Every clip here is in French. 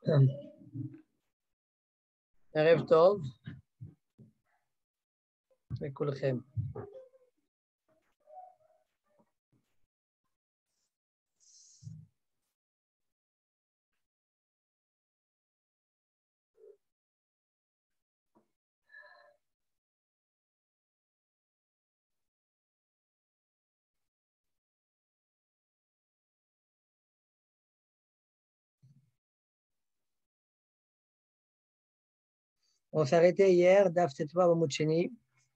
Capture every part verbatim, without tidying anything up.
ערב טוב לכולכם. On s'est arrêté hier, Daf Tetva Bamoutcheni.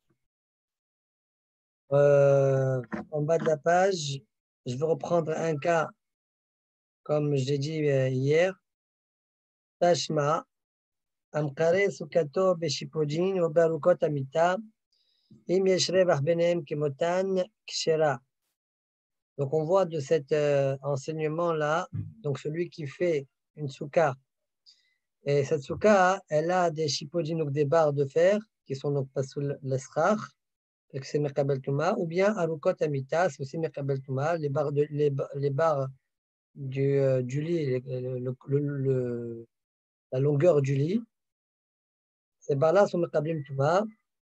Euh, en bas de la page, je vais reprendre un cas, comme je l'ai dit euh, hier. Tashma, Amkare Sukato Beshipodin, Oberukot Amita, Im Yeshrevach Benem Kemotan Kshera. Donc on voit de cet euh, enseignement-là, donc celui qui fait une souka. Et cette souka, elle a des shipodin, donc des barres de fer, qui sont donc pas sous l'esrach, c'est Mekabel Touma, ou bien Arukot Amita, c'est aussi Mekabel Touma, les barres, de, les, les barres du, euh, du lit, le, le, le, le, la longueur du lit, ces barres-là sont Mekabel Touma.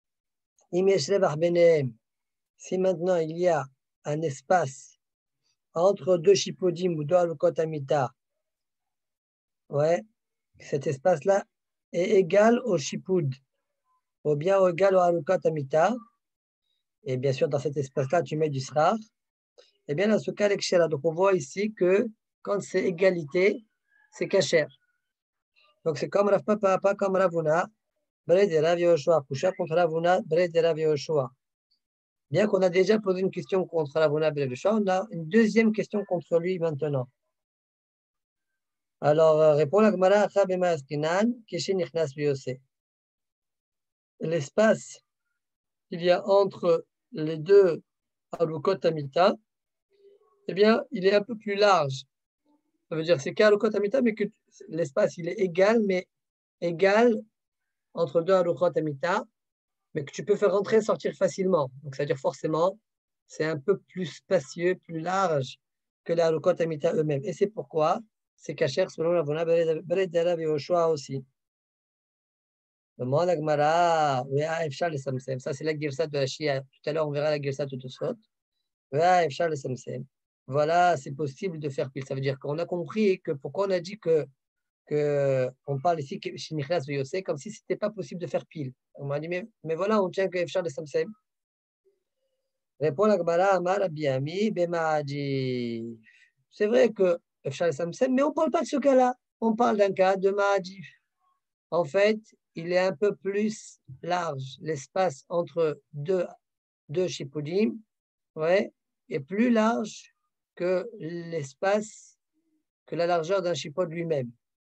Si maintenant il y a un espace entre deux shipodim ou deux Arukot Amita, ouais, cet espace-là est égal au shipoud, ou bien égal au Arukot Amita, et bien sûr dans cet espace-là tu mets du srar, et bien la souka l'ekshera. Donc on voit ici que quand c'est égalité, c'est kasher. Donc c'est comme Rav Papa, pas comme Ravuna, Bred et Rav Yehoshua, Pusha contre Ravuna, Bred et Rav Yehoshua. Bien qu'on a déjà posé une question contre Ravuna, Bred et Yehoshua, on a une deuxième question contre lui maintenant. Alors répond la Gemara, Chabema Askinan, Keshi Nichnas Yose. L'espace qu'il y a entre les deux Arukot Amita, eh bien, il est un peu plus large. Ça veut dire c'est qu'Arukot Amita, mais que l'espace il est égal, mais égal entre deux Arukot Amita, mais que tu peux faire rentrer et sortir facilement. Donc, c'est-à-dire forcément, c'est un peu plus spacieux, plus large que les Arukot Amita eux-mêmes. Et c'est pourquoi c'est kasher selon la Vona Bred Rav Yehoshua aussi. Demande la Gemara, ça c'est la Girsa de la Shia. Tout à l'heure, on verra la Girsa tout au saut. Voilà, c'est possible de faire pile. Ça veut dire qu'on a compris que pourquoi on a dit que, que on parle ici comme si ce n'était pas possible de faire pile. On m'a dit, mais, mais voilà, on tient que Efshar de Samsem. Répond la Gemara, Amar Abiyami, Bemaadi. C'est vrai que Efshar de Samsem, mais on ne parle pas de ce cas-là. On parle d'un cas de Maadi. En fait, il est un peu plus large. L'espace entre deux, deux Shipudim, ouais, est plus large que l'espace, que la largeur d'un chipot lui-même.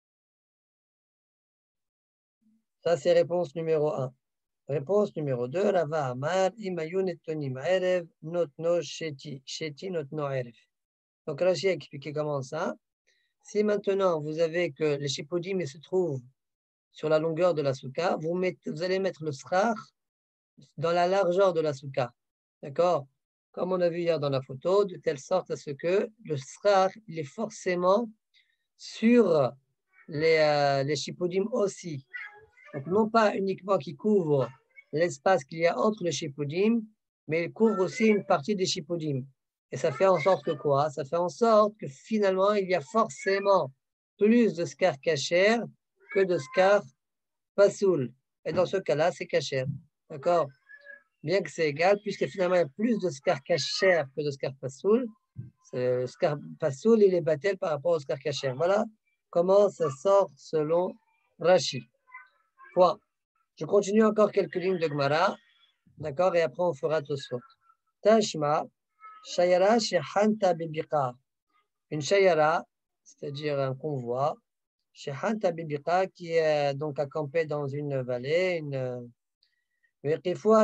Ça, c'est réponse numéro un. Réponse numéro deux, Rava Amar, Imayun et Toni Ma'erev, Notno Sheti, Sheti Notno Erev. Donc, Rashi a expliqué comment ça. Si maintenant vous avez que les chipodim se trouvent sur la longueur de la souka, vous, mettez, vous allez mettre le srar dans la largeur de la souka. D'accord? Comme on a vu hier dans la photo, de telle sorte à ce que le srar, il est forcément sur les, euh, les shipodim aussi. Donc, non pas uniquement qui couvre l'espace qu'il y a entre les shipodim, mais il couvre aussi une partie des shipodim. Et ça fait en sorte que quoi? Ça fait en sorte que finalement, il y a forcément plus de skar kasher que de skar pasoul. Et dans ce cas-là, c'est kasher. D'accord? Bien que c'est égal, puisque finalement, il y a plus de skar kasher que de skar pasoul. Le skar pasoul, il est battel par rapport au skar kasher. Voilà comment ça sort selon Rashi. Point. Je continue encore quelques lignes de Gemara. D'accord? Et après, on fera tout ça. Tashma, Shayara Shehanta Bibiqa. Une Shayara, c'est-à-dire un convoi, Shehanta Bibiqa, qui est donc accampé dans une vallée, une. Et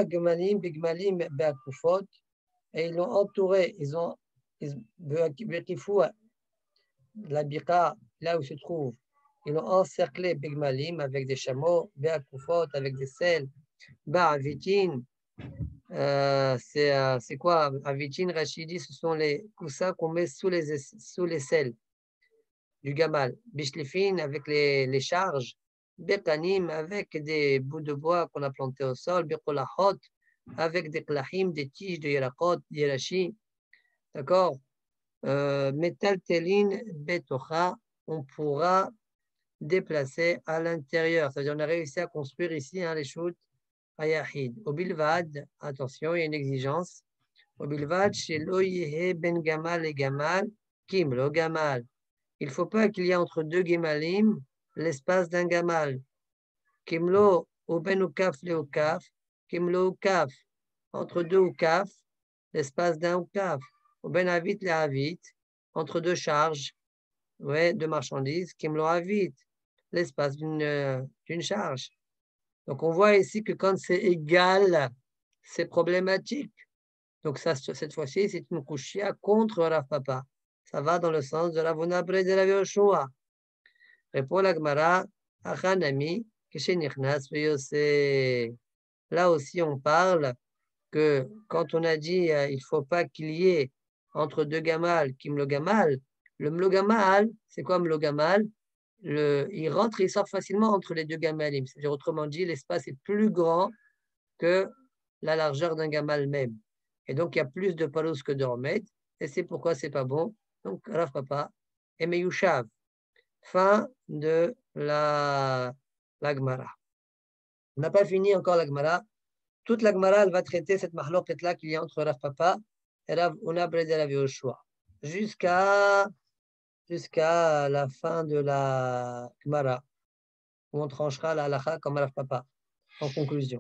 ils l'ont entouré, ils ont. La biqa, là où se trouve, ils l'ont encerclé Bigmalim avec des chameaux, Beakufot avec des selles, Ba'avitin. Euh, c'est euh, quoi Avitin, Rachidi, ce sont les coussins qu'on met sous les, sous les selles. du gamal. Bishlifin avec les, les charges. Bekanim avec des bouts de bois qu'on a plantés au sol. Bikolahot avec des klahim, des tiges de yerakot, yerashi. D'accord? Euh, Metaltelin betocha, on pourra déplacer à l'intérieur. C'est-à-dire on a réussi à construire ici hein, les chutes à Yahid. Au Bilvad, attention, il y a une exigence. Au Bilvad, chez l'Oyehe ben Gamal et Gamal, Kim, le Gamal. Il ne faut pas qu'il y ait entre deux Gemalim l'espace d'un Gamal. Kimlo, au ben Ukaf, le Ukaf. Kimlo Ukaf, entre deux Ukaf, l'espace d'un Ukaf. Au ben Avit, le Avit, entre deux charges ouais, de marchandises. Kimlo Avit, l'espace d'une d'une charge. Donc, on voit ici que quand c'est égal, c'est problématique. Donc, ça, cette fois-ci, c'est une kushia contre Rav Papa. Ça va dans le sens de Rav Huna ben Rav Yoshua. Répond la Gemara, Achanami, Keshenichnas veyose. Là aussi, on parle que quand on a dit euh, il ne faut pas qu'il y ait entre deux gamal, qui mlogamal, le mlogamal, c'est quoi mlogamal? Le, il rentre et il sort facilement entre les deux gamalim. C'est-à-dire, autrement dit, l'espace est plus grand que la largeur d'un gamal même. Et donc, il y a plus de palos que de remèdes. Et c'est pourquoi c'est pas bon. Donc, Rav Papa et Meyushav. Fin de la, la Gemara. On n'a pas fini encore la Gemara. Toute la Gemara, elle va traiter cette mahloket-là qu'il y a entre Rav Papa et Rav Huna ben Rav Yoshua. Jusqu'à jusqu'à la fin de la Gemara, où on tranchera la halacha comme Rav Papa, en conclusion.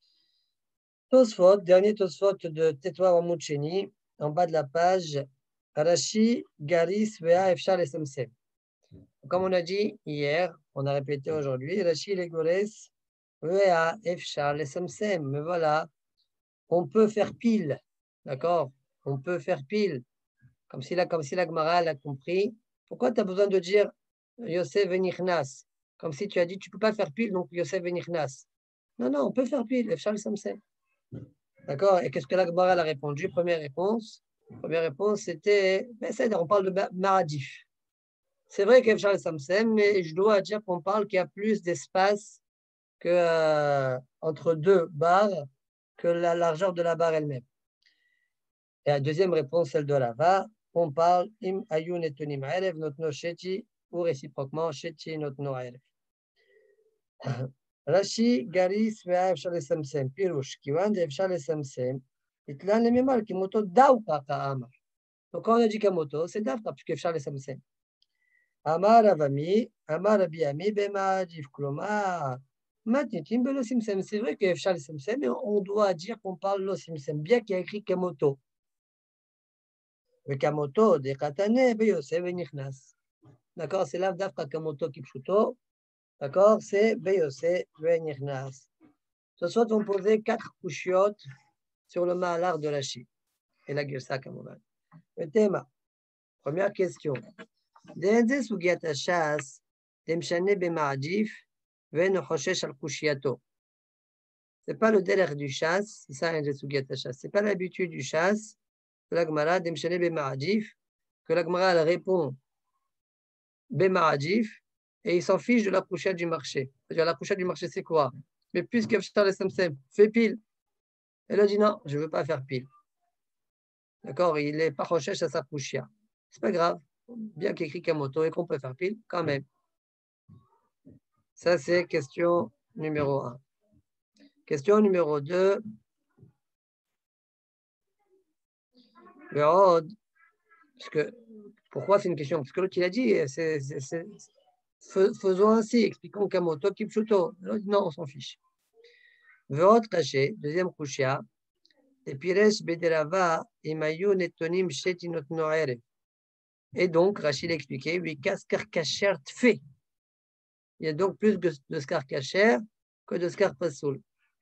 Tosfot, dernier Tosfot de Tetwa Amud Sheni, en bas de la page, Rashi, Garis, Vea, Efshar et Semsem. Comme on a dit hier, on a répété aujourd'hui, Rashi, les Gores, Vea, Efshar, les Semsem. Mais voilà, on peut faire pile, d'accord? On peut faire pile. Comme si la, comme si la Gemara l'a compris. Pourquoi tu as besoin de dire Yosef Venichnas? Comme si tu as dit tu ne peux pas faire pile, donc Yosef Venichnas. Non, non, on peut faire pile, Efshar les Semsem. D'accord? Et qu'est-ce que la Gemara a répondu? Première réponse. Première réponse, c'était, ben, on parle de Maradif. C'est vrai qu'Efshar les Semsem, mais je dois dire qu'on parle qu'il y a plus d'espace que, euh, entre deux barres que la largeur de la barre elle-même. Et la deuxième réponse, celle de Rava, on parle im ayun etonim erev notno sheti ou réciproquement sheti notno erev. Rashi garis ve'av shal samsem pirush kiwan de shal samsem itlan le memar ki moto dauka ka amar. Donc quand on a dit kamoto, c'est davka puisque shal samsem. Amar avami, amar abiami bemajif klomar. Matnitim belo simsem. C'est vrai que shal samsem, mais on doit dire qu'on parle lo simsem, bien qu'il y a écrit kamoto. Kamoto de Katane, Beyose Venichnas. D'accord, c'est là d'Afka Kamoto Kipchuto. D'accord, c'est Beyose Venichnas. Ce soir, on posait quatre couchiotes sur le malar de Rashi et la Girsa Kamovan. Le thème, première question. Denze Sugiat Hashas, Demshane Bema'adif, Ven Hoshesh al Kushiato. Ce n'est pas le délai du chasse, c'est ça, Denze Sugiat Hashas. Ce n'est pas l'habitude du chasse. Que la Gemara Demshane Bema'adif, que la Gemara elle répond Bema'adif, et il s'en fiche de la couchette du marché. C'est-à-dire la couchette du marché, c'est quoi? Mais puisque Fshar Semsem fait pile, elle a dit non, je ne veux pas faire pile. D'accord? Il n'est pas recherche à sa couchia. C'est pas grave, bien qu'il écrit Kamoto et qu'on peut faire pile, quand même. Ça, c'est question numéro un. Question numéro deux. Parce que, pourquoi c'est une question? Parce que l'autre, il a dit, c'est, c'est, c'est, faisons ainsi, expliquons Kamoto, Kipchuto. Non, on s'en fiche. Veot caché, deuxième kushia, et Pires Bederava, Imayu Netonim Shetinot Noere. Et donc, Rachid expliqué, oui, Kaskar Kacher Tfe. Il y a donc plus de Skar Kacher que de Skar Pasoul.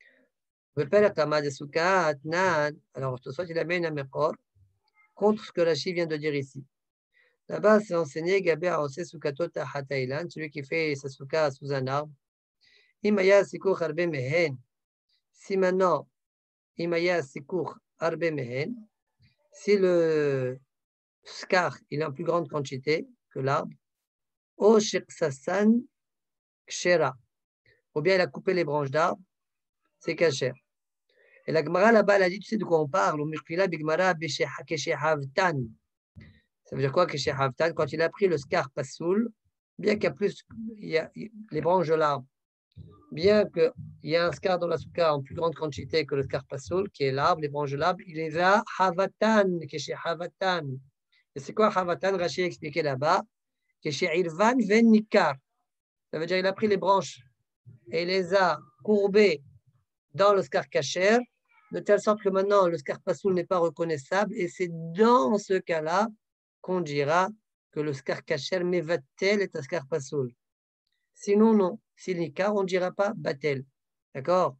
Alors, ce soit il amène un mekor contre ce que Rachid vient de dire ici. Là-bas, c'est enseigné Gaber Ose Sukato Tahatailan, celui qui fait sa souka sous un arbre. Imaya Sikur Harbe Mehen. Si maintenant, Imaya Sikur Harbe Mehen, si le Skar il est en plus grande quantité que l'arbre, O shiqsassan kshera. Ou bien elle a coupé les branches d'arbres, c'est kasher. Et la Gemara là-bas, elle a dit, tu sais de quoi on parle? Au Mirpila Bigmara Keshehavtan. Ça veut dire quoi Keshehavtan? Quand il a pris le scar pasoul, bien qu'il y a plus, il y a les branches de l'arbre, bien qu'il y a un scar dans la souka en plus grande quantité que le scar pasoul, qui est l'arbre, les branches de l'arbre, il est là, Havatan, Keshehavatan. Et c'est quoi Havatan? Rashi a expliqué là-bas, Kesheirvan ven nikar. Ça veut dire qu'il a pris les branches et il les a courbées dans le scar kasher, de telle sorte que maintenant le scar pasoul n'est pas reconnaissable, et c'est dans ce cas-là qu'on dira que le scar kasher mevatel est un scar pasoul. Sinon, non. S'il n'est car, on ne dira pas batel. D'accord?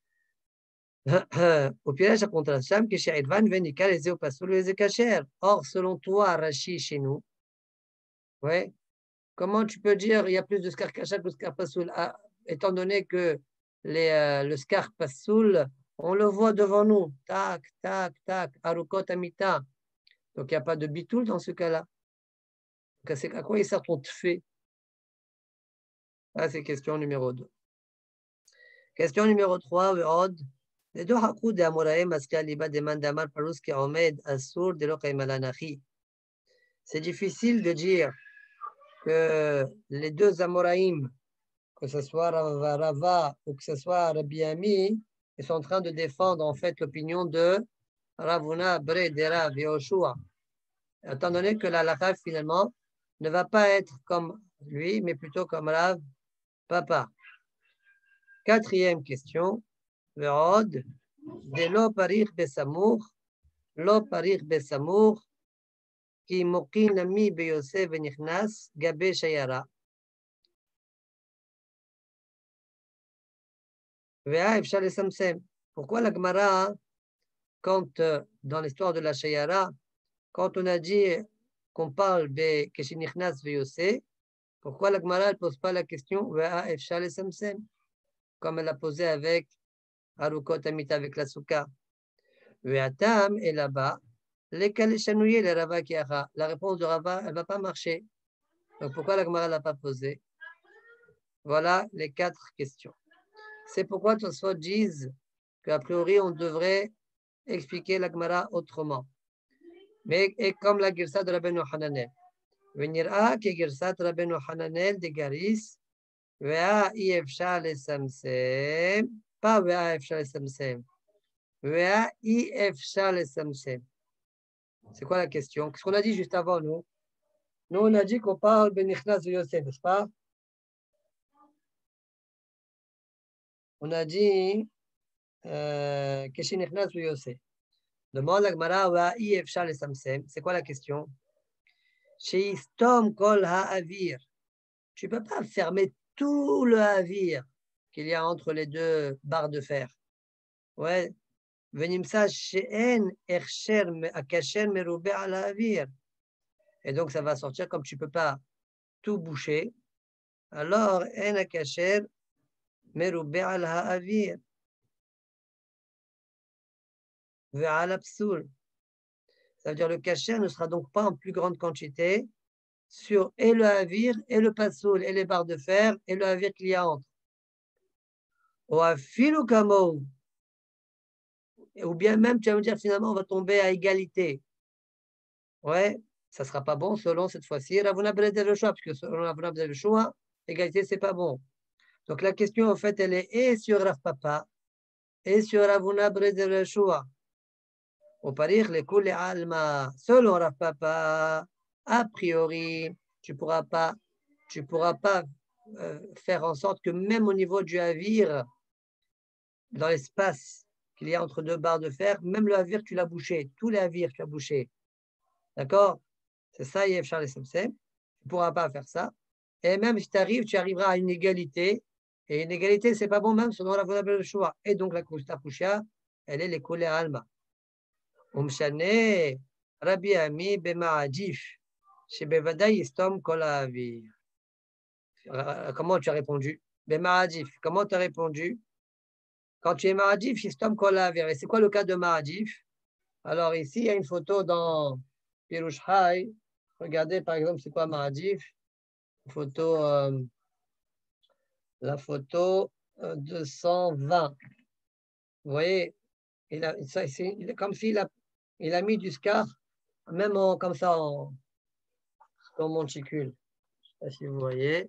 Au piège, à contrastam, que chez Edvan, venikal, les au pasoul, les kasher. Or, selon toi, Rashi, chez nous, ouais, comment tu peux dire il y a plus de scar kasher que de scar pasoul, ah, étant donné que les, euh, le scar pasoul, on le voit devant nous. Tac, tac, tac. Arukot amita. Donc, il n'y a pas de bitoul dans ce cas-là. À quoi il sert ton tfé? Ah, c'est question numéro deux. Question numéro trois. Les deux hakou de Amoraim, Askaliba demande Amar Parus qui omed Asur de l'Okaïmalanachi. C'est difficile de dire que les deux Amoraïm, que ce soit Rava, Rava ou que ce soit Rabbi Ami, ils sont en train de défendre en fait l'opinion de Ravuna, Bre, Dera, Yoshua. Étant donné que la halakha finalement ne va pas être comme lui, mais plutôt comme Rav Papa. Quatrième question. Ve'od, de lo parich besamour, lo parich besamour, ki mokin ami beyosef venichnas, gabe shayara. Ve'a efshar le samsem. Pourquoi la Gemara, quand dans l'histoire de la shayara, quand on a dit qu'on parle de Keshinichnas Veyose, pourquoi la Gemara ne pose pas la question Ve'a efshar le samsem, comme elle l'a posé avec Harukot Amita, avec la Souka. Ve'atam est là-bas, les Kaleshanouye, les Rava Kiara. La réponse de Rava, elle ne va pas marcher. Donc pourquoi la Gemara ne l'a pas posée? Voilà les quatre questions. C'est pourquoi Tosfot disent qu'a priori on devrait expliquer la Gemara autrement. Mais et comme la Girsa de Rabbeinu Hananel. Venira que Girsat Rabbeinu Hananel de Garis, Vea Ifshar le Samsem, pas Vea Ifshar le Samsem, Vea Ifshar le Samsem. C'est quoi la question? Qu'est-ce qu'on a dit juste avant, nous? Nous, on a dit qu'on parle Benichnas de Yosef, n'est-ce pas? On a dit Keshinichnas de Yosef. Demande la Gemara, Vea Ifshar le Samsem. C'est quoi la question? Sheistom kol ha'avir. Tu ne peux pas fermer tout le havir qu'il y a entre les deux barres de fer. Ouais. Venimsa she'en ercher akasher meroube al havir. Et donc, ça va sortir comme tu ne peux pas tout boucher. Alors, en akasher meroube al havir. Ve'al absoul. Ça veut dire le kasher ne sera donc pas en plus grande quantité sur et le havir, et le pasoul, et les barres de fer, et le havir qu'il y a entre. Ou afilu kamou. Ou bien même, tu vas me dire, finalement, on va tomber à égalité. Ouais, ça ne sera pas bon selon cette fois-ci Ravuna Bredel le choix, parce que selon Ravuna Bredel le choix, égalité, c'est pas bon. Donc la question, en fait, elle est et sur Rav Papa, et sur Ravuna Bredel le choix. Au parir, les coups, les alma, selon Rav Papa, a priori, tu ne pourras pas, tu pourras pas euh, faire en sorte que même au niveau du havir, dans l'espace qu'il y a entre deux barres de fer, même le havir, tu l'as bouché, tous les havirs, tu as bouché. D'accord? C'est ça, Yef Charles Semsem. Tu ne pourras pas faire ça. Et même si tu arrives, tu arriveras à une égalité. Et une égalité, ce n'est pas bon même selon la volonté de choix. Et donc, la Kushia, elle est l'école à Alma. Umshane, Rabbi Ami, Bema'adif, chez Bevada Yistom Kolavi. Comment tu as répondu? Bema'adif. Comment tu as répondu? Quand tu es Ma'adif, Yistom Kolavi. Et c'est quoi le cas de Ma'adif? Alors, ici, il y a une photo dans Pirush Hai. Regardez, par exemple, c'est quoi Ma'adif? photo, euh, la photo euh, deux cent vingt. Vous voyez, il, a, ça, c'est, il est comme s'il a, il a mis du scar, même en, comme ça, en, en monticule. Je ne sais pas si vous voyez.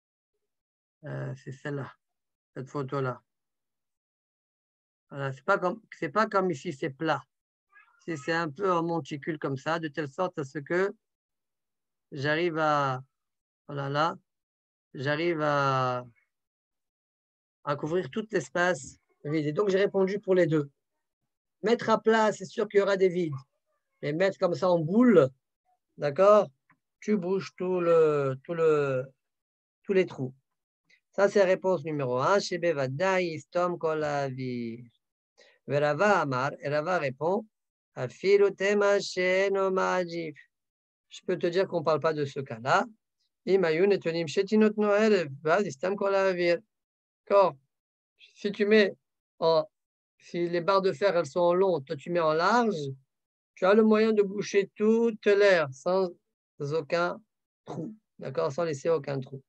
Euh, c'est celle-là, cette photo-là. Voilà, c'est pas comme, c'est pas comme ici, c'est plat. C'est, c'est un peu en monticule comme ça, de telle sorte à ce que j'arrive à, oh là là, j'arrive à, à couvrir tout l'espace vide. Et donc, j'ai répondu pour les deux. Mettre à plat, c'est sûr qu'il y aura des vides. Mais mettre comme ça en boule, d'accord, tu bouges tout le, tout le, tous les trous. Ça, c'est réponse numéro un. Chez Bevadai, Istom Kolavi. Verava Amar, et Rava répond, Afilutema Sheno Ma'ajif. Je peux te dire qu'on ne parle pas de ce cas-là. Imayun etonim shetinot noel, vas Istom Kolavi. D'accord. Si tu mets en, si les barres de fer, elles sont en long, toi tu mets en large, tu as le moyen de boucher toute l'air sans aucun trou, d'accord, sans laisser aucun trou.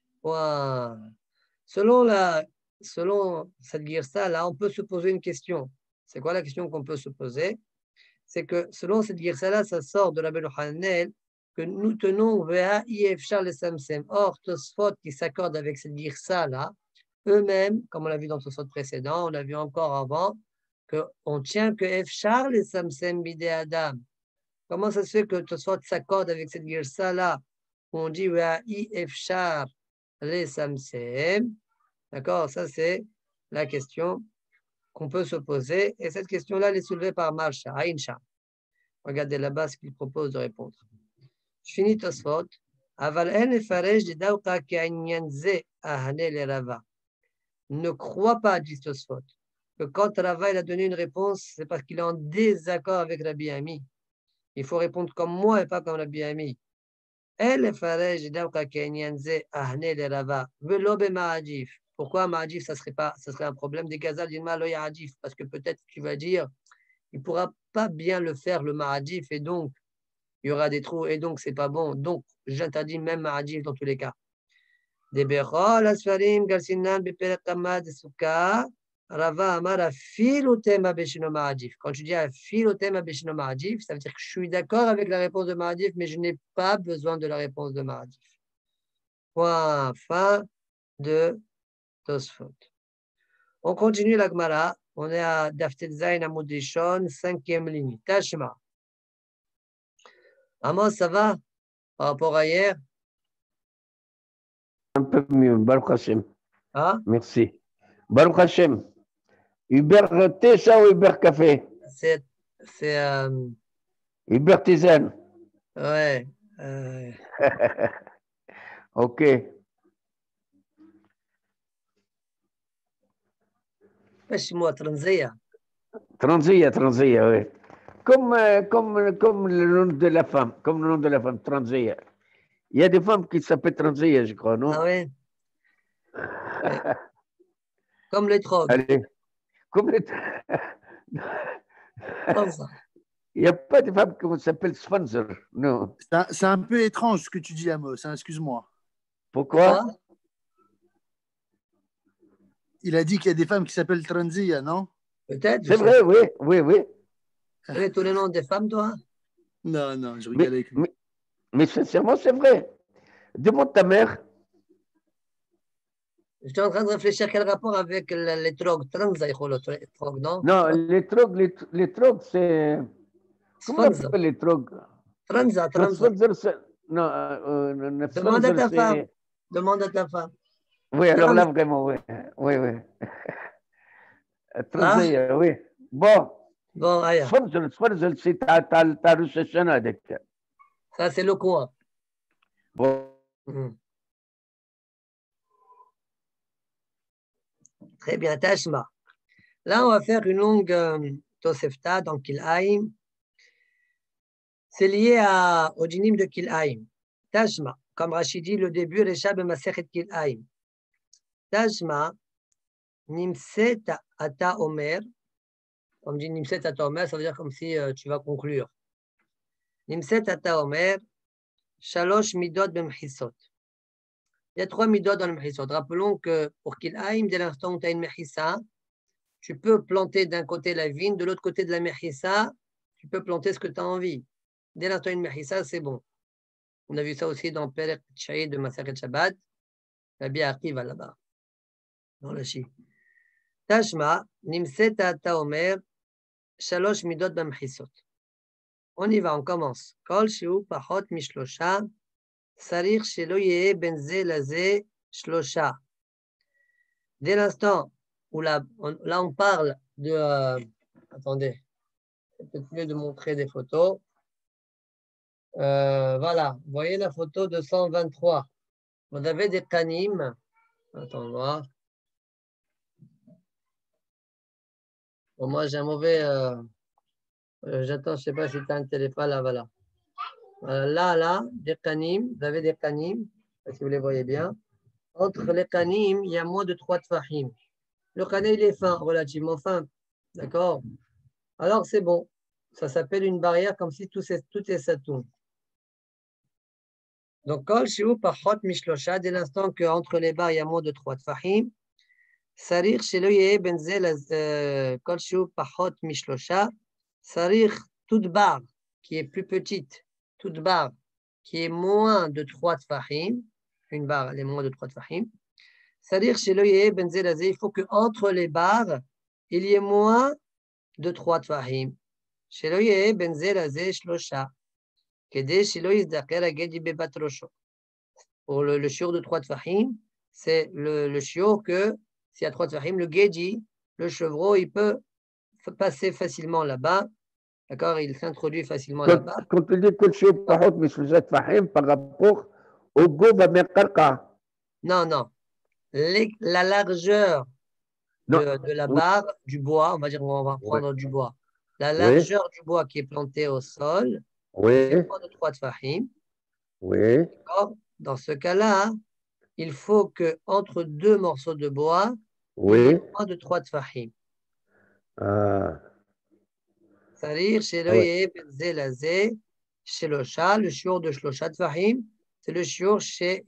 Voilà. Selon, la, selon cette guirsa, là, on peut se poser une question. C'est quoi la question qu'on peut se poser? C'est que selon cette guirsa-là, ça sort de la Bel Hanel que nous tenons vers I F Charles Samsem. Or, Tosfot qui s'accorde avec cette guirsa-là, eux-mêmes, comme on l'a vu dans Tosfot précédent, on l'a vu encore avant, qu'on tient que F Charles et Samsem bidé Adam. Comment ça se fait que Tosfot s'accorde avec cette guirsa-là où on dit I F Charles les Samsem? D'accord, ça c'est la question qu'on peut se poser. Et cette question-là, elle est soulevée par Marsha, Aïncha. Regardez là-bas ce qu'il propose de répondre. Je finis Tosfot. Aval en efarej de dauka ka'inyan ze ahane le Rava. Ne crois pas, dit Tosfot, que quand Rava il a donné une réponse, c'est parce qu'il est en désaccord avec Rabbi Ami. Il faut répondre comme moi et pas comme Rabbi Ami. El efarej de dauka ka'inyan ze ahane le Rava. Velo be ma'ajif. Pourquoi Ma'adif, ça serait pas, ça serait un problème des Gazal d'Ilma lo Ya'adif? Parce que peut-être tu vas dire, il ne pourra pas bien le faire le Ma'adif et donc il y aura des trous et donc c'est pas bon. Donc j'interdis même Ma'adif dans tous les cas. Des Bechol Asfarim Galsinan Beperet Tamad Souka Rava Amar Filotema Beshino Ma'adif. Quand tu dis Filotema Beshino Ma'adif, ça veut dire que je suis d'accord avec la réponse de Ma'adif, mais je n'ai pas besoin de la réponse de Ma'adif. Point fin de Tosfot. On continue la Gemara. On est à Daftet Zayin Amoud Rishon, cinquième ligne. Tashma. Amos, ça va par rapport à hier? Un peu mieux, Baruch Hashem. Hein? Merci. Baruch Hashem. Uber thé, ça ou Uber café? C'est. c'est euh, Uber tisane. ouais. Euh, Ok. Pêche-moi, Tranzia. Transia, Transia, oui. Comme, euh, comme, comme le nom de la femme, comme le nom de la femme, Transia. Il y a des femmes qui s'appellent Transia, je crois, non? Ah ouais? Ouais. Comme les drogues. Allez. Comme les... Tranza. Il n'y a pas de femmes qui s'appellent Sfanzer, non. C'est un, un peu étrange ce que tu dis, Amos, hein, excuse-moi. Pourquoi? Quoi? Il a dit qu'il y a des femmes qui s'appellent Tranzia, non? Peut-être. C'est vrai, oui, oui, oui. Tu connais tous les noms des femmes, toi? Non, non, je rigole Mais, avec lui. mais, mais sincèrement, c'est vrai. Demande ta mère. J'étais en train de réfléchir quel rapport avec le- les drogues. Tranza, les drogues, non? Non, les drogues, les, les drogues, c'est. Comment on Sfanza. appelle les drogues? Tranza, Non, Tranza. Sfanzer, c'est. Non, euh, euh, Demande à Sfanzer, ta femme. c'est. Demande à ta femme. Oui, alors là, Tranza. vraiment, oui. Oui, oui. Ah? Transia, oui. Bon. Bon, allez. Sfanzer, Sfanzer, c'est ta, ta, ta récession avec. Ça, c'est le coin. Bon. Hmm. Très bien, Tashma. Là, on va faire une longue euh, Tosefta dans Kil'aim. C'est lié à, au dinim de Kil'aim. Tashma, comme Rachid dit, le début, Reshab Masechet Kil'aim. Tashma, Nimset Ata Omer. On dit Nimset Ata Omer, ça veut dire comme si euh, tu vas conclure. Nimset Ata Omer, Shalosh Midot Bemchisot. Il y a trois midot dans le mehissot. Rappelons que pour qu'il aille, dès l'instant où tu as une mehissa, tu peux planter d'un côté la vigne, de l'autre côté de la mehissa, tu peux planter ce que tu as envie. Dès l'instant une mehissa, c'est bon. On a vu ça aussi dans Perek Tchaï de Maseret Shabbat. Rabbi arrive là-bas, dans le Chi. Tashma, nimseta taomer, shalosh midot b'mehissot. On y va, on commence. Kol shiu pachot mishlosha, sarich shelo yeh ben ze laze shlosha. Dès l'instant où là on, là on parle de... Euh, attendez, c'est peut-être mieux de montrer des photos. Euh, voilà, vous voyez la photo de cent vingt-trois. Vous avez des canim. Attends, voir. Bon, moi, j'ai un mauvais... Euh, euh, J'attends, je ne sais pas si tu as un téléphone. Là, voilà. Euh, là, là, des canim. Vous avez des canim, si vous les voyez bien. Entre les canim, il y a moins de trois tfahim. Le canet, il est fin, relativement fin. D'accord? Alors, c'est bon. Ça s'appelle une barrière comme si tout est, tout est satoun. Donc, kol shiu pachot mishlosha, dès l'instant qu'entre les barres, il y a moins de trois tfahim, sarir shelo yeh ben ze kol shiu pachot mishlosha, sarir toute barre qui est plus petite, toute barre qui est moins de trois tfahim, une barre, elle est moins de trois tfahim, sarir shelo yeh ben ze laze, il faut qu'entre les barres, il y ait moins de trois tfahim. Shelo yeh ben ze laze shlosha. Pour le, le shiur de trois tfahim, c'est le, le shiur que s'il y a trois tfahim, le geji, le chevreau, il peut passer facilement là-bas. D'accord? Il s'introduit facilement là-bas. Quand tu dis que le shiur pahot mishlosha tfahim par rapport au goba merkarka. Non, non. Les, la largeur de, de la barre, oui. Du bois, on va dire, on va prendre oui. Du bois. La largeur oui. Du bois qui est planté au sol, oui. C'est moins de trois tfahim. Oui. Dans ce cas-là, il faut qu'entre deux morceaux de bois, oui. Il y ait moins de trois tfahim. Ah. C'est-à-dire, chez le yeh benze laze, chez le chat, le shiur de shlosha tfahim, c'est le shiur chez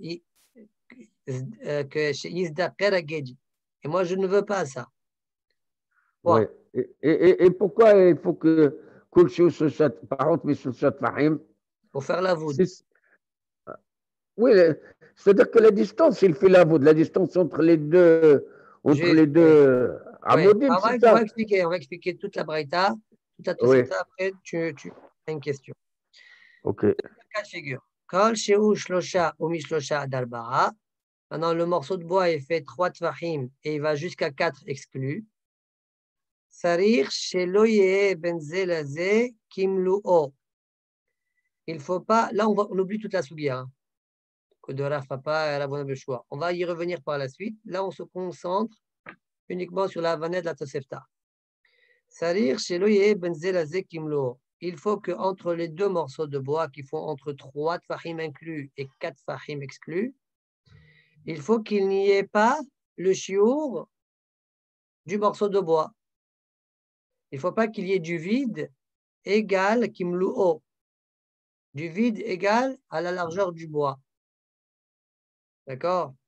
Yizdaker Ageji. Et moi, je ne veux pas ça. Oui. Et, et, et pourquoi il faut que Kol shiur shlosha pahot mishlosha tfahim? Pour faire la voûte. Oui, c'est-à-dire que la distance, il fait la voûte, la distance entre les deux, entre les deux amodim, oui. c'est on, ça. on va expliquer, on va expliquer toute la braïta, toute la oui. Après, tu, tu as une question. Ok. Cas de figure. Kol shiur shlosha ou mishlosha d'arba'a. Maintenant, le morceau de bois est fait trois tfahim et il va jusqu'à quatre exclus. Sarir shelo yeh benze laze kimlu'o. Il faut pas, là on, va, on oublie toute la sougia, hein, que de Rav Papa et Rabbeinu Beshua. On va y revenir par la suite. Là on se concentre uniquement sur la vanette de la Tosefta. Sarir shelo yeh benze laze kimlu'o. Il faut qu'entre les deux morceaux de bois qui font entre trois tfahim inclus et quatre tfahim exclus, il faut qu'il n'y ait pas le shiur du morceau de bois. Il ne faut pas qu'il y ait du vide égal kimlu'o. Du vide égal à la largeur du bois. D'accord?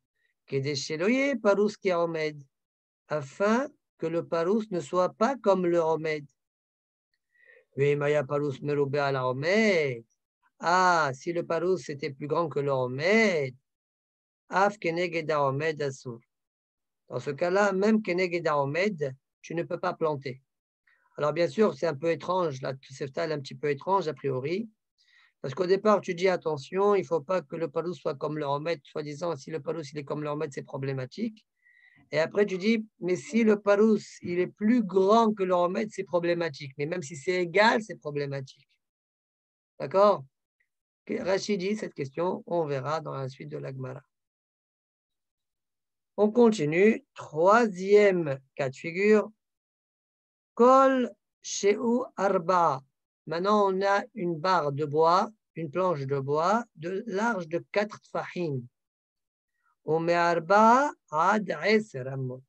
Afin que le parous ne soit pas comme le remède. Ah, si le parous était plus grand que le remède, af keneged haomed asur. Dans ce cas-là, même keneged haomed, tu ne peux pas planter. Alors bien sûr, c'est un peu étrange, la Tosefta est un petit peu étrange a priori, parce qu'au départ, tu dis attention, il ne faut pas que le palous soit comme le remède, soi-disant, si le palous il est comme le remède, c'est problématique. Et après, tu dis, mais si le palous il est plus grand que le remède, c'est problématique. Mais même si c'est égal, c'est problématique. D'accord? Rachid dit cette question, on verra dans la suite de la Gemara. On continue. Troisième cas de figure. Kol Sheu Arba. Maintenant, on a une barre de bois, une planche de bois, de large de quatre tfahim. On met Arba ad eser amot.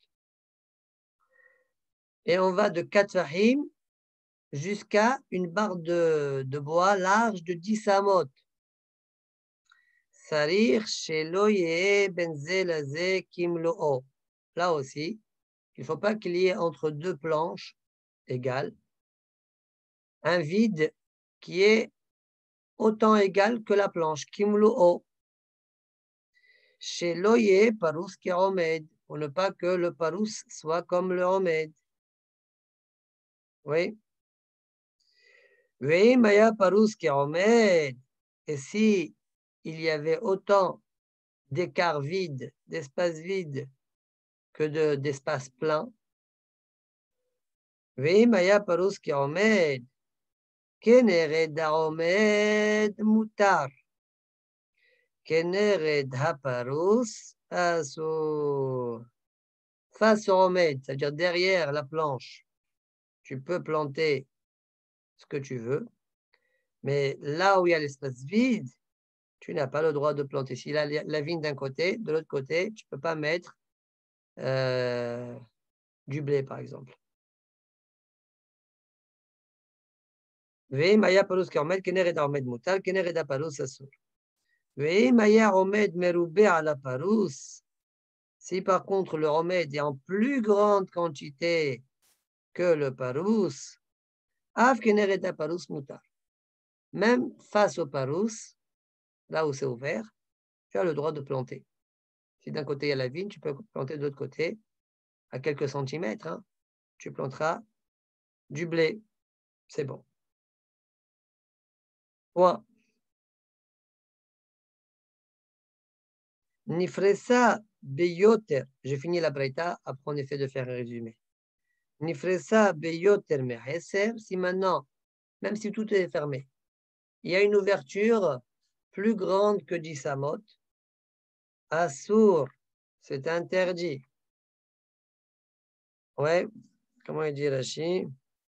Et on va de quatre tfahim jusqu'à une barre de, de bois large de dix amot. Tsarir shelo yeh ben ze laze kimlo'o. Là aussi, il ne faut pas qu'il y ait entre deux planches égales un vide qui est autant égal que la planche. Kimlo'o. Shelo yeh parous keromed. Pour ne pas que le parous soit comme le omed. Oui. Oui, maya parous keromed. Et si il y avait autant d'écart vide, d'espace vide, que de, d'espace plein, oui, maya parous keromed. Kenered haomed mutar. Kenered haparous asur. Face au omed, c'est-à-dire derrière la planche, tu peux planter ce que tu veux, mais là où il y a l'espace vide, tu n'as pas le droit de planter. S'il y a la vigne d'un côté, de l'autre côté, tu ne peux pas mettre euh, du blé, par exemple. Maya parous keromed, kenered haomed mutar, kenered haparous asur. Maya omed meroubé à la parous. Si par contre le omed est en plus grande quantité que le parous, av kenered haparous mutar. Même face au parous, là où c'est ouvert, tu as le droit de planter. Si d'un côté il y a la vigne, tu peux planter de l'autre côté, à quelques centimètres, hein, tu planteras du blé. C'est bon. Point. Nifresa beyoter. J'ai fini la breita, après on essaie de faire un résumé. Nifresa beyoter meheser. Si maintenant, même si tout est fermé, il y a une ouverture plus grande que dix amot, assour, c'est interdit. Ouais, comment il dit Rashi?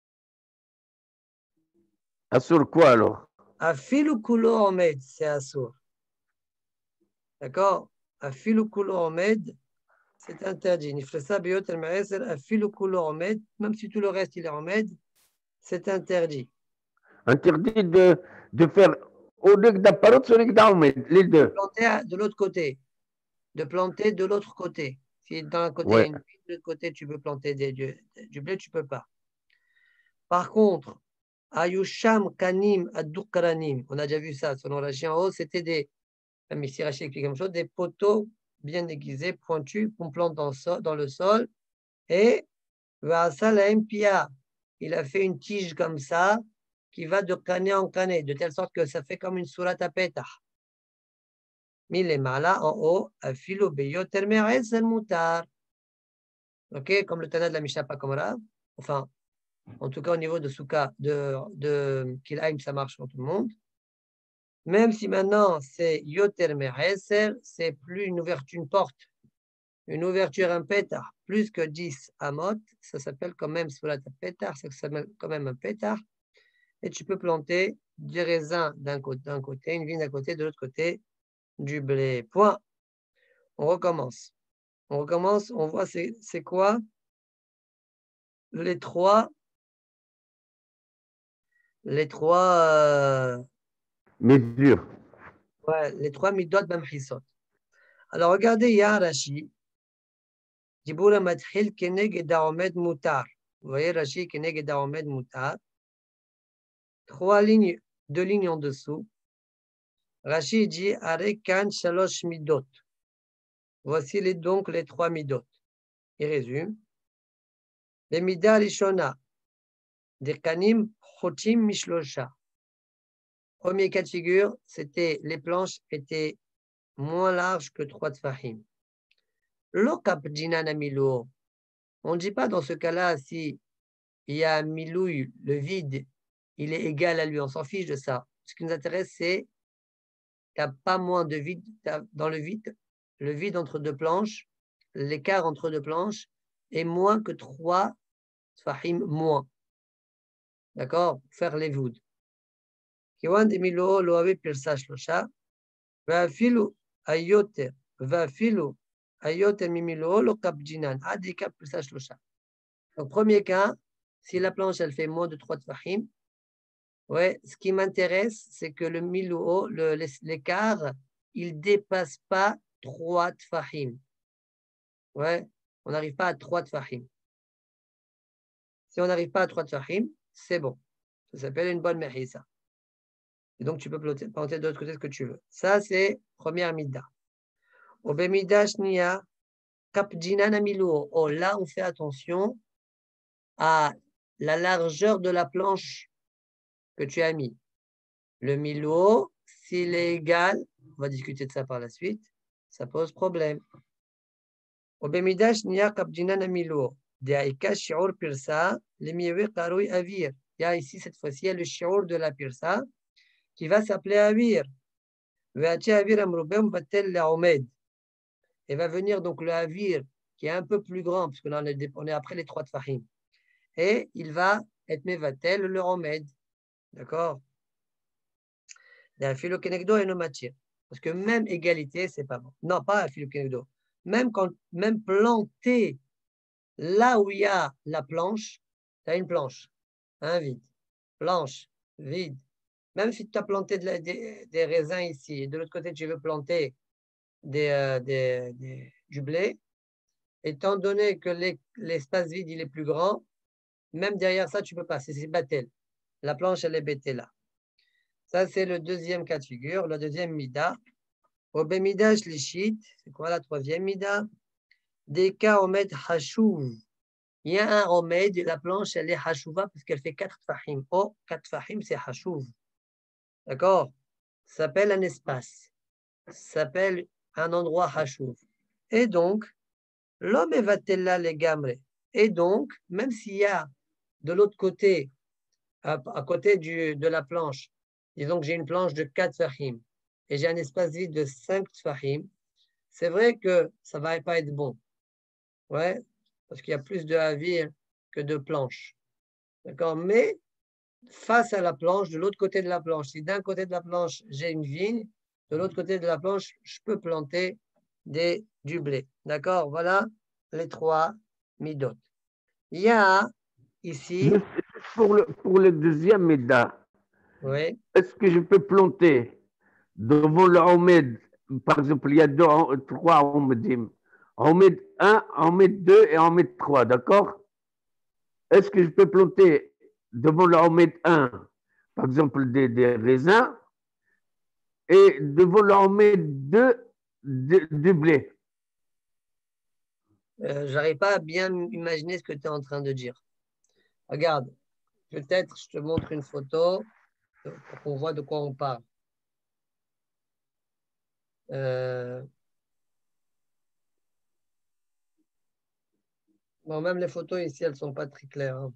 Assour quoi alors? Afilu kulo omed, c'est assour. D'accord? Afilu kulo omed, c'est interdit. Nifresa beyoter meheser, afilu kulo omed, même si tout le reste il est omed, c'est interdit. Interdit de, de faire au lieu d'apparut, sur les deux. Planter de l'autre côté. De planter de l'autre côté. Si d'un côté Ouais. il y a une vigne, de l'autre côté tu peux planter des, du, du blé, tu ne peux pas. Par contre, Ayusham Kanim Adukaranim, on a déjà vu ça, selon Rashi en haut, c'était des, même ici Rashi explique quelque chose, des poteaux bien aiguisés, pointus, qu'on plante dans, dans le sol. Et Vasalaim Pia, il a fait une tige comme ça, qui va de cané en cané, de telle sorte que ça fait comme une sourate à pétah. Milemala en haut, afilo beyoter me'ez el mutar. Ok, comme le Tana de la Mishnah Pakomra. Enfin, en tout cas au niveau de Souka, de, de Kilhaim, ça marche pour tout le monde. Même si maintenant c'est yoter me'eser, c'est plus une ouverture, une porte, une ouverture, un pétard, plus que dix amot, ça s'appelle quand même surat pétard, ça s'appelle quand même un pétard. Et tu peux planter des raisins d'un côté, d'un côté, une vigne d'un côté, de l'autre côté, du blé. Point. On recommence. On recommence, on voit c'est, c'est quoi les trois, les trois, euh, Mesure. ouais, les trois midot bamchisot. Alors regardez, il y a un Rashi. Dibura matchil keneged haomed mutar. Vous voyez Rashi keneged haomed mutar. Trois lignes, deux lignes en dessous. Rashi dit arekan shalosh midot. Voici les, donc les trois midot. Il résume. Les midah rishona. Dirkanim chotim mishlosha. Premier cas de figure, c'était les planches étaient moins larges que trois tfahim. Lokap jinan amilo. On ne dit pas dans ce cas-là si il y a un milouille, le vide, il est égal à lui, on s'en fiche de ça. Ce qui nous intéresse, c'est qu'il n'y a pas moins de vide dans le vide. Le vide entre deux planches, l'écart entre deux planches est moins que trois tfahim moins. D'accord? Faire les vouds. Kiwan de milo lo ave pirsa shlosha. Va filu ayoter. Va filu ayoter mimilo lo kap jinan. Adi kap pirsa shlosha. Donc, premier cas, si la planche elle fait moins de trois tfahim, ouais, ce qui m'intéresse, c'est que le milouo, le, l'écart il ne dépasse pas trois tfahim. Ouais, on n'arrive pas à trois tfahim. Si on n'arrive pas à trois tfahim, c'est bon. Ça s'appelle une bonne mehissa. Et donc, tu peux planter, planter de l'autre côté ce que tu veux. Ça, c'est première midda. Au bemida shniya, kapjinan amiluo. Oh, là, on fait attention à la largeur de la planche que tu as mis. Le miluo, s'il est égal, on va discuter de ça par la suite, ça pose problème. Au bemida shniya, kapjinan amiluo. Deaika shi'ur pirsa, lemiyewe karoui avir. Il y a ici, cette fois-ci, il y a le shi'ur de la pirsa qui va s'appeler avir. Il va venir donc le avir qui est un peu plus grand, parce que là on est après les trois tfahim. Et il va être mevatel le romed. D'accord? Parce que même égalité, c'est pas bon. Non, pas philokenegdo. Même quand, même planter là où il y a la planche, tu as une planche, un vide, planche, vide. Même si tu as planté de la, des, des raisins ici, et de l'autre côté, tu veux planter des, euh, des, des, du blé, étant donné que l'espace vide il est plus grand, même derrière ça, tu ne peux pas. C'est battel. La planche, elle est bêtée là. Ça, c'est le deuxième cas de figure. Le deuxième mida. Au bemida shlishit, c'est quoi la troisième mida? Des cas omed hachouv. Il y a un omed, la planche, elle est hachouva parce qu'elle fait quatre fahim. Oh, quatre fahim, c'est hachouv. D'accord? Ça s'appelle un espace. Ça s'appelle un endroit hachouv. Et donc, l'homme est vatella les gamre. Et donc, même s'il y a de l'autre côté, à, à côté du, de la planche, disons que j'ai une planche de quatre fahim et j'ai un espace vide de cinq fahim, c'est vrai que ça ne va pas être bon. Ouais, parce qu'il y a plus de havir que de planches. D'accord? Mais face à la planche, de l'autre côté de la planche, si d'un côté de la planche, j'ai une vigne, de l'autre côté de la planche, je peux planter des, du blé. D'accord? Voilà les trois midot. Il y a ici. Pour le, pour le deuxième mida, oui. Est-ce que je peux planter devant le Homed, par exemple, il y a deux, trois Homedim, Homed un, Homed deux et Homed trois, d'accord? Est-ce que je peux planter devant le Homed un, par exemple, des, des raisins, et devant le Homed deux, du blé? Euh, J'arrive pas à bien imaginer ce que tu es en train de dire. Regarde, peut-être je te montre une photo pour qu'on voit de quoi on parle. Euh... Bon, même les photos ici, elles ne sont pas très claires. Hein.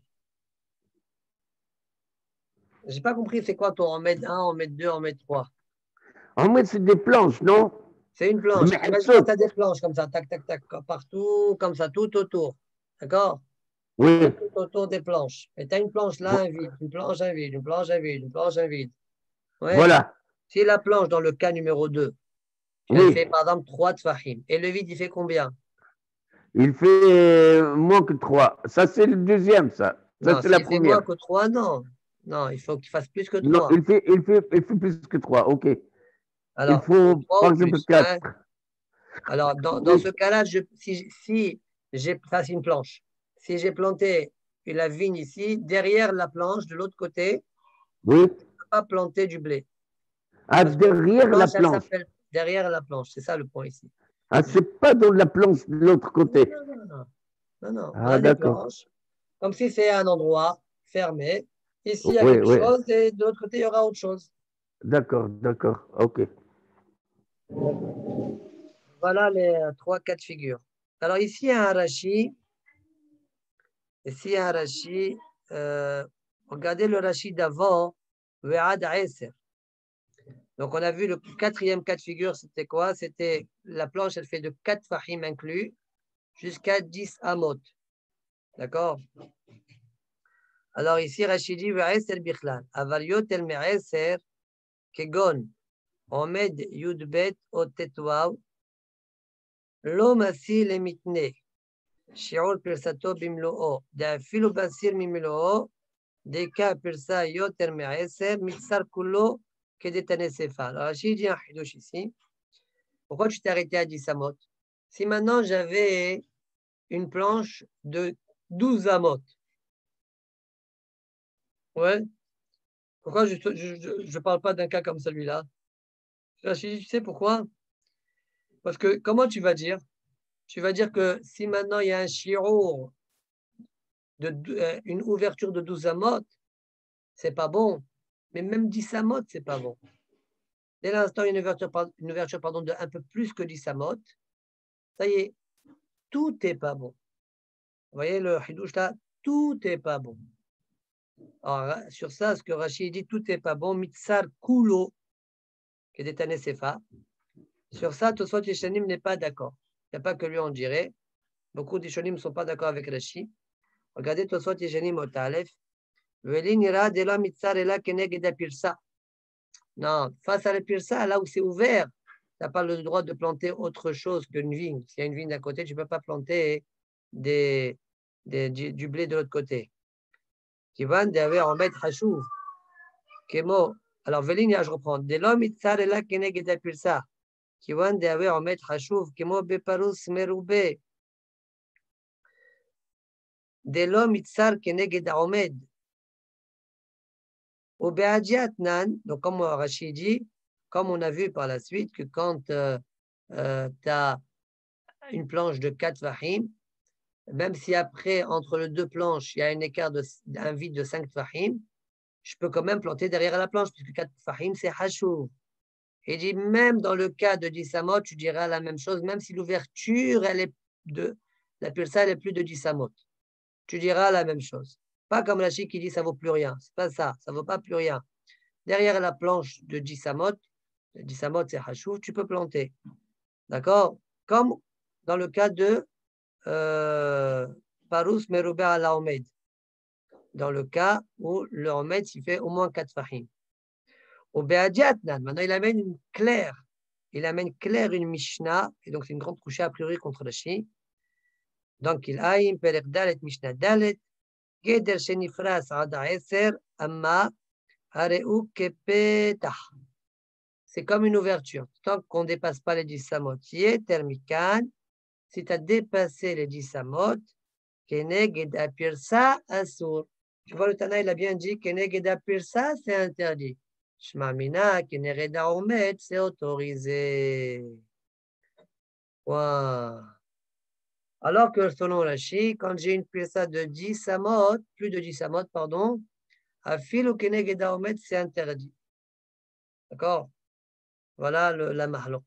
Je n'ai pas compris, c'est quoi ton en mettre un, en mettre deux, en mettre trois? En mettre, c'est des planches, non? C'est une planche. Imagine que tu as des planches comme ça, tac, tac, tac, partout, comme ça, tout autour. D'accord? Oui. Tout autour des planches. Et tu as une planche là, un vide, une planche, un vide, une planche, un vide, une planche, un vide. Ouais. Voilà. Si la planche, dans le cas numéro deux, oui. elle fait par exemple trois tfahim, et le vide, il fait combien? Il fait moins que trois. Ça, c'est le deuxième, ça. Ça, non, c'est la il fait première. moins que trois, non. Non, il faut qu'il fasse plus que trois. Non, il fait, il fait, il fait plus que trois, ok. Alors, il faut, par exemple, quatre. Hein. Alors, dans, dans oui. ce cas-là, je, si, si j'ai fait une planche, si j'ai planté la vigne ici, derrière la planche, de l'autre côté, oui. je ne peux pas planter du blé. Ah, derrière la planche. Derrière la planche, c'est ça le point ici. Ah, c'est pas dans la planche de l'autre côté. Non, non, non. non, non. Ah, on a des planches, comme si c'est un endroit fermé. Ici, il y a oui, quelque oui. chose et de l'autre côté, il y aura autre chose. D'accord, d'accord, ok. Voilà les trois cas de figure. Alors ici, il y a un Rashi. Ici, il y a un Rashi. Euh, regardez le Rashi d'avant. Donc, on a vu le quatrième cas de figure, c'était quoi? C'était la planche, elle fait de quatre fahim inclus jusqu'à dix amot. D'accord? Alors ici, Rashi dit Ve'eser bichlan. Avariot el me'eser kegon omed yudbet otetwav lo masil emitne shi'ur pirsato bimlo'o da'afilu basir mimlo'o deka pirsa yoter me'eser mitzar kullo kedetane sefa. Alors Rashi dit un hidouche ici. Pourquoi tu t'es arrêté à dix amot? Si maintenant j'avais une planche de douze amot, ouais, pourquoi je ne parle pas d'un cas comme celui-là? Tu sais pourquoi? Parce que comment tu vas dire? Tu vas dire que si maintenant il y a un shirour, de, euh, une ouverture de douze amot, c'est pas bon. Mais même dix amot, c'est pas bon. Dès l'instant, il y a une ouverture, une ouverture pardon, de un peu plus que dix amot, ça y est, tout n'est pas bon. Vous voyez le hidouche là, tout n'est pas bon. Alors, sur ça, ce que Rachid dit, tout n'est pas bon, mitzar kulo, qui est détané sefa. Sur ça, Tosfot Yeshanim n'est pas d'accord. Il n'y a pas que lui en dirait. Beaucoup d'Yeshanim ne sont pas d'accord avec Rachid. Regardez Tosfot Yeshanim au Talef. Non, face à la pirsa, là où c'est ouvert, tu n'as pas le droit de planter autre chose qu'une vigne. S'il y a une vigne d'un côté, tu ne peux pas planter des, des, du, du blé de l'autre côté. Kivan de en mettre hachouv. Kemo. Alors, Velinia, je reprends. De l'homme itzar la keneged la pirsa. Kivan de en mettre hachouv. Kemo beparus meroube. De l'homme itzar keneged omed. Au Béadiatnan, donc comme Rachid dit, comme on a vu par la suite, que quand euh, euh, tu as une planche de quatre fahim, même si après, entre les deux planches, il y a un écart de, un vide de cinq fahim, je peux quand même planter derrière la planche, puisque quatre fahim, c'est hachouv. Et dit, même dans le cas de dix amot, tu diras la même chose, même si l'ouverture, elle est de, la pulsa, elle est plus de dix amot. Tu diras la même chose. Pas comme Rachid qui dit, ça vaut plus rien. C'est pas ça, ça vaut pas plus rien. Derrière la planche de dix amot, dix amot c'est hachouv, tu peux planter. D'accord? Comme dans le cas de euh, Parus Merouber à la Omed. Dans le cas où le Omed, il fait au moins quatre fahim. Au Be'adiatnan, maintenant il amène une claire. Il amène claire une Mishnah, et donc c'est une grande couchée a priori contre le Shi. Donc il a une Perek Dalet Mishnah Dalet, Geder Shenifras Ada Eser, Amma, Areu Kepetah. C'est comme une ouverture. Tant qu'on ne dépasse pas les dix samot, termikan, si tu as dépassé les dix samot, keneged apirsa asur. Tu vois, le Tana, il a bien dit keneged apirsa, c'est interdit. Shmamina, keneged omed, c'est autorisé. Wow. Alors que selon Rashi, quand j'ai une pirsa de dix samot, plus de dix samot, pardon, afil ou keneged omed, c'est interdit. D'accord? Voilà le, la mahlok.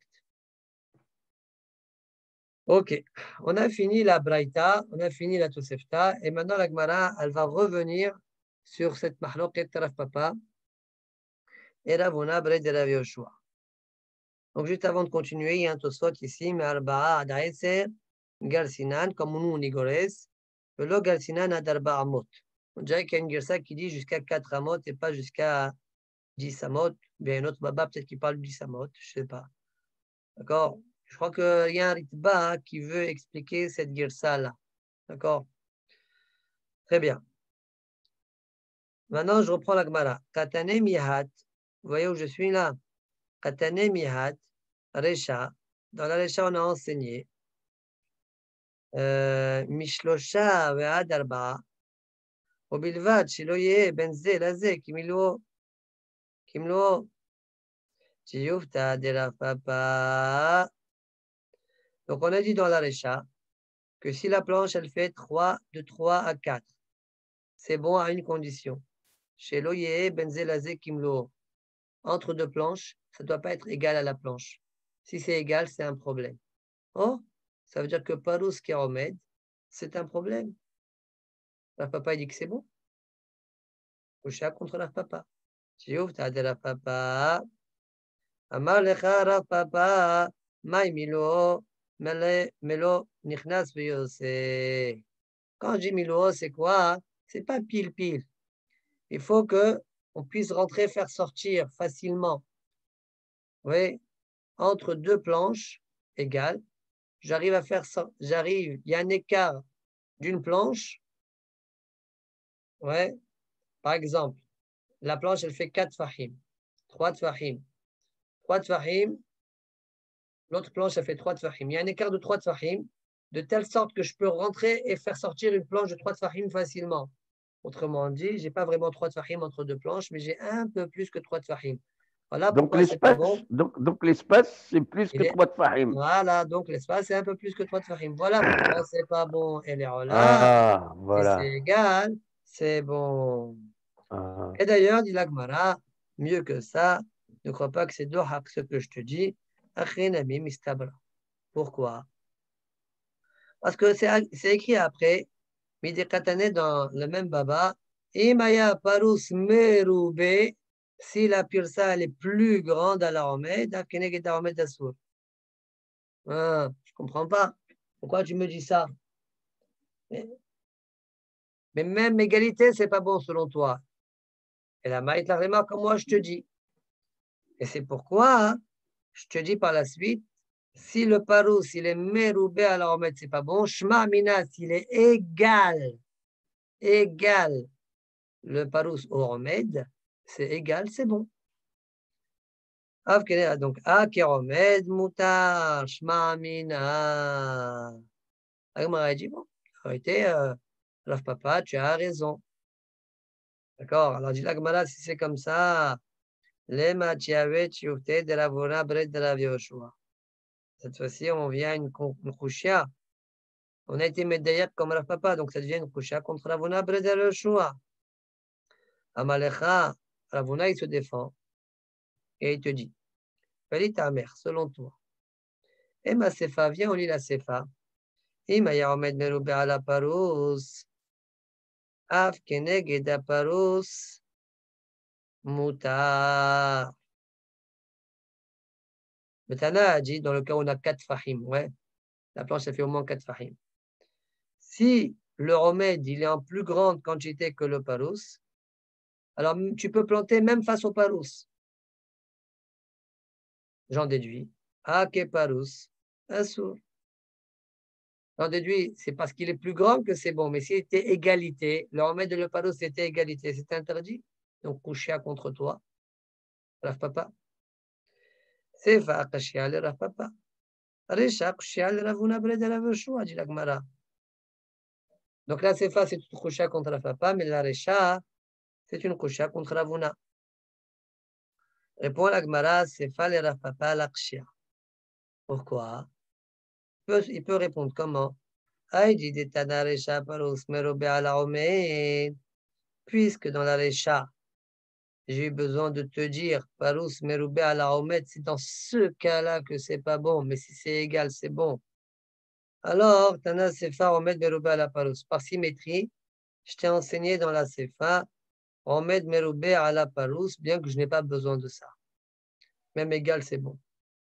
Ok, on a fini la Braïta, on a fini la Tosefta, et maintenant la Gemara, elle va revenir sur cette mahloket Rav Papa et Ravuna Bred de Rav Yoshua. Donc juste avant de continuer, il y a un Tosfot ici, mais Arba'a Adaeser, Galsinan, comme nous on Igores, le Lo Galsinan Adarba Amot. On dirait qu'il y a une Gersa qui dit jusqu'à quatre Amot et pas jusqu'à dix Amot. Bien, un autre Baba peut-être qui parle de dix Amot, je ne sais pas. D'accord? Je crois qu'il y a un Ritba qui veut expliquer cette Gersa-là. D'accord? Très bien. Maintenant, je reprends la Gemara. Katane mihat. Vous voyez où je suis là? Katane mihat. Recha. Dans la Recha, on a enseigné. Mishlosha ve'ad arba'a. Obilvad shiloye benze laze kimilo. Kimlo. Tiyufta de la papa. Donc, on a dit dans la Recha que si la planche, elle fait trois, de trois à quatre, c'est bon à une condition. Chez l'oye, benzelazé kimlo, entre deux planches, ça ne doit pas être égal à la planche. Si c'est égal, c'est un problème. Oh, ça veut dire que parus keromed, c'est un problème. La papa, il dit que c'est bon. Koucha contre la papa. Tiouf, t'as de la papa. Amar lecha rav papa, maï milo, melo, nichnas veyose. Quand je dis milo, c'est quoi? C'est pas pile pile. Il faut qu'on puisse rentrer, faire sortir facilement. Oui, entre deux planches égales, j'arrive à faire ça. J'arrive, il y a un écart d'une planche. Ouais, par exemple, la planche, elle fait quatre fahim, trois fahim. trois fahim, L'autre planche, ça fait trois tfahim. Il y a un écart de trois tfahim, de telle sorte que je peux rentrer et faire sortir une planche de trois tfahim facilement. Autrement dit, je n'ai pas vraiment trois tfahim entre deux planches, mais j'ai un peu plus que trois tfahim. Voilà Donc pourquoi c'est pas bon. l'espace, donc, donc l'espace, c'est plus Il que est- trois tfahim. Voilà, donc l'espace, c'est un peu plus que trois tfahim. Voilà pourquoi c'est pas bon. Et les rolas, Ah, si voilà. c'est égal, c'est bon. Ah. Et d'ailleurs, dit l'Agmara, mieux que ça, ne crois pas que c'est dohak ce que je te dis. Akhinami mistabra. Pourquoi? Parce que c'est c'est écrit après, Midi Katane dans le même baba, Imaya parus merube, si la pirsa elle est plus grande à la Omed, Akeneged Omed Asur. Ah, je comprends pas. Pourquoi tu me dis ça? Mais, mais même égalité, c'est pas bon selon toi. Et la maït la remarque comme moi je te dis. Et c'est pourquoi hein, je te dis par la suite, si le parous, il est meroubé à la Omed, c'est pas bon. Shma mina, s'il est égal, égal, le parous au Omed, c'est égal, c'est bon. Donc, A Keromed Moutar, Shma Mina. Agmara dit, bon, en réalité, euh, Rav Papa, tu as raison. D'accord? Alors, dit l'Agmara, si c'est comme ça, les Machiavet, Chiufte, de la Vora, Bred, de la Vioshua. Cette fois-ci, on vient une, une Khushia. On a été médaillé comme Rav Papa, donc ça devient une Khushia contre Ravuna, Bred, de la Vioshua. Amalecha, Ravuna, il se défend et il te dit, Fali ta mère, selon toi. Et ma Sefa, viens, on lit la Sefa. אם היה עומד מרובה על הפרוס, אף כנגד הפרוס מותר. Betana a dit, dans le cas où on a quatre fahim, ouais, la planche, ça fait au moins quatre fahim. Si le remède, il est en plus grande quantité que le parous, alors tu peux planter même face au parous. J'en déduis. Ake parous, assour. J'en déduis, c'est parce qu'il est plus grand que c'est bon. Mais s'il était égalité, le remède de le parous c'était égalité, c'est interdit. Donc, coucher contre toi. Rav Papa. Sefa Akashia le Rav Papa. Resha Akashia le Ravuna Bred Rav Yoshua, dit la Gemara. Donc la Sefa, c'est une Kusha contre Rav Papa, mais la Resha, c'est une Kusha contre Ravuna. Répond la Gemara, Sefa le Rav Papa l'Akashia. Pourquoi? Il peut, il peut répondre comment? Aïdi de Tana Resha Parus Merobe ala Omein. Puisque dans la Resha, j'ai eu besoin de te dire, Parus Meroube à la Omet, c'est dans ce cas-là que c'est pas bon, mais si c'est égal, c'est bon. Alors, Tana Sefa Omet Meroube à la Parus. Par symétrie, je t'ai enseigné dans la Sefa Omet Meroube à la Parus, bien que je n'ai pas besoin de ça. Même égal, c'est bon.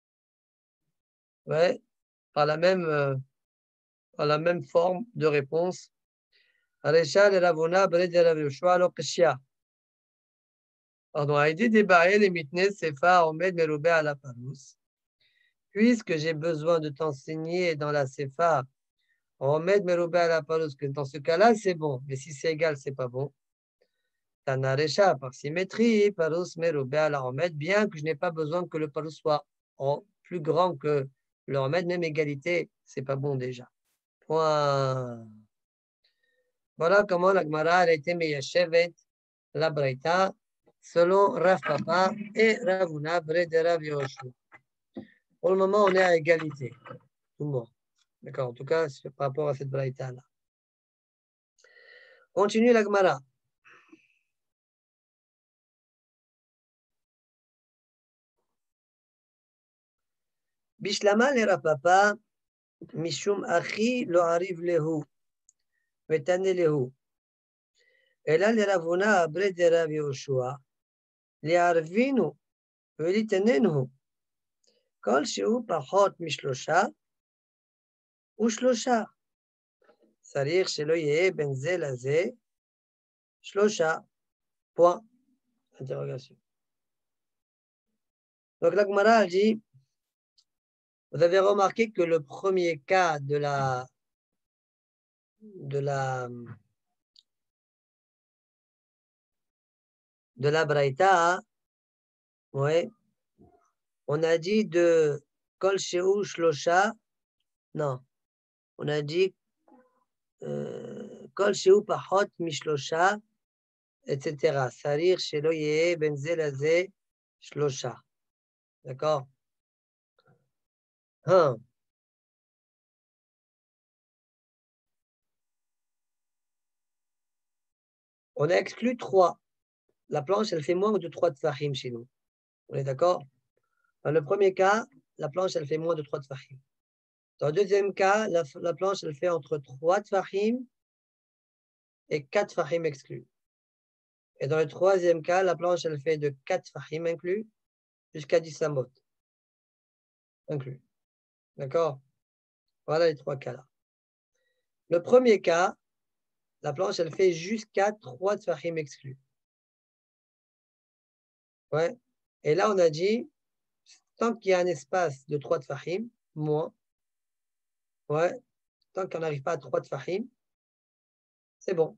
Ouais, par la même, euh, par la même forme de réponse. Aresha le Ravona, Bred Rav Yoshua, alors Keshia. Pardon, Aïdi débarré les mitnes Sefa Omet Meroube à la Parus. Puisque j'ai besoin de t'enseigner dans la Sefa, Omed Meroube à la Parus, que dans ce cas-là, c'est bon. Mais si c'est égal, c'est pas bon. Tanaresha, par symétrie, Parus Meroube à la Omed, bien que je n'ai pas besoin que le Parus soit en plus grand que le Omed, même égalité, c'est pas bon déjà. Point. Voilà comment la Gemara a été Meyashevet, la Braïta, selon Rav Papa et Ravuna, Bred Rav Yoshua. Pour le moment, on est à égalité. Tout le monde. D'accord, en tout cas, par rapport à cette braïta-là. Continue la Gemara. Bishlama le Rapapa, Mishum Achi lo arrive lehu, Vetane lehu. Et là, le Ravuna abre de Rav Yoshua, le Arvinu, Velitenenu, Kol Shu Pachot Mishlosha, Ushlosha. Sarir Shelo Yeh Ben Ze la Ze, Shlosha. Point. Interrogation. Donc la Gemara dit, vous avez remarqué que le premier cas de la de la de la Braïta, ouais, on a dit de Kol Sheu Shlosha. Non. On a dit Kol Sheu Pachot Mishlosha, et cetera. Sarir Shelo Yeh Benze Laze Shlosha. D'accord? Hein. On a exclu trois. La planche, elle fait moins de trois tfahim chez nous. On est d'accord? Dans le premier cas, la planche, elle fait moins de trois tfahim. Dans le deuxième cas, la, la planche, elle fait entre trois tfahim et quatre tfahim exclus. Et dans le troisième cas, la planche, elle fait de quatre tfahim inclus jusqu'à dix samot inclus. D'accord? Voilà les trois cas-là. Le premier cas, la planche, elle fait jusqu'à trois tfahim exclus. Ouais. Et là, on a dit, tant qu'il y a un espace de trois tfahim, moins, ouais, tant qu'on n'arrive pas à trois tfahim, c'est bon.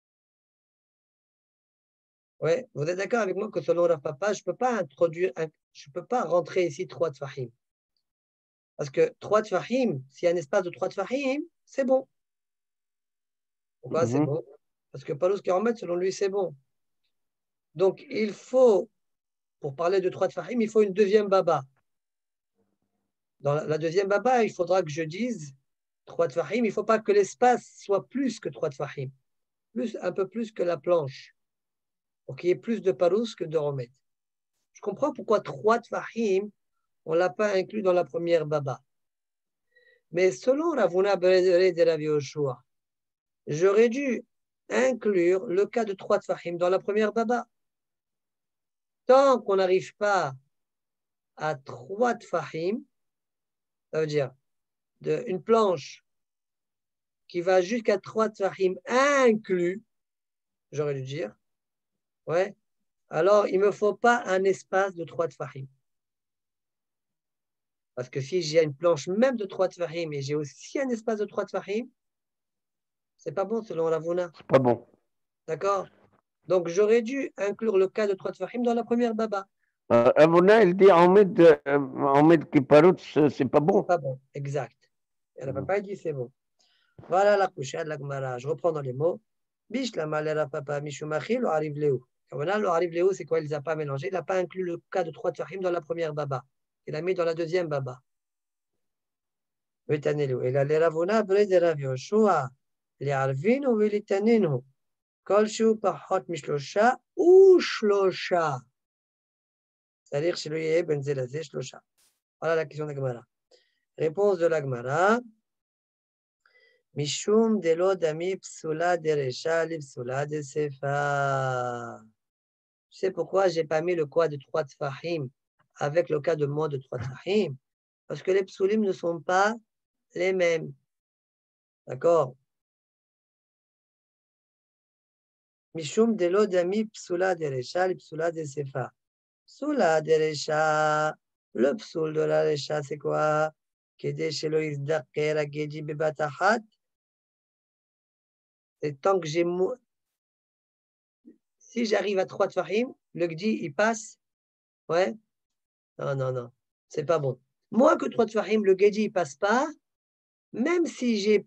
Ouais, vous êtes d'accord avec moi que selon Rav Papa, je ne peux pas introduire, un, je peux pas rentrer ici trois tfahim. Parce que trois tfahim, s'il y a un espace de trois tfahim, c'est bon. Pourquoi mm-hmm. c'est bon? Parce que Paulus quarante, selon lui, c'est bon. Donc, il faut, pour parler de trois tfahim, il faut une deuxième baba. Dans la, la deuxième baba, il faudra que je dise trois tfahim, il ne faut pas que l'espace soit plus que trois tfahim, plus, un peu plus que la planche, pour qu'il y ait plus de Paulus que de Romet. Je comprends pourquoi trois tfahim, on ne l'a pas inclus dans la première baba. Mais selon Ravuna Bereder de Rav Yoshua, j'aurais dû inclure le cas de trois tfahim dans la première baba. Tant qu'on n'arrive pas à trois tfahim, ça veut dire de, une planche qui va jusqu'à trois tfahim inclus, j'aurais dû dire, ouais, alors il ne me faut pas un espace de trois tfahim. Parce que si j'ai une planche même de trois tfahim et j'ai aussi un espace de trois tfahim, c'est pas bon selon Ravuna. C'est pas bon. D'accord? Donc j'aurais dû inclure le cas de trois tfahim dans la première baba. Euh, Ravuna, elle dit Ahmed, euh, Ahmed Kiparut, c'est pas bon. C'est pas bon, exact. Elle n'a pas dit c'est bon. Voilà la couchade, la Gemara. Je reprends dans les mots. Bish la malera papa mishumachi lo arrive léo. Lo arrive léo, c'est quoi? Il ne les a pas mélangés. Il n'a pas inclus le cas de trois tfahim dans la première baba. Il a mis dans la deuxième baba. Et là, les Ravuna, Bred et Rav Yoshua, les Arvin ou les Taninu, Kolshu pachot mishlosha ou shlosha. C'est-à-dire chez le Yeh ben Zelazé shlosha. Voilà la question de la Gemara. Réponse de la Gemara. Mishum de l'odami psula de recha li psula de sefa. Tu sais pourquoi je n'ai pas mis le cas de trois tfahim avec le cas de moins de trois tfahim? Parce que les psulim ne sont pas les mêmes. D'accord? Mishum de l'odami psula de recha li psula de sefa. Psula de recha, le psul de la recha, c'est quoi? Kede shelo izdaker agedi bebatahat. Et tant que j'ai. Si j'arrive à trois tfahim, le gdi, il passe. Ouais. Non, non, non. C'est pas bon. Moins que trois tfahim, le gdi, il passe pas. Même si j'ai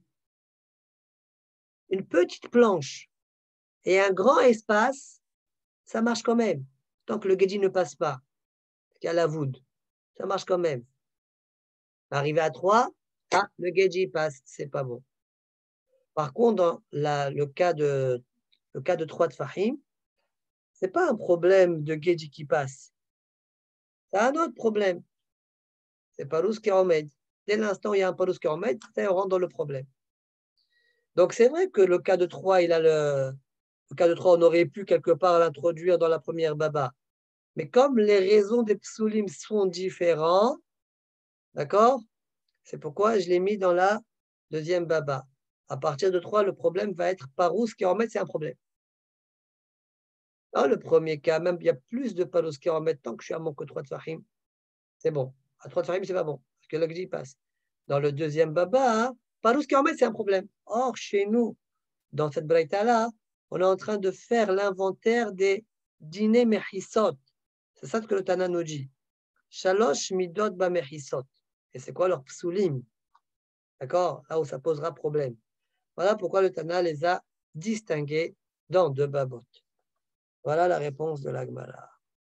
une petite planche et un grand espace, ça marche quand même. Tant que le gdi ne passe pas. Parce qu'il y a la voûte. Ça marche quand même. Arrivé à trois, ah, le gdi passe. C'est pas bon. Par contre, dans la, le cas de le cas de trois tfahim, ce n'est pas un problème de Gedi qui passe. C'est un autre problème. C'est Parous qui remet. Dès l'instant où il y a un Parous qui remet, ça rentre dans le problème. Donc c'est vrai que le cas de trois, il a le, le cas de trois, on aurait pu quelque part l'introduire dans la première baba. Mais comme les raisons des psulim sont différents, d'accord? C'est pourquoi je l'ai mis dans la deuxième baba. À partir de trois, le problème va être Parous qui remet, c'est un problème. Dans le premier cas, même il y a plus de palos qui remettent tant que je suis à mon que trois tfahim. C'est bon. À trois tfahim, c'est pas bon. Parce que l'ogdi passe. Dans le deuxième baba, hein, palos qui remettent, c'est un problème. Or, chez nous, dans cette braïta-là, on est en train de faire l'inventaire des dîners mechisot. C'est ça que le Tana nous dit. Shalosh midot ba mechisot. Et c'est quoi leur psulim? D'accord? Là où ça posera problème. Voilà pourquoi le Tana les a distingués dans deux babot. Voilà la réponse de la Gemara.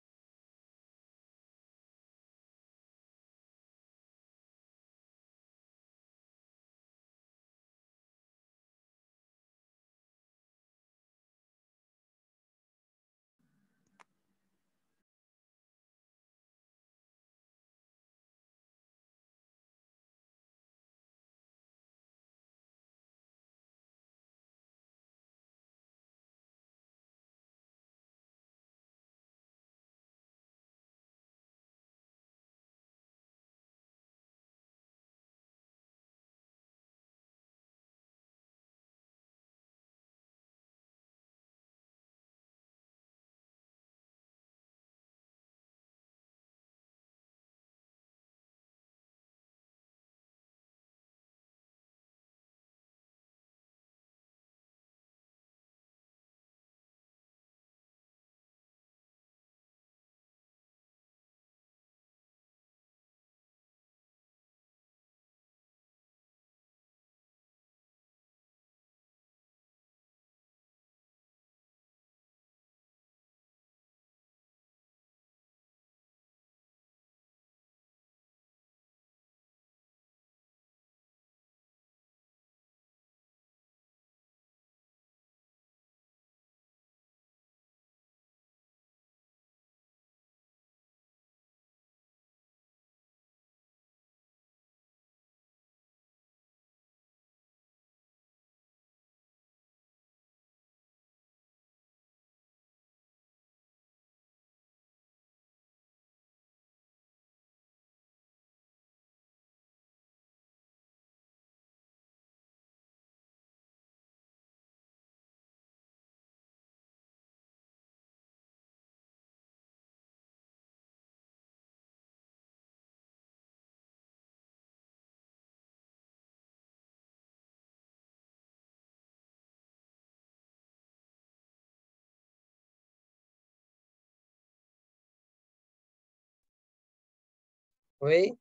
Oui,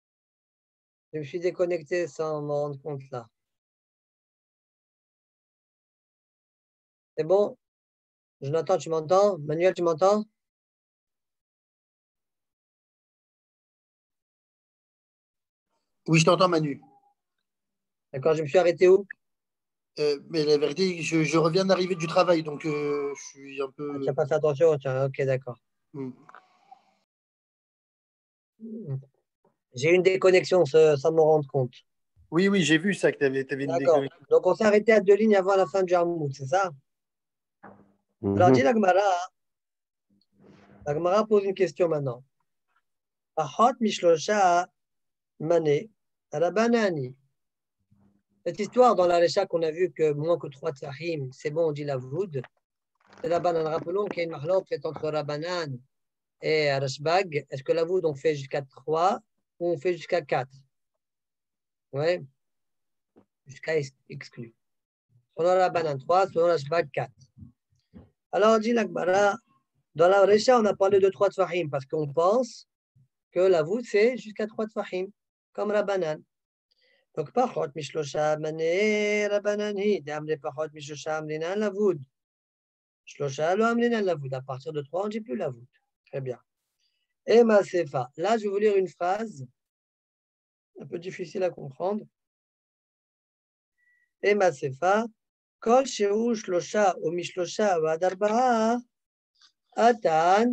je me suis déconnecté sans me rendre compte là. C'est bon? Jonathan, tu m'entends? Manuel, tu m'entends? Oui, je t'entends, Manu. D'accord, je me suis arrêté où? Euh, mais la vérité, je, je reviens d'arriver du travail, donc euh, je suis un Ah, peu. tu n'as pas fait attention, tiens, ok, d'accord. Hmm. J'ai eu une déconnexion sans sans me rendre compte. Oui, oui, j'ai vu ça, que tu avais, une D'accord. déconnexion. Donc, on s'est arrêté à deux lignes avant la fin du Jarmout, c'est ça? Alors, dit Mhm. la Gemara, la Gemara pose une question maintenant. Ahot mishlosha mané rabanani. Cette histoire dans la Récha qu'on a vu que moins que trois tsahim, c'est bon, on dit la voud. C'est la banane. Rappelons qu'il y a une marloque faite entre Rabanan et Rashbag. Est-ce que la voud, on fait jusqu'à trois ou on fait jusqu'à quatre? Oui, jusqu'à exclu. Selon Rabanan trois, selon Rashbag quatre. Alors, on dit la Gemara, dans la Récha, on a parlé de trois tsahim parce qu'on pense que la voûte, c'est jusqu'à trois tfahim, comme la banane. Donc, pachot mishlosha mané rabanani, d'amle pachot mishlosha amlinan la voûte. Shlosha lo amlinan la voûte. À partir de trois, on ne dit plus la voûte. Très bien. Et ma sefa. Là, je vais vous lire une phrase un peu difficile à comprendre. Et ma sefa. Kol sheu shlosha ou mishlosha va darba'a atan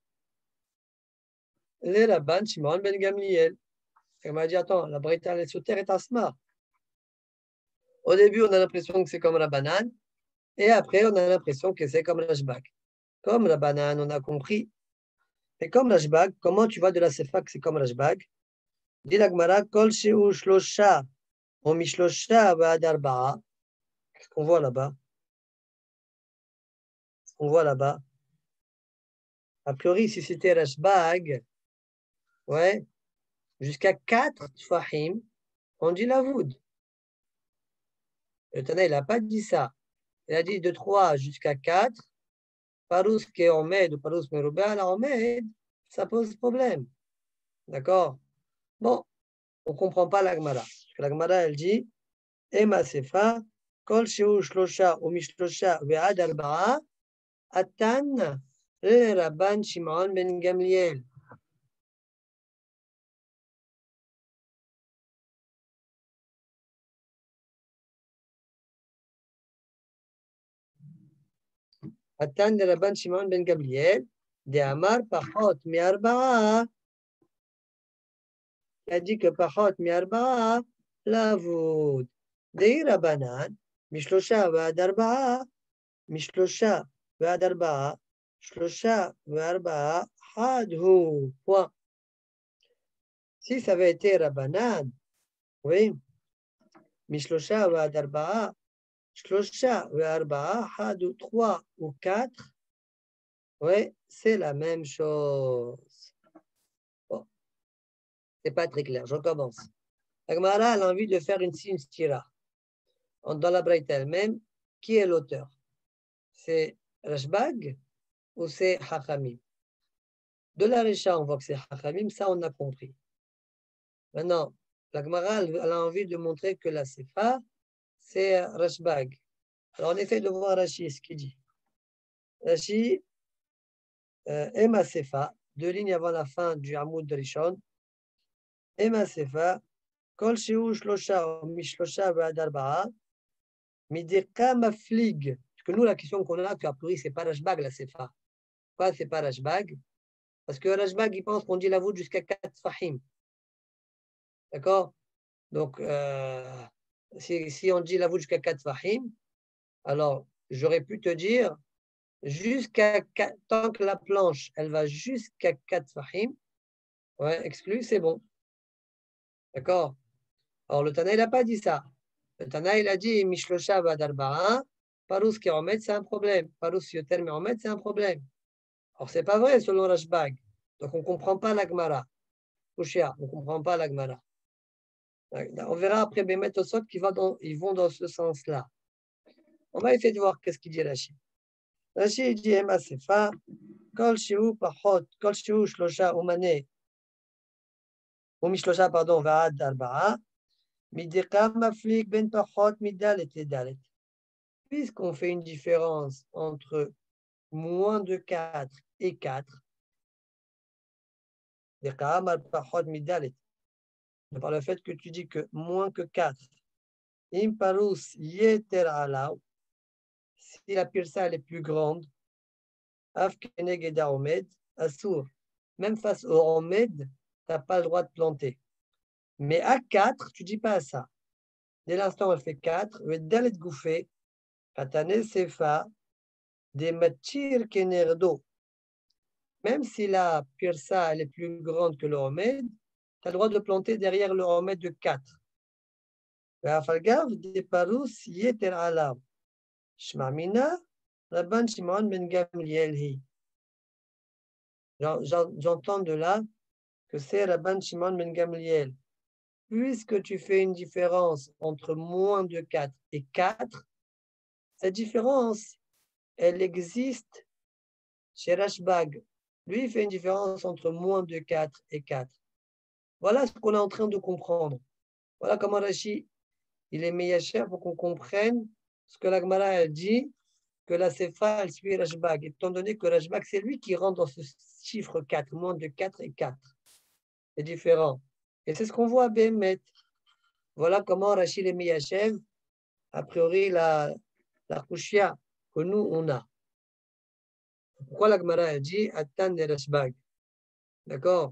le rabban Shimon ben Gamliel. Elle m'a dit, attends, la Bretagne est asma. Au début, on a l'impression que c'est comme la banane, et après, on a l'impression que c'est comme la shbak. Comme la banane, on a compris. Et comme la shbak, comment tu vois de la sefa que c'est comme la shbak? Dit la Gemara, kol sheu shlosha, ou mishlosha va darba'a. Qu'est-ce qu'on voit là-bas? Qu'est-ce qu'on voit là-bas? A priori, si c'était la shbak, ouais, jusqu'à quatre tfahim, on dit la voud. Le Tana, il n'a pas dit ça. Il a dit de trois jusqu'à quatre. Parous qui omed ou parous merouba, la omed, ça pose problème. D'accord? Bon, on ne comprend pas la Gemara. Parce que la Gemara, elle dit Ema Sefa, Kol Sheu Shlosha ou Mishlosha Ve'ad Arba'a, Atan Le Rabban Shimon ben Gamliel. Atan Le Rabban Shimon ben Gamliel, De Amar Pachot Mi Arba'a. Il a dit que Pachot Mi Arba'a, Lavud. Dei Rabbanan, Mishlosha Ve'ad Arba'a, Mishlosha Ve'ad Arba'a, Shlosha Ve'arba'a, Hadhu. Point. Si ça avait été Rabbanan, oui, Mishlosha Ve'ad Arba'a, Shlosha Ve'arba'a, Hadhu, trois ou quatre, oui, c'est la même chose. Bon, c'est pas très clair, je commence. La Gemara a envie de faire une sinstira. Dans la Braïta elle-même, qui est l'auteur? C'est Rashbag ou c'est Hachamim? De la Récha, on voit que c'est Hachamim, ça on a compris. Maintenant, la Gemara elle a envie de montrer que la Sefa, c'est Rashbag. Alors on essaie de voir Rashi, ce qu'il dit. Rashi, euh, Ema Sefa, deux lignes avant la fin du Hamoud de Rishon. Ema Sefa, Kol Sheu Shlosha ou Mishlosha Ve'ad Arba'a, Mideka Maflig. Parce que nous, la question qu'on a, a priori, c'est pas Rashbag la Sefa. Pourquoi c'est pas Rashbag? Parce que Rashbag, il pense qu'on dit la voûte jusqu'à quatre Fahim. D'accord? Donc, euh, si, si on dit la voûte jusqu'à quatre Fahim, alors j'aurais pu te dire, jusqu'à tant que la planche, elle va jusqu'à quatre Fahim, ouais, exclu, c'est bon. D'accord? Alors, le Tana, il n'a pas dit ça. Le Tana, il a dit Mishlosha Ve'ad Arba'a, Parous qui remet, c'est un problème. Parous Yoter me remet, c'est un problème. Alors, ce n'est pas vrai selon Rashbag. Donc, on ne comprend pas la Gemara. Kouchia, on ne comprend pas la Gemara. On verra après Bémet Osot qui va dans, ils vont dans ce sens-là. On va essayer de voir qu'est-ce qu'il dit Rashi. Rashi dit Ema Sefa, Kol Sheu Pachot, Kol Sheu Shlosha Umane, ou Mishlosha, pardon, Ve'ad Arba'a, Mideka Maflik Ben Pachot Midalet et Dalet. Puisqu'on fait une différence entre moins de quatre et quatre, par le fait que tu dis que moins que quatre, Imparus Yeter Alaw, si la pirsa est plus grande, Afkenegeda Omed, Assour, même face au Omed, tu n'as pas le droit de planter. Mais à quatre, tu ne dis pas ça. Dès l'instant où elle fait quatre, Dalet Gouffé, Katane Sefa, des Matir Kenerdo. Même si la pirsa elle est plus grande que le Omed, tu as le droit de le planter derrière le Omed de quatre. J'entends de là que c'est Rabban Shimon ben Gamliel. Puisque tu fais une différence entre moins de quatre et quatre, cette différence, elle existe chez Rashbag. Lui, il fait une différence entre moins de quatre et quatre. Voilà ce qu'on est en train de comprendre. Voilà comment Rashi, il est meilleur pour qu'on comprenne ce que la Gemara a dit, que la Sefa, elle suit Rashbag, étant donné que Rashbag, c'est lui qui rentre dans ce chiffre quatre, moins de quatre et quatre. C'est différent. Et c'est ce qu'on voit à Bémet. Voilà comment Rashi est meilleur, a priori, la, la Kouchia que nous, on a. Pourquoi la Gemara a dit Atan de Rashbag? D'accord?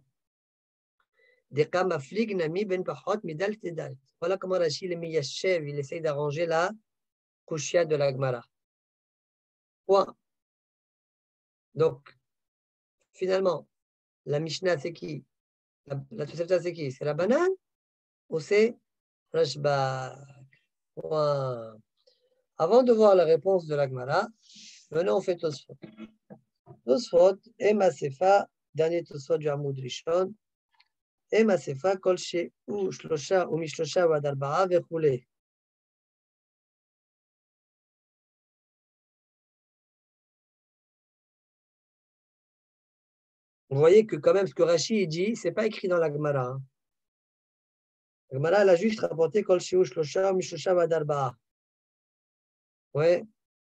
Voilà comment Rashi le Miyachev, il essaye d'arranger la Kushia de la Gemara. Point. Donc, finalement, la Mishnah, c'est qui? La, la Tosefta, c'est qui? C'est la banane ou c'est Rashbag? Point. Avant de voir la réponse de la Gemara, maintenant on fait Tosfot. Tosfot, Ema Sefa, dernier Tosfot du Hamoud Rishon. Ema Sefa, Kol Sheu Shlosha ou Mishlosha Ve'ad Arba'a Vechule. Vous voyez que quand même ce que Rashi dit, ce n'est pas écrit dans la Gemara. Hein. L'Agmara, elle a juste rapporté Kol Shiu Shlosha Mishlosha Vad Arba'a. Ouais.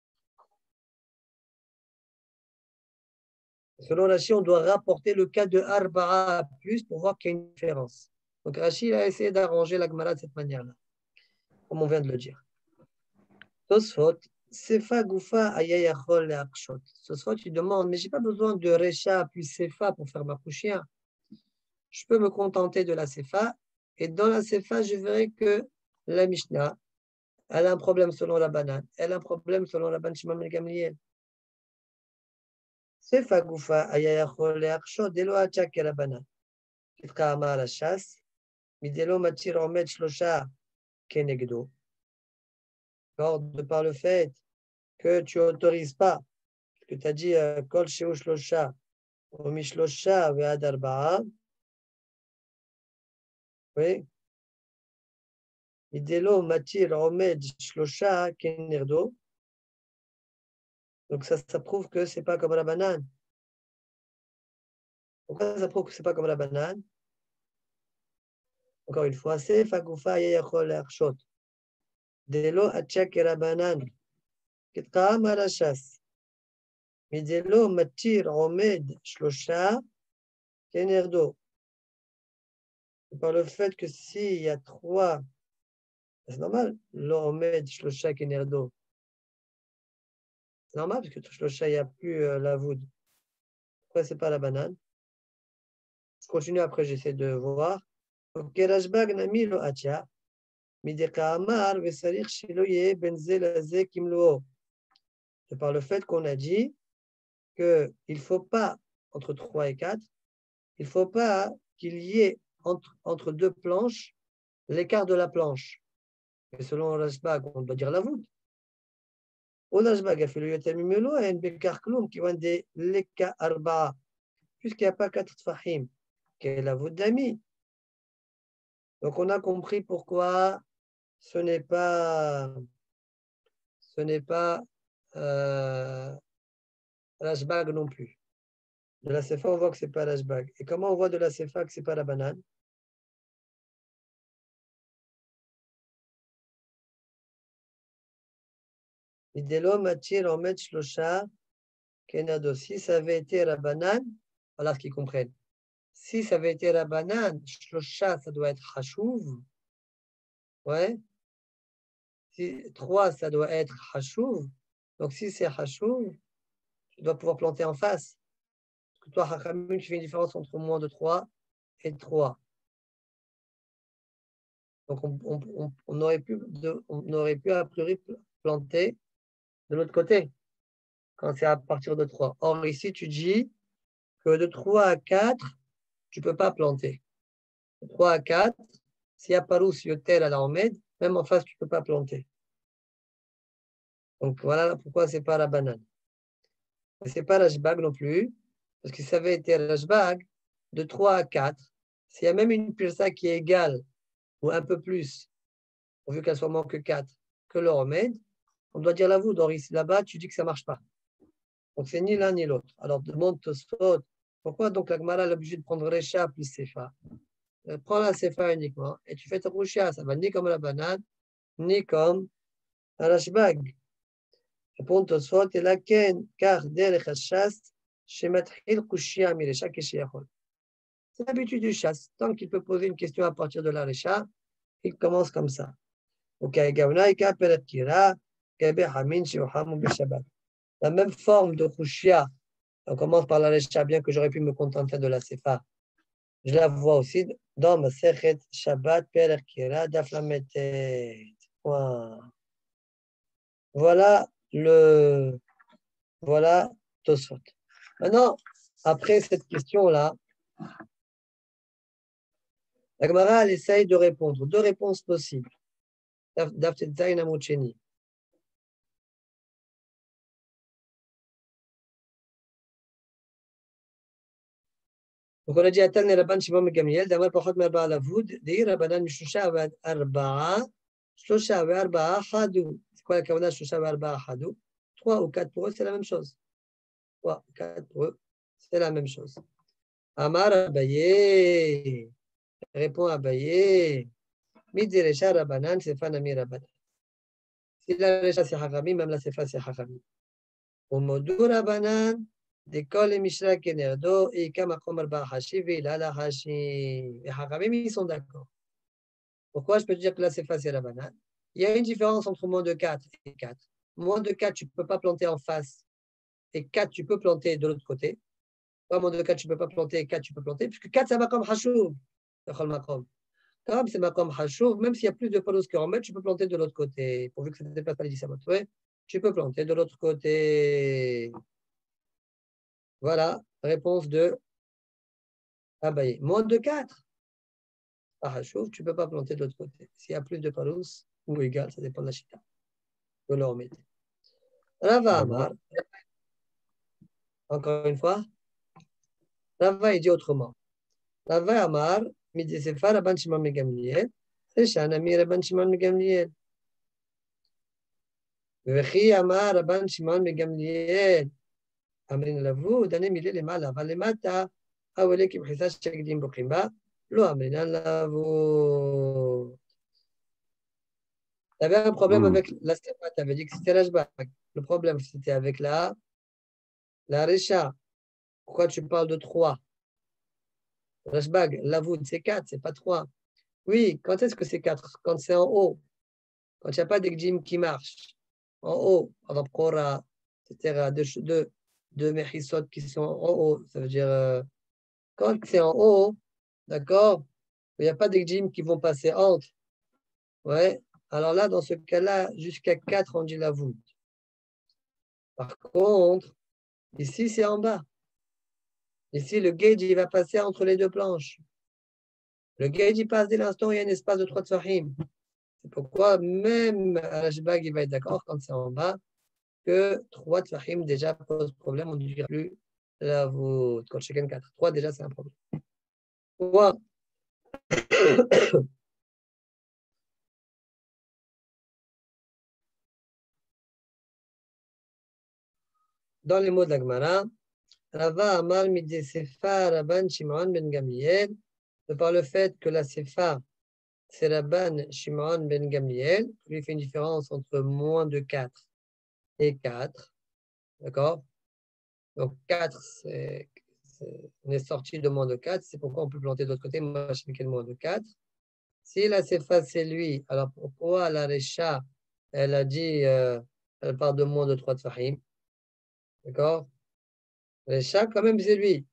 Selon Rashi, on doit rapporter le cas de Arba'a plus pour voir qu'il y a une différence. Donc Rashi a essayé d'arranger la Gemara de cette manière-là, comme on vient de le dire. Tosfot, Sefa Goufa Ayayachol et Akshot. Tosfot, tu demandes, mais je n'ai pas besoin de Recha puis Sefa pour faire ma couchia. Je peux me contenter de la Sefa, et dans la Sefa, je verrai que la Mishnah, elle a un problème selon la banane, elle a un problème selon la banane Shimon ben Gamliel. Sefa Goufa Ayayachol et Akshot, Delo Hachak et la banane. Kitka Amar la chasse. Midelo matir omet shlosha kenegdo. De par le fait que tu n'autorises pas, que tu as dit kol sheu shlosha ou mishlosha ve'ad arba'a. Oui. Midelo matir omet shlosha kenegdo. Donc ça, ça prouve que c'est pas comme la banane. Pourquoi ça prouve que c'est pas comme la banane? Encore une fois, c'est fagoufa yachol arshot. Delo atchak et la banane. Kitqam à la chasse. Midelo matir omed shlosha kenerdo. Par le fait que s'il y a trois, c'est normal, lo omed shlosha kenerdo. C'est normal parce que shlosha, il n'y a plus euh, la voûte. Pourquoi c'est pas la banane? Je continue après, j'essaie de voir. Ok, Rashbag nami lo atia. Mideka amar vesarich shiloye benze laze kimlo. C'est par le fait qu'on a dit qu'il ne faut pas, entre trois et quatre, il ne faut pas qu'il y ait entre, entre deux planches l'écart de la planche. Et selon Rashbag, on doit dire la voûte. Puisqu'il n'y a pas quatre tfahim, qui est la voûte d'amis. Donc on a compris pourquoi ce n'est pas ce n'est pas euh, Rashbag non plus. De la Sefa, on voit que ce n'est pas Rashbag. Et comment on voit de la Sefa que ce n'est pas la banane? Si ça avait été la banane, voilà ce qu'ils comprennent. Si ça avait été la banane, shlosha, ça doit être hachouv. Ouais. Si, trois, ça doit être hachouv. Donc si c'est hachouv, tu dois pouvoir planter en face. Parce que toi, Hachamim, tu fais une différence entre moins de trois et trois. Donc on, on, on, on, aurait pu de, on aurait pu a priori planter de l'autre côté, quand c'est à partir de trois. Or ici, tu dis que de trois à quatre, tu ne peux pas planter. De trois à quatre, s'il y a parous yotel à la Omed, même en face, tu ne peux pas planter. Donc voilà pourquoi ce n'est pas la banane. Ce n'est pas Rashbag non plus, parce que si ça avait été Rashbag, de trois à quatre, s'il y a même une pirsa qui est égale, ou un peu plus, pourvu qu'elle soit moins que quatre, que le remède, on doit dire la voûte. Or ici, là-bas, tu dis que ça ne marche pas. Donc c'est ni l'un ni l'autre. Alors demande Tosfot, pourquoi donc la Gemara est obligée de prendre Recha plus Sefa? Prends la Sefa uniquement, et tu fais ta Roucha, ça va ni comme la banane, ni comme la Rashbag. Répond Tosfot, et la Ken, car derech hashas, shematril kushia mirecha keshiachol. C'est l'habitude du chasse. Tant qu'il peut poser une question à partir de la Recha, il commence comme ça. La même forme de Khushia, on commence par la Recha, bien que j'aurais pu me contenter de la Sefa. Je la vois aussi dans ma Sechet Shabbat Perek Kira Daflametet. Voilà le voilà Tosfot. Maintenant, après cette question-là, la Gemara, elle essaye de répondre. Deux réponses possibles. Daftet Zayin Amocheni. Donc on a dit Atan et Rabban Shimon Gamliel, Damar Pachot Merba Lavoud, Deir Rabbanan Mishusha Avad Arba'a, Shlosha Avad Arba'a Hadou. C'est quoi la Kavana Shlosha Avad Arba'a Hadou? Trois ou quatre pour eux, c'est la même chose. Trois ou quatre pour eux, c'est la même chose. Amar Abaye, répond Abaye, Midi Recha Rabanan, Sefa Nami Rabanan. Si la Recha c'est Hachamim, même la Sefa c'est Hachamim. Au Modu Rabanan, d'école et Mishra Kenerdo, et Kamakom Arba Hashiv, et là la Hashiv. Les Hachamim, ils sont d'accord. Pourquoi je peux te dire que la Sefa c'est Rabanan? Il y a une différence entre moins de quatre et quatre. Moins de quatre, tu ne peux pas planter en face, et quatre, tu peux planter de l'autre côté. Pas moins de quatre, tu ne peux pas planter, et quatre, tu peux planter, puisque quatre, c'est Makom Hashuv. Comme c'est Makom Hashuv, même s'il y a plus de palos que Romet, tu peux planter de l'autre côté, pourvu que ça ne dépasse pas les dix samot. Ouais, tu peux planter de l'autre côté. Voilà, réponse de Abaye. Moins de quatre. À Hashuv, tu ne peux pas planter de l'autre côté. S'il y a plus de palos, ou égal, ça dépend de la chita. De l'Ormet. Rava Amar, encore une fois, Rava, il dit autrement. Rava Amar, midi Sefa, Rabban Shimon Megamliel, Recha Nami Rabban Shimon Megamliel. Vechi Amar Rabban Shimon Megamliel. Amrin Lavu, Dane Mile Lemala, Valemata, Awele Kibchisa Shagdim Bokimba, Lo Amrin Lavu. Tu avais un problème avec la Sefa, tu avais dit que c'était Rajbak. Le problème, c'était avec la, la Recha. Pourquoi tu parles de trois? Rashbag, Lavoud, c'est quatre, c'est pas trois. Oui, quand est-ce que c'est quatre? Quand c'est en haut. Quand il n'y a pas d'Ekjim qui marche. En haut, par exemple, Kora, et cetera. Deux, deux, deux Mechisot qui sont en haut. Ça veut dire, euh, quand c'est en haut, d'accord, il n'y a pas d'Ekjim qui vont passer entre. Ouais. Alors là, dans ce cas-là, jusqu'à quatre, on dit Lavoud. Par contre, ici, c'est en bas. Ici, le gauge, il va passer entre les deux planches. Le gauge, il passe dès l'instant où il y a un espace de trois tsahim. C'est pourquoi même Rashbag, il va être d'accord quand c'est en bas, que trois tsahim déjà pose problème, on ne dirait plus la voûte. Quand chacun quatre. trois, déjà, c'est un problème. trois. Dans les mots de la Gemara, Rava Amar Midi Sefa Rabban Shimon ben Gamliel, de par le fait que la Sefa, c'est Rabban Shimon ben Gamliel, qui lui fait une différence entre moins de quatre et quatre. D'accord? Donc quatre, c'est, c'est, on est sorti de moins de quatre, c'est pourquoi on peut planter de l'autre côté, moi je fais moins de quatre. Si la Sefa c'est lui, alors pourquoi la Recha, elle a dit, euh, elle parle de moins de trois Tfahim? D'accord? Recha, quand même, c'est lui.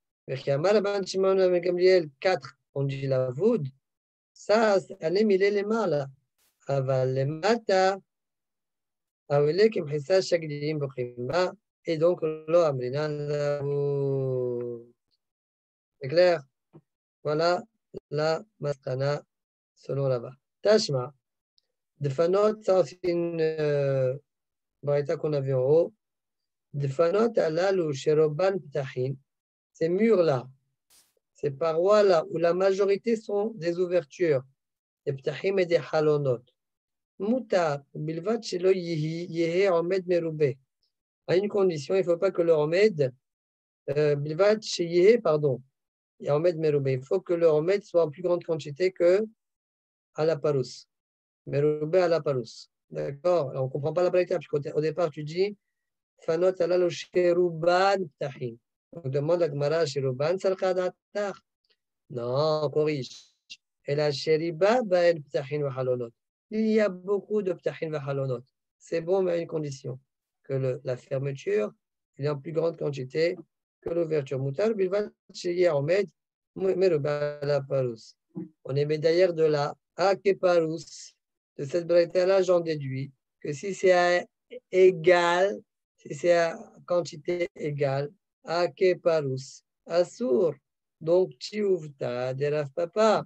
quatre, on dit la voud. Ça, elle est mille les mal. Aval les mata. Awele kim hissa shagdim bukhimba. Et donc, lo amrina la voud. C'est clair? Voilà la maskana selon là-bas. Tashma. De fanot, ça c'est une euh, braïta qu'on a vu en haut. De fanot alal ou sheroban ptahin. Ces murs-là, ces parois-là, où la majorité sont des ouvertures, des ptahim et des halonot. Moutar, bilvat shelo yihi, yehe omed merube. À une condition, il ne faut pas que le omed, bilvat sheyehe, pardon, omed merube. Il faut que le omed soit en plus grande quantité que à la parous. Merube à la parous. D'accord? On ne comprend pas la braïta, puisqu'au départ, tu dis fanot alal ou sheruban ptahim. On demande à Gmara sheruban salkadatar. Non, on corrige. Et la sheriba ba'el ptahin wa halonot. Il y a beaucoup de ptahin wa halonot. C'est bon, mais à une condition. Que le, la fermeture, il y a en plus grande quantité que l'ouverture. Moutar, bilvat sheyer omed, meruba la parous. On est médaillère de la akeparous. De cette braïta-là, j'en déduis que si c'est à égal, si c'est à quantité égale, akeparous, assour. Donc, Tiouvta de Rav Papa.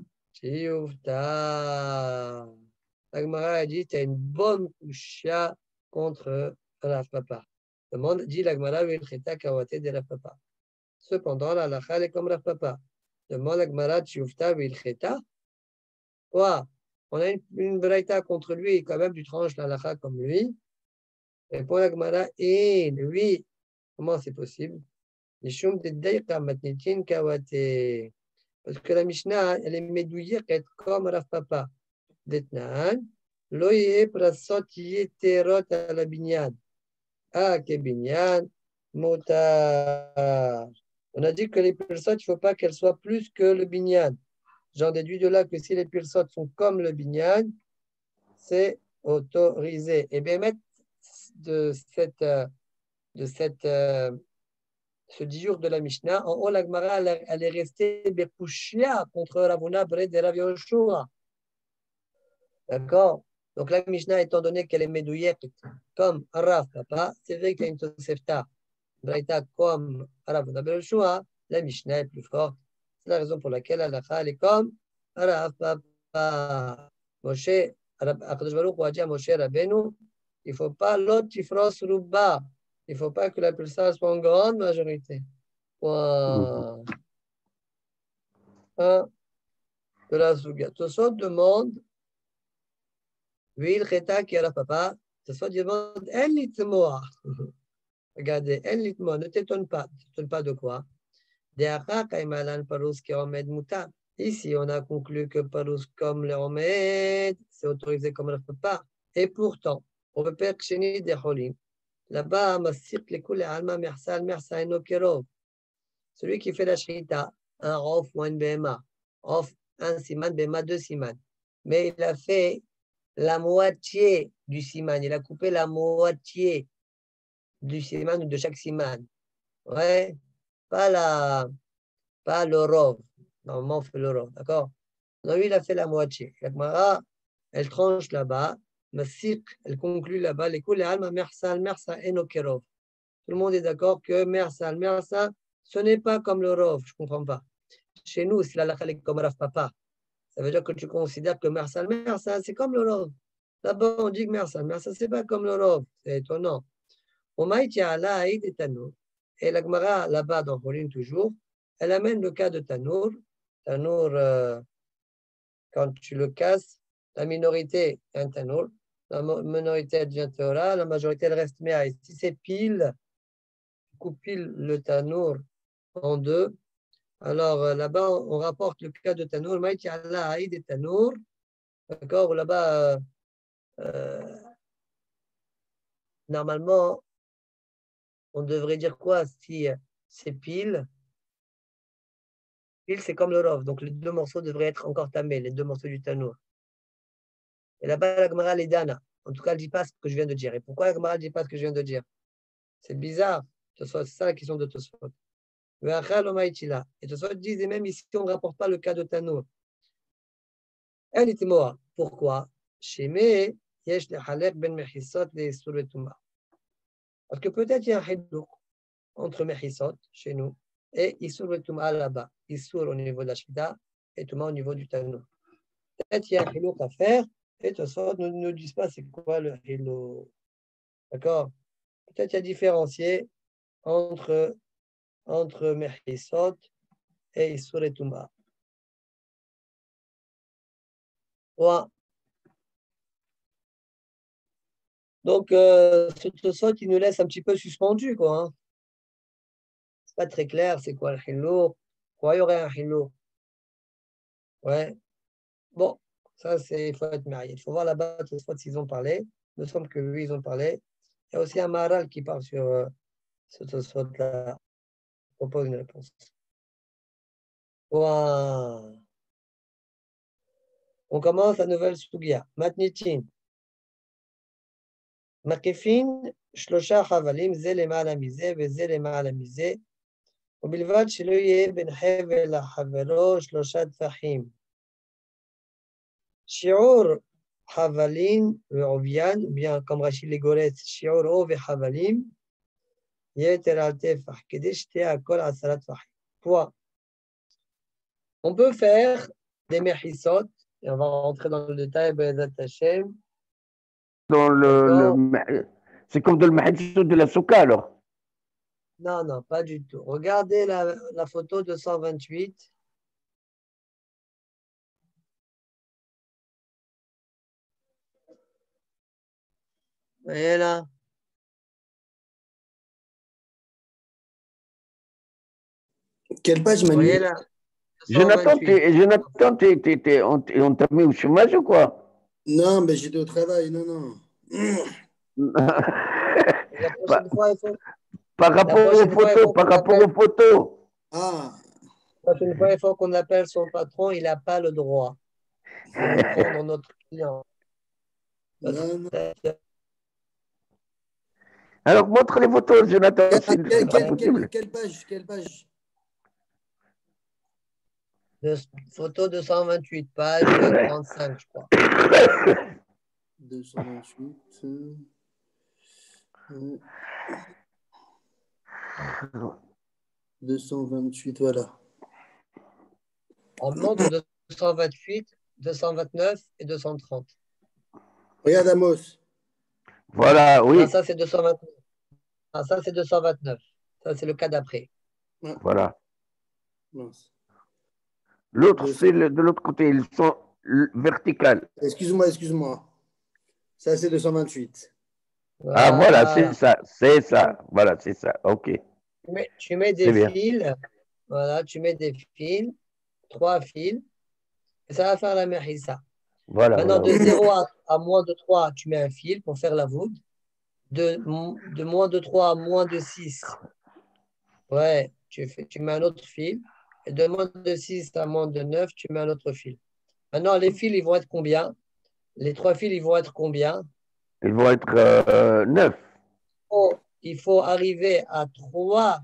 Tiouvta. La Gemara a dit tu as une bonne coucha contre Rav Papa. Demande, dit la Gemara, Vilcheta Kawate de Rav Papa. Cependant, la lacha est comme Rav Papa. Demande la Gemara, Tiouvta Vilcheta. Quoi? On a une, une braïta contre lui, quand même, tu tranches la lacha comme lui. Et pour la Gemara, et lui, comment c'est possible? Parce que la Mishnah, elle est médouillée comme Rav Papa. d'Etnan, Loye prasot yeterot à la binyan. Ah, que binyan, motar. On a dit que les pirsotes, il ne faut pas qu'elles soient plus que le binyan. J'en déduis de là que si les pirsotes sont comme le binyan, c'est autorisé. Et bien, mettre de cette, de cette, ce diur de la Mishnah, en haut, la Gemara, elle, elle est restée Bekushia contre Ravuna Bred et Rav Yoshua. D'accord? Donc la Mishnah, étant donné qu'elle est médouillette comme Rav Papa, c'est vrai qu'il y a une Tosefta Braïta comme Ravuna Bred Yoshua, la Mishnah est plus forte. C'est la raison pour laquelle Halakha, elle est comme Rav Papa. Moshe, Akadosh Baruch Hu a dit à Moshe Rabbeinu, il ne faut pas l'autre tifros ruba. Il ne faut pas que la personne soit en grande majorité. Wow. Un de la Souga. Tosot demande, oui, le Cheta qui est la papa, Tosot demande, en litmoa. Regardez, en litmoa, ne t'étonne pas. Ne t'étonne pas de quoi? Deacha kaimalan parus qui omed muta. Ici, on a conclu que parus comme le omed, c'est autorisé comme le papa. Et pourtant, on peut faire chéni des cholim. Là-bas, Masik les coups, les alma, mersal, mersa, et nokerov. Celui qui fait la shrita, un rof ou un bema, rof, un siman, bema, deux siman. Mais il a fait la moitié du siman, il a coupé la moitié du siman ou de chaque siman. Ouais, pas, la, pas le rov. Normalement, on fait le rov, d'accord? Non, lui, il a fait la moitié. La Gemara, elle tranche là-bas. Masik, elle conclut là-bas. Les coups, les alma, mersa, mersa, et nokerov. Tout le monde est d'accord que mersa, mersa, ce n'est pas comme le rov, je ne comprends pas. Chez nous, si la lacha est comme Rav Papa, ça veut dire que tu considères que mersal, mersal, c'est comme le rov. Là-bas, on dit que mersal, mersal, c'est pas comme le rov. C'est étonnant. Et la Gemara, là-bas, dans Pauline, toujours, elle amène le cas de Tanour. Tanour, euh, quand tu le casses, la minorité est un Tanour, la minorité elle devient Théora, la majorité, elle reste Méa. Et si c'est pile, tu coupes pile le Tanour en deux, alors euh, là-bas, on rapporte le cas de Tanour, Maïti Allah Aïd et Tanour, d'accord, là-bas, euh, euh, normalement, on devrait dire quoi si c'est pile? Pile, c'est comme le rov, donc les deux morceaux devraient être encore tamés, les deux morceaux du Tanour. Et là-bas, la Gemara les dana. En tout cas, elle ne dit pas ce que je viens de dire. Et pourquoi la Gemara ne dit pas ce que je viens de dire? C'est bizarre. C'est ça la question de Tosfot. Et Tosfot disent, et même ici, on ne rapporte pas le cas de Tanour. Elle était morte. Pourquoi? Shemé, yesh le halek ben mechisot le isur et tuma. Parce que peut-être il y a un hidouk entre mechisot, chez nous, et isur et tuma là-bas. Isur au niveau de la shida et tuma au niveau du Tanour. Peut-être il y a un hidouk à faire, et Tosfot ne nous disent pas c'est quoi le hidouk. D'accord? Peut-être il y a différencié entre, entre mechisot et isur et tuma. Ouais. Donc, euh, ce Tosfot, il nous laisse un petit peu suspendus, quoi. Hein. C'est pas très clair, c'est quoi le hilour? Pourquoi il y aurait un hilour? Ouais. Bon, ça, c'est, il faut être marié. Il faut voir là-bas, Tosfot, s'ils ont parlé. Il me semble que oui, ils ont parlé. Il y a aussi un Maharal qui parle sur euh, ce Tosfot-là. Je propose une réponse. Wow. On commence la nouvelle Sugia. Matnitin. Makefin, Shlosha Chavalim, Ze Lemala Mize, Veze Lemala Mize. ובלבד שלא יהיה בין חבל לחברו שלושה טפחים. שיעור חבלין ועוביין, bien comme Rachid לגורץ, שיעור עוב וחבלים, יתר על טפח, כדי שתהיה הכל עשרה טפחים. Point. On peut faire des mechissot, et on va rentrer dans le détail, Bezat Hashem. Dans le, le, c'est comme de le mahadissot de la souka alors. Non, non, pas du tout. Regardez la, la photo deux cent vingt-huit. Vous voyez là? Quelle page, Manu? Vous voyez là? Jonathan, Jonathan on t'a mis au chômage ou quoi? Non, mais j'étais au travail, non, non. La par, prochaine fois, il faut, par la rapport aux prochaine fois, il photos, faut par qu'on rapport appelle, aux photos. Ah, la prochaine fois, il faut qu'on appelle son patron, il n'a pas le droit de nous prendre notre client. non, non. Alors, montre les photos, Jonathan, Quelle, c'est quelle, c'est pas quelle, quelle, possible. quelle page? Quelle page? De, photo deux cent vingt-huit, page trente-cinq, je crois. deux cent vingt-huit. euh, deux cent vingt-huit, voilà. On montre deux cent vingt-huit, deux cent vingt-neuf et deux cent trente. Regarde Amos. Voilà, Ah, oui, ça, c'est deux cent vingt-neuf. Ah, ça, c'est deux cent vingt-neuf. Ça, c'est le cas d'après. Ouais, voilà. mince. L'autre, Deux- c'est le- de l'autre côté, ils sont l- verticales. Excuse-moi, excuse-moi. Ça, c'est deux cent vingt-huit. Ah, voilà, c'est Voilà. ça, c'est ça. Voilà, c'est ça. OK, Tu mets, tu mets c'est des bien. fils. Voilà, tu mets des fils, trois fils, et ça va faire la mehissa. Voilà, Maintenant, voilà. de Oui. zéro à, à moins de trois, tu mets un fil pour faire la voûte. De, de moins de trois à moins de six, ouais, tu, fais, tu mets un autre fil. Et de moins de six à moins de neuf, tu mets un autre fil. Maintenant, les fils, ils vont être combien? Les trois fils, ils vont être combien? Ils vont être euh, neufs. Oh, il faut arriver à trois.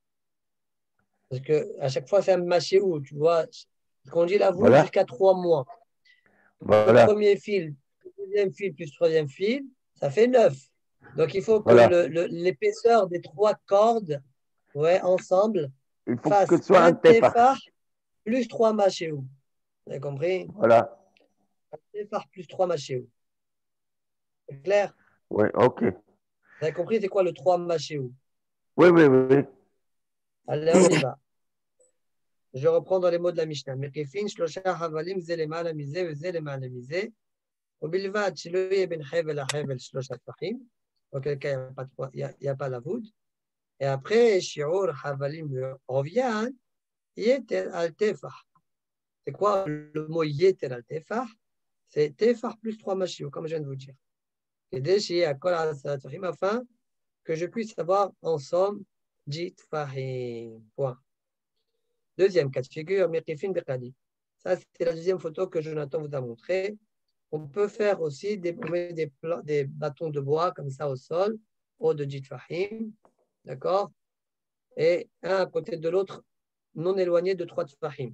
Parce qu'à chaque fois, c'est un maché où, tu vois. Quand on dit la voûte, Voilà, jusqu'à trois mois. Le voilà, premier fil, le deuxième fil plus le troisième fil, ça fait neuf. Donc, il faut que voilà. le- le- l'épaisseur des trois cordes, ouais, ensemble, Il faut que fasse ce soit un un tefar. tefar plus trois machéou. Vous avez compris? Voilà. Un tefar plus trois machéou. C'est clair? Oui, OK. Vous avez compris c'est quoi le trois machéou? Oui, oui, oui. Allez, on y va. Je reprends dans les mots de la Mishnah. Mekifin, shlosha havalim, ze lemala mize, ve ze lemala mize. ובלבד שלא יהיה בין חבל לחבל שלושה טפחים, auquel cas il n'y a pas la voûte. Et après, שיעור חבלים ועוביין, יתר על טפח. C'est quoi le mot יתר על טפח? C'est טפח plus trois machios, comme je viens de vous dire. כדי שיהיה הכל על עשרה טפחים, afin que je puisse avoir en somme dix טפחים. Point. Deuxième cas de figure, מקיפין בקדי. Ça, c'est la deuxième photo que Jonathan vous a montrée. On peut faire aussi des, des, des bâtons de bois comme ça au sol, haut de dix tfahim, d'accord? Et un à côté de l'autre, non éloigné de trois tfahim.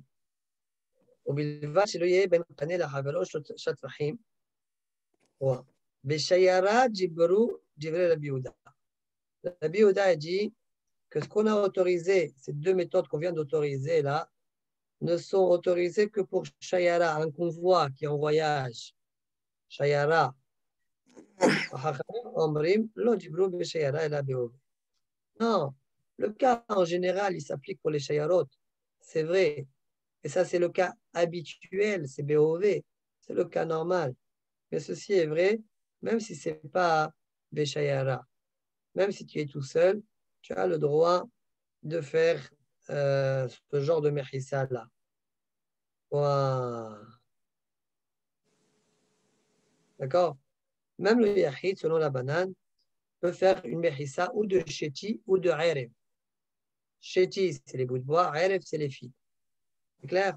ובלבד שלא יהיה בין קנה לחברו שלושה טפחים. בשיירה דיברו דברי רבי יהודה. Rabbi Yehuda a dit que ce qu'on a autorisé, ces deux méthodes qu'on vient d'autoriser là, ne sont autorisées que pour Shayara, un convoi qui est en voyage. Shayara. Non, le cas en général, il s'applique pour les shayarot. C'est vrai. Et ça, c'est le cas habituel, c'est B O V. C'est le cas normal. Mais ceci est vrai, même si ce n'est pas Béchayara. Même si tu es tout seul, tu as le droit de faire euh, ce genre de mehissa là. Wow. D'accord? Même le yahid, selon la banane, peut faire une mehissa ou de chéti ou de arev. Chéti, c'est les bouts de bois, arev, c'est les filles. C'est clair?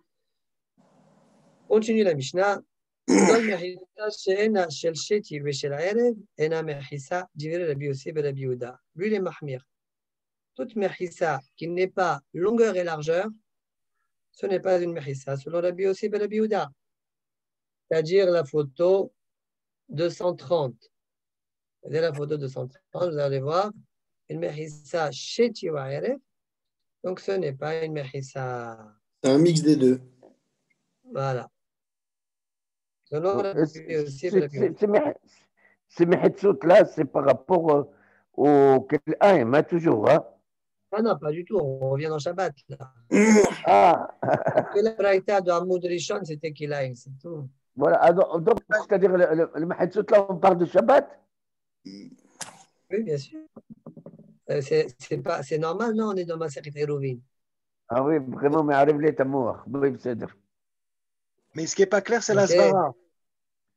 Continue la Mishnah. כל מחיסה שאינה של שתי ושל ערב, אינה מחיסה דברי רבי יוסי ורבי יהודה. Lui, il est mahmir. Toute mehissa qui n'est pas longueur et largeur, ce n'est pas une mehissa, selon Rabbi Yossi et Rabbi Yehuda. C'est-à-dire la photo deux cent trente. C'est la photo deux cent trente, vous allez voir, une mehissa sheti wa eref, donc ce n'est pas une mehissa. C'est un mix des deux. Voilà. Selon Rabbi Yossi et Rabbi Yehuda. Ces mehitsout là, c'est par rapport euh, au Kel'aim, hein, toujours. Hein? Ah non, pas du tout, on revient dans Shabbat. Là. Ah, Que la braïta de Hamoud Rishon, c'était qu'il a, c'est tout. voilà. Donc, c'est-à-dire, le, le, le mehitsout là, on parle de Shabbat? Oui, bien sûr. C'est, c'est, pas, c'est normal, non, on est dans ma série Hérovine. Ah oui, vraiment, mais arrive les tamour. Oui, c'est-à-dire. Mais ce qui n'est pas clair, c'est Ok. la svara.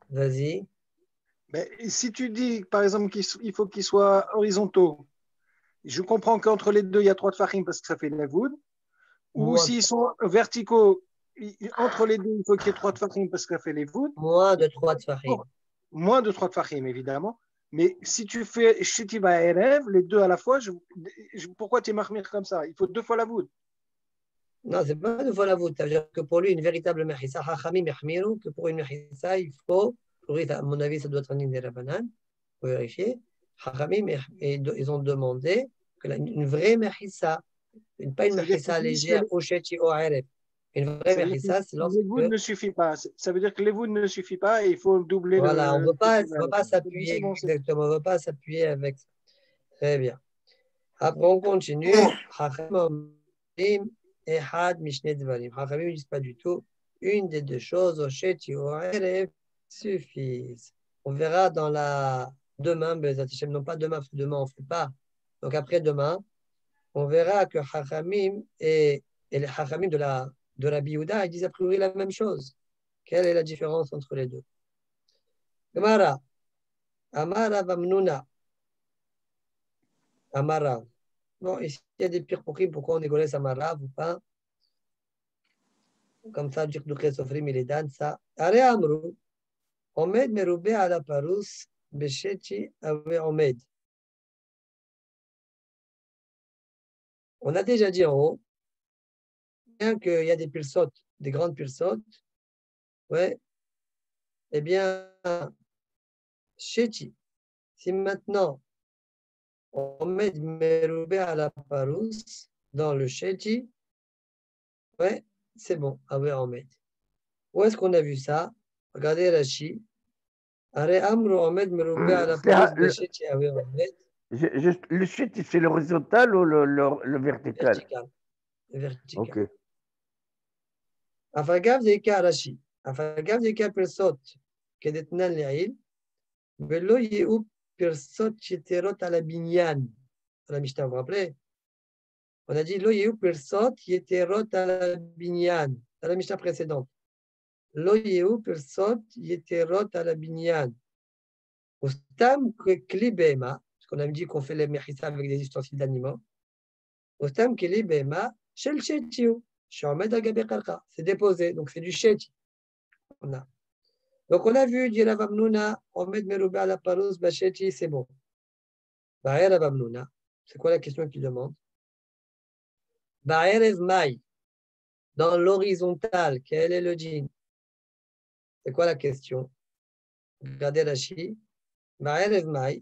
Vas-y. Mais si tu dis, par exemple, qu'il faut qu'ils soient horizontaux, je comprends qu'entre les deux, il y a trois tfachim parce que ça fait la voûte. Ou Moins, s'ils sont verticaux, entre les deux, il faut qu'il y ait trois tfachim parce que ça fait les voûtes. moins de trois tfachim. Moins de trois tfachim, évidemment. Mais si tu fais Shetiva et Erev, les deux à la fois, je, je, pourquoi tu es marmire comme ça? Il faut deux fois la voûte. Non, c'est pas deux fois la voûte. Ça veut dire que pour lui, une véritable mechissa, hachamim yachmiru, que pour une mechissa, il faut, pour lui, à mon avis, ça doit être un des rabanan, pour vérifier. Hachamim, ils ont demandé que la, une vraie mechissa, pas une mechissa légère, au shechi, au aref. Une vraie mechissa, c'est lorsque. Les voûtes ne suffit pas. Ça veut dire que les voûtes ne suffit pas et il faut doubler voilà, le. on ne veut pas s'appuyer exactement, on ne veut pas s'appuyer avec ça. Très bien. Après, on continue. Hachamim. Et had mishne dvarim. Hachamim ne disent pas du tout. Une des deux choses, au sheti ou au eref, suffisent. On verra dans la demain, non pas demain, parce que demain on ne fait pas. Donc après demain, on verra que Hachamim et, et les Hachamim de la, de la Biyouda, ils disent a priori la même chose. Quelle est la différence entre les deux? Gemara. Amara vamnuna. Amara. Bon, ici, il y a des pires pour qui, pourquoi on égolait Amara ou pas? Comme ça, dire que Sofrim, il est dan, ça. Are Amrou, Omed Meroubé à la Parous, Bechechi Ave Omed. On a déjà dit en haut, bien qu'il y a des pilsotes, des grandes pilsotes, ouais, eh bien, Chechi, si maintenant Omed Meroubé à la Parous, dans le Chechi, ouais, c'est bon, Ave Omed. Où est-ce qu'on a vu ça? Regardez Rashi. Are Amrou, Omed Meroubé à la Parous, Bechechi Ave Omed. Je, je, le chute, c'est l'horizontal ou le, le, le vertical? Vertical. Vertical. Ok. Afagav zeka Rashi. Afagav zeka persot kedetnan le'il. Velo yehu persot yeterot à la binyan. Dans la Mishnah, vous vous rappelez? On a dit lo yehu persot yeterot à la binyan. Dans la Mishnah précédente. Lo yehu persot yeterot à la binyan. Ustam kli bema. Parce qu'on a dit qu'on fait les mechissa avec des ustensiles d'animaux. Ustam kli bema shel shetiu. C'est déposé, donc c'est du sheti. On a. Donc on a vu, dit la Vamnouna, Omed Merouba la Paros, Bacheti, c'est bon. Ba'er la Vamnouna, c'est quoi la question qu'il demande? Ba'erev Maï, dans l'horizontale, quel est le djinn? C'est quoi la question? Regardez Rashi. Ba'erev Maï,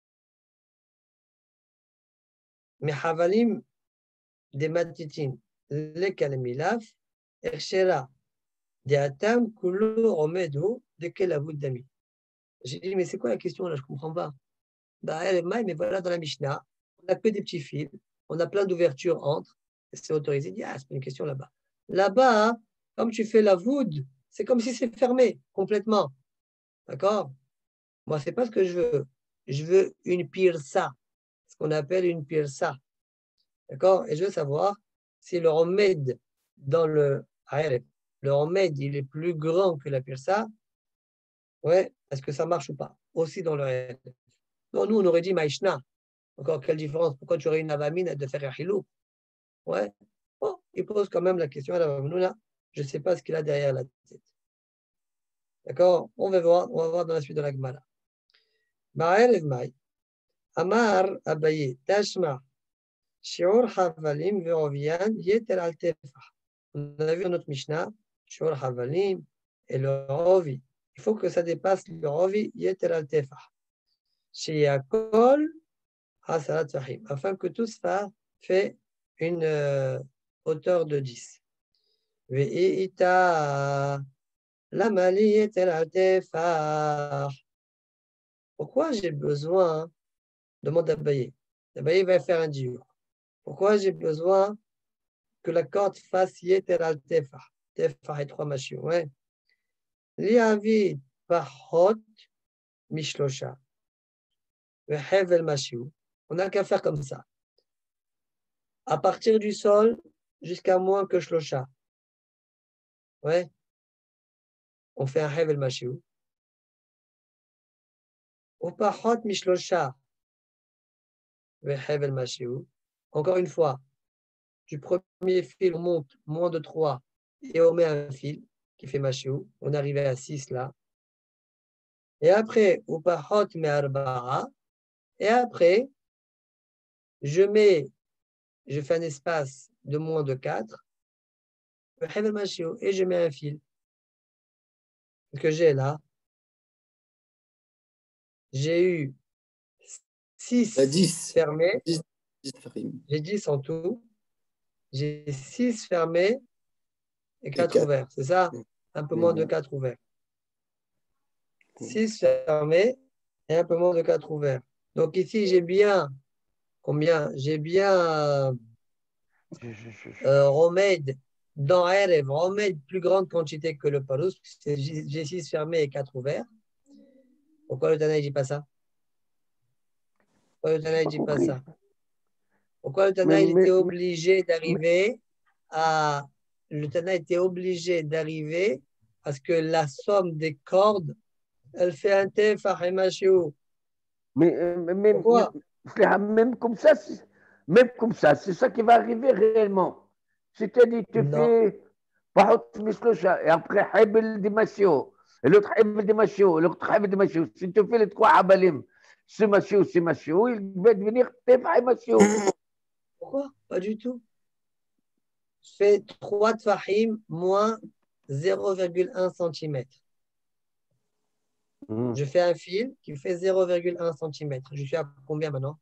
Mehavalim de Matitin, le Kalemilaf, Ershera, de Atam, Kulu, Omedu, de Kelavud Dami. J'ai dit, mais c'est quoi la question là? Je ne comprends pas. Ba'erev Maï, mais voilà dans la Mishnah, on n'a que des petits fils, on a plein d'ouvertures entre. C'est autorisé. Il dit, ah, c'est pas une question là-bas. Là-bas, hein, comme tu fais la voûte, c'est comme si c'est fermé complètement. D'accord? Moi, c'est pas ce que je veux. Je veux une pirsa, ce qu'on appelle une pirsa. D'accord? Et je veux savoir si le remède dans le le remède, il est plus grand que la pirsa. Ouais, est-ce que ça marche ou pas? Aussi dans le non, nous, on aurait dit maïshna. Encore, quelle différence? Pourquoi tu aurais une avamine de faire hilou? Ouais. Bon, il pose quand même la question à la Vamnouna. Je ne sais pas ce qu'il a derrière la tête. D'accord? On va voir, on va voir dans la suite de la Gemara. Ba'erev Maï, Amar Abaye, Tashma, Shiur Havalim, Verovian, Yeter al Tefah. On a vu dans notre Mishnah, Shiur Havalim et le Rovi. Il faut que ça dépasse le Rovi, Yeter al Tefah. Sheyakol, Hasarat Fahim. Afin que tout ça fait une euh, hauteur de dix. Ve'ita lamali yeter al tefah. Pourquoi j'ai besoin, demande Abaye. Abaye va faire un dur. Pourquoi j'ai besoin que la corde fasse yeter al tefah? Tefah et trois machines. Ouais. Liavi pachot mishlosha. Ve'hevel mashiu. On n'a qu'à faire comme ça. À partir du sol jusqu'à moins que shlosha. Ouais. On fait un hevel mashiu. ופחות משלושה וחבל משהו. Encore une fois, du premier fil, on monte moins de trois et on met un fil qui fait משהו. On est arrivé à six là. Et après, ופחות מארבעה. Et après, je mets, je fais un espace de moins de quatre. וחבל משהו. Et je mets un fil. Ce que j'ai là, j'ai eu six fermés. dix, dix fermés. J'ai dix en tout. J'ai six fermés et quatre ouverts. C'est ça? Un peu moins de quatre ouverts. six fermés et un peu moins de quatre ouverts. Donc ici, j'ai bien combien? J'ai bien euh, Romed dans Erev, Romed plus grande quantité que le Parous. J'ai six fermés et quatre ouverts. Pourquoi le Tana ne dit pas ça? Pourquoi le Tana ne dit pas ça? Pourquoi le Tana il était obligé d'arriver à le Tana était obligé d'arriver à ce que la somme des cordes elle fait un tefah et machéo. Mais, mais, Pourquoi? mais même comme ça, même comme ça, c'est ça qui va arriver réellement. C'est-à-dire, tu fais et après Hebel de Machio, et l'autre Hebel de Machio, l'autre Hebel de Machio. Si tu fais les trois Abalim, c'est Machio, c'est Machio, il va devenir tefah et Machio. Pourquoi? Pas du tout. Je fais trois tfahim moins zéro virgule un centimètre. Mmh. Je fais un fil qui fait zéro virgule un centimètre. Je suis à combien maintenant?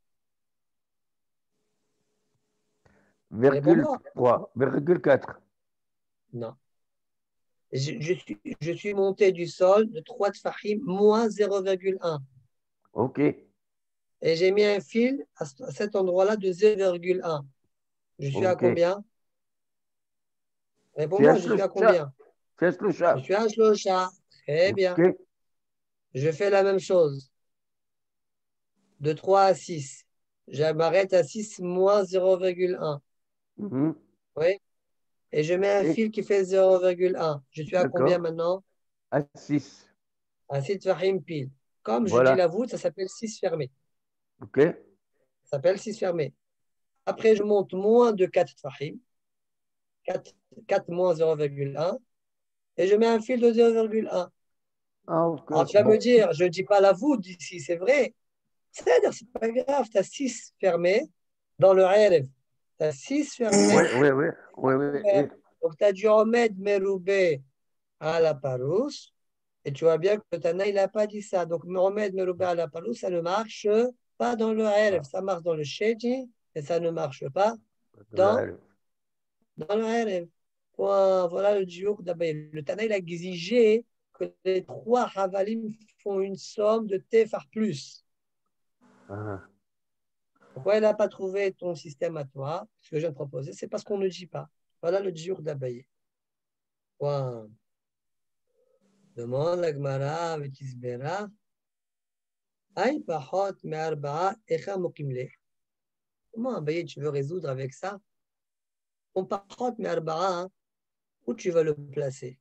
virgule trois, virgule quatre. Non. Je, je, suis, je suis monté du sol de trois tfahim moins zéro virgule un. OK. Et j'ai mis un fil à cet endroit-là de zéro virgule un. Je suis okay. à combien? Réponds-moi, je suis à combien? Je suis à Shlosha. Très okay. bien. Je fais la même chose. De trois à six. Je m'arrête à six moins zéro virgule un. Mm-hmm. Oui. Et je mets un Et... fil qui fait zéro virgule un. Je suis à combien maintenant? À six. À six tfahim pile. Comme voilà. je dis la voûte, ça s'appelle six fermés. OK. Ça s'appelle six fermés. Après, je monte moins de quatre tfahim. quatre, quatre moins zéro virgule un. Et je mets un fil de zéro virgule un. Ah, okay. Alors, tu vas bon. me dire, je ne dis pas la voûte ici, c'est vrai. C'est-à-dire, c'est pas grave, tu as six fermés dans le Erev. Tu as six fermés. Oui, oui, oui. oui, oui, oui. Donc, tu as du Omed Meroubé à la Parousse. Et tu vois bien que le Tana, il n'a pas dit ça. Donc, Omed Meroubé à la Parousse, ça ne marche pas dans le Erev. Ça marche dans le Shedi, et ça ne marche pas dans, dans le Erev. Voilà le duo d'Abaye. Le Tana, il a exigé que les trois Havalim font une somme de Tefar plus. Ah. Pourquoi il n'a pas trouvé ton système à toi? Ce que je viens de proposer, c'est parce qu'on ne dit pas. Voilà le jour d'Abaye. Wow. Demande la Gemara avec Isbera. Aïe, pahot, me arba'a, echa mokimle. Comment Abaye tu veux résoudre avec ça? On pahot, me arba'a, où tu vas le placer?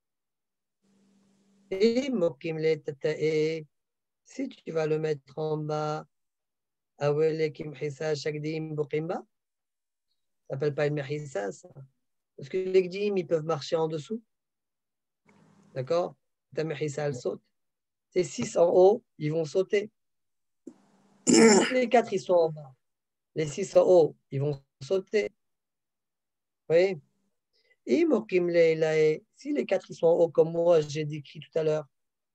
Et mokimle tata'e, si tu vas le mettre en bas, awele kimhisa shakdim bokimba, ça s'appelle pas une mehissa, ça. Parce que les gdim, ils peuvent marcher en dessous. D'accord? Ta mehissa, elle saute. Ces six en haut, ils vont sauter. Les quatre, ils sont en bas. Les six en haut, ils vont sauter. Oui. Et si les quatre, ils sont en haut, comme moi, j'ai décrit tout à l'heure,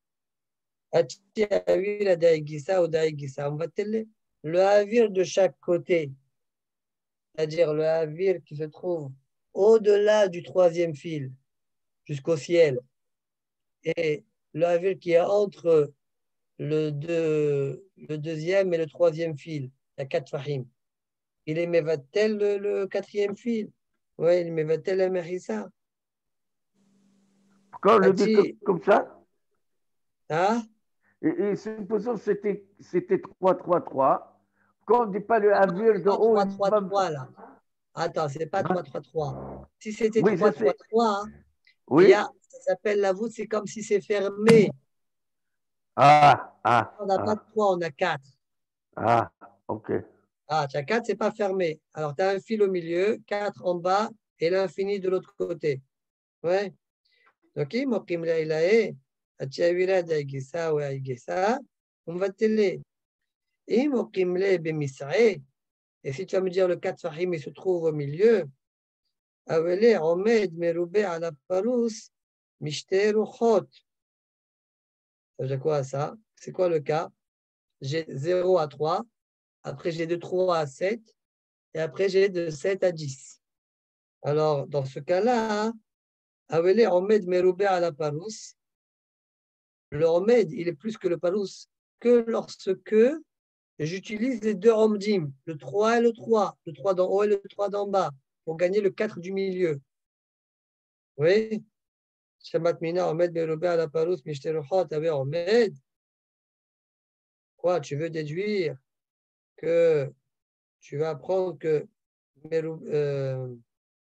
le havir de chaque côté, c'est-à-dire le havir qui se trouve au-delà du troisième fil, jusqu'au ciel, et le havir qui est entre le, deux, le deuxième et le troisième fil, il y a quatre fahim. Il est mevatel le, le quatrième fil. Oui, il est mevatel le mehissa. Pourquoi on le dit comme ça? Hein? Et, et supposons que c'était, c'était trois trois trois. Pourquoi on ne dit pas le havir de haut? trois trois trois là. Attends, ce n'est pas trois trois trois. Si c'était oui, trois trois trois, oui. il y a, ça s'appelle la voûte, c'est comme si c'est fermé. Ah, ah, On n'a pas ah, trois, on a quatre. ah, ok. Ah, tu as quatre, c'est pas fermé. Alors, tu as un fil au milieu, quatre en bas et l'infini de l'autre côté. Ouais. Donc, mokim la ilahe, atiavira daigisa ou aigisa, on va télé. Et mokim le bemisrae. Et si tu vas me dire le quatre fahim, il se trouve au milieu, awele omed merube ala parus, mishte ruchot. Ça veut dire quoi ça? C'est quoi le cas? J'ai zéro à trois, après j'ai de trois à sept, et après j'ai de sept à dix. Alors, dans ce cas-là, awele omed merube ala parus, le omed, il est plus que le parus, que lorsque j'utilise les deux omdim, le trois et le trois, le trois d'en haut et le trois d'en bas, pour gagner le quatre du milieu. Oui? Shamat mina omed merube ala parus, mishte ruchot, awe omed. Quoi, tu veux déduire que tu vas apprendre que Merub, euh,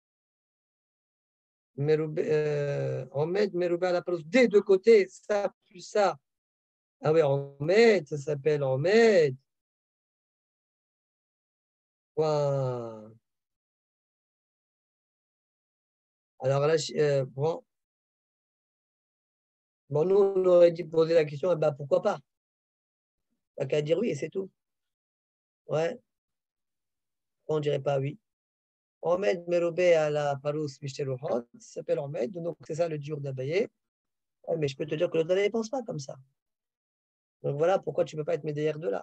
Merub, euh, Omed, Merouba, la parole des deux côtés, ça plus ça. Ah oui, Omed, ça s'appelle Omed. Wow. Alors là, euh, bon. Bon, nous, on aurait dit poser la question, eh ben, pourquoi pas? Pas qu'à dire oui et c'est tout. Ouais. On dirait pas oui. Omed, Meroubé à la Parous, Michtelouhot, ça s'appelle Omed, donc c'est ça le dur d'Abaye. Ouais, mais je peux te dire que l'autre ne pense pas comme ça. Donc voilà pourquoi tu ne peux pas être médaillère de là.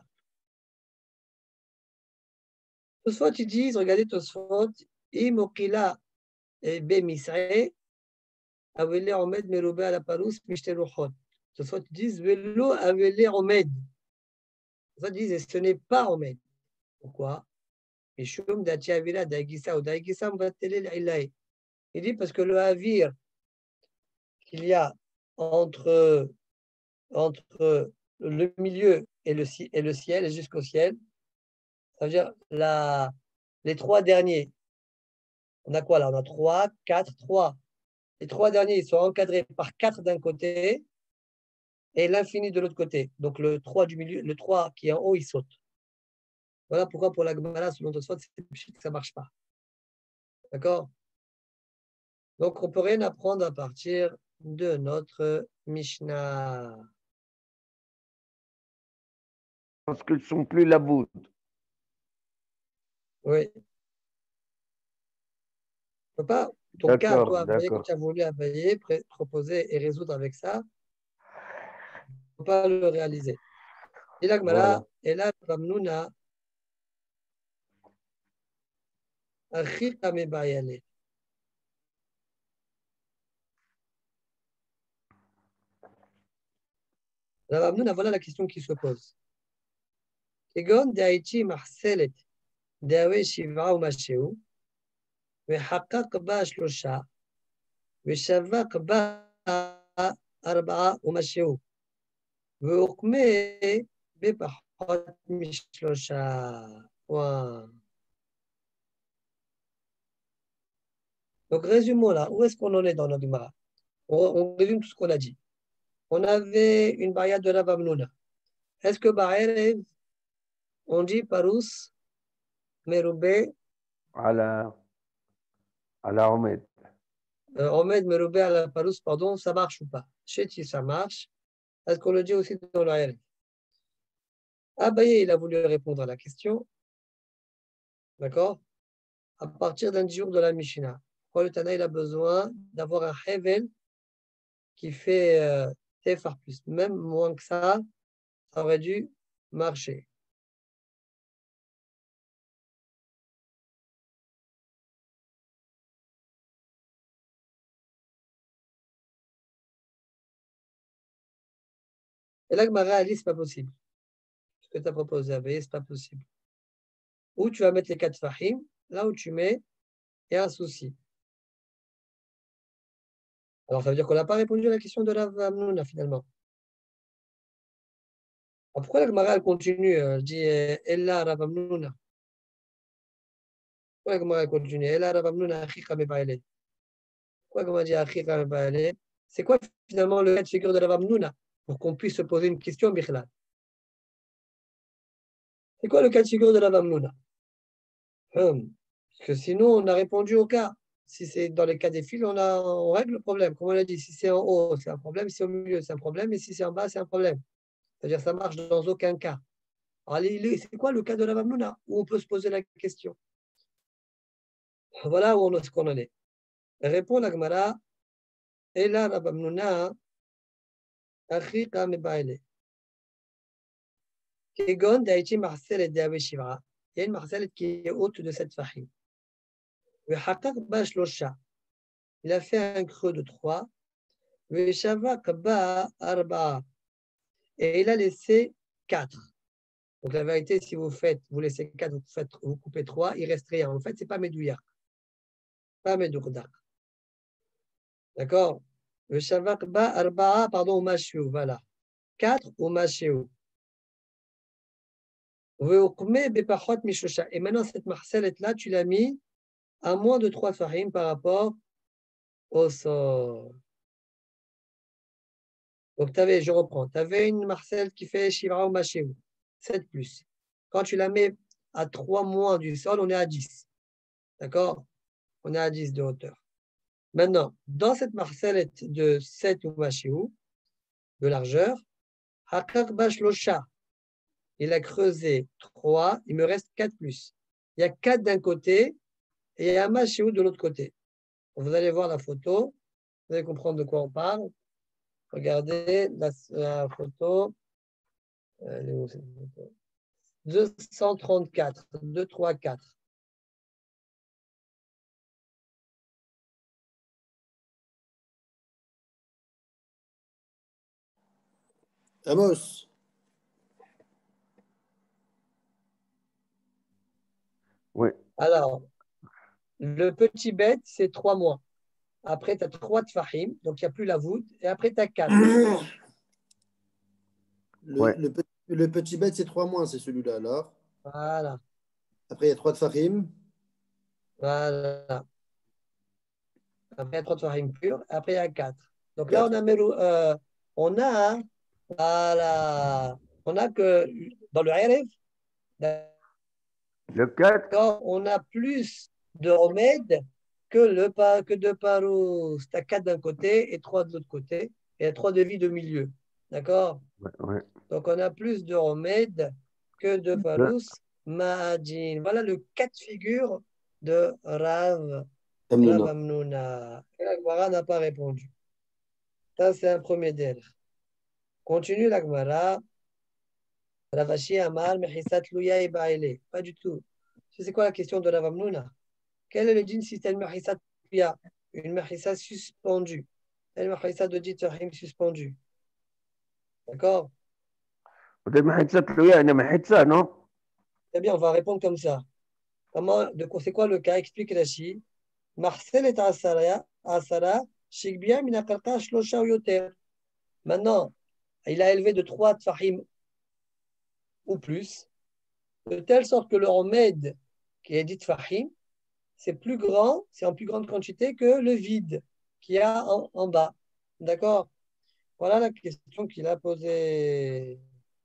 Tosfot, ils disent, regardez Tosfot, Imokila be Misrae, Avele Omed Meroube à la Parous, Michtelouhot. Tosfot, ils disent, Velo Avele Omed. Tosfot, ils disent, ce n'est pas Omed. Pourquoi? Mishum Dati Avila Daigisa ou Daigisa Mvatele l'Ilaï. Il dit parce que le Havir qu'il y a entre, entre le milieu et le, et le ciel, et jusqu'au ciel, ça veut dire la, les trois derniers. On a quoi là? On a trois, quatre, trois. Les trois derniers, ils sont encadrés par quatre d'un côté et l'infini de l'autre côté. Donc le trois du milieu, le trois qui est en haut, il saute. Voilà pourquoi pour la Gemara, selon Tosfot, ça ne marche pas. D'accord? Donc on ne peut rien apprendre à partir de notre Mishnah. Parce qu'ils ne sont plus la voûte. Oui. Tu peux pas, ton cas, toi, Abaye, que tu as voulu Abaye, proposer et résoudre avec ça, tu ne peux pas le réaliser. Et la Gemara, et là, Ramnouna, Achika Mebayale. La Ramnouna, voilà la question qui se pose. Kegon de Haïti Marcelet, de Awe Shiva ou Masheu, وحقق با شلوشا وشفق با أربعة ومشيو وأقمي ببحوت مشلوشا. Donc, résumons là. Où est-ce qu'on en est dans notre Gemara? on, on résume tout ce qu'on a dit. On avait une baïa de Rav Hamnouna. Est-ce que Ba'erev, on dit Parous, Meroubé, à la, à la Omed. Euh, Omed, Meroubé, à la Parous, pardon, ça marche ou pas? Chéti, ça marche. Est-ce qu'on le dit aussi dans l'Aéref? Abaye, il a voulu répondre à la question. D'accord? À partir d'un jour de la Mishnah. Pourquoi le Tana, il a besoin d'avoir un Hevel qui fait euh, Tefar plus. Même moins que ça, ça aurait dû marcher. Et là, Gemara a dit, c'est pas possible. Ce que tu as proposé, Abaye, c'est pas possible. Où tu vas mettre les quatre fahim, là où tu mets, il y a un souci. Alors, ça veut dire qu'on n'a pas répondu à la question de la Hamnouna, finalement. Alors, pourquoi la Gemara continue? Elle dit Ella Rav Hamnouna. Pourquoi la Gemara continue? Ella Rav Hamnouna Achika Mebaele. Pourquoi la Gemara dit Achika Mebaele? C'est quoi finalement le cas de figure de Rav Hamnouna? pour qu'on puisse se poser une question, Bichlal. C'est quoi le cas de figure de la Mamnouna? hum, Parce que sinon, on a répondu au cas. Si c'est dans les cas des fils, on, a, on règle le problème. Comme on l'a dit, si c'est en haut, c'est un problème. Si c'est au milieu, c'est un problème. Et si c'est en bas, c'est un problème. C'est-à-dire que ça marche dans aucun cas. Alors, c'est quoi le cas de la Mamnouna où on peut se poser la question? Voilà où on, ce qu'on en est. Répond la Gemara. Et là, la Mamnouna, Achiqa mebaile. Kegon d'Aïti Marcel de Aveshivra. Il y a une Marcel qui est haute de cette fahim. Le Hakak Bash Losha. Il a fait un creux de trois. Le Shavak Ba Arba. Et il a laissé quatre. Donc la vérité, si vous faites, vous laissez quatre, vous, faites, vous coupez trois, il reste rien. En fait, ce n'est pas Medouyak. Pas Medourdak. D'accord? Le Shavak Ba Arba, pardon, au Mashiou. Voilà. quatre au Mashiou. Et maintenant, cette marcellette-là, tu l'as mis à moins de trois fahim par rapport au sort. Donc, tu avais, je reprends, tu avais une marcelle qui fait Shivra ou Machéou, sept plus. Quand tu la mets à trois moins du sol, on est à dix. D'accord? On est à dix de hauteur. Maintenant, dans cette marcellette de sept ou Machéou, de largeur, Hakak Bash Losha, il a creusé trois, il me reste quatre plus. Il y a quatre d'un côté et un Machéou de l'autre côté. Vous allez voir la photo, vous allez comprendre de quoi on parle. Regardez la, la photo. Elle est où, cette photo? deux cent trente-quatre, deux cent trente-quatre. Amos. Oui. Alors, le petit bête, c'est trois mois. Après, tu as trois tfahim, donc il n'y a plus la voûte. Et après, tu as quatre. Le, Ouais. le, petit- le petit bête, c'est trois mois, c'est celui-là alors. Voilà. Après, il y a trois de Farim. Voilà. Après, il y a trois tfahim purs. Après, il y a quatre. Donc Quatre. là, on a, euh, on a, voilà, on a que dans le Aref, Le quatre. on a plus de remèdes que, le, que de paros. Tu as quatre d'un côté et trois de l'autre côté. Et trois de vie de milieu. D'accord? Ouais, ouais. Donc, on a plus de remèdes que de paros. Ma'adjin. Voilà le cas de figure de Rav, Rav Amnouna. La Gemara n'a pas répondu. Ça, c'est un premier délai. Continue la Gemara. Ravashi Amar, Mechisat Louya et Baile. Pas du tout. C'est quoi la question de Rav Amnouna? Quel est le din si c'est une mahissa louya, une mahissa suspendue? Une mahissa de dit rahim suspendue. D'accord? C'est non? Très bien, on va répondre comme ça. Comment, de c'est quoi le cas? Explique Rashi. Marcel est à Asara, Asara, Shigbia, Minakalka, Shlosha ou Yoter. Maintenant, il a élevé de trois tfahim ou plus, de telle sorte que le remède qui est dit tfahim, c'est plus grand, c'est en plus grande quantité que le vide qu'il y a en, en bas. D'accord? Voilà la question qu'il a posée.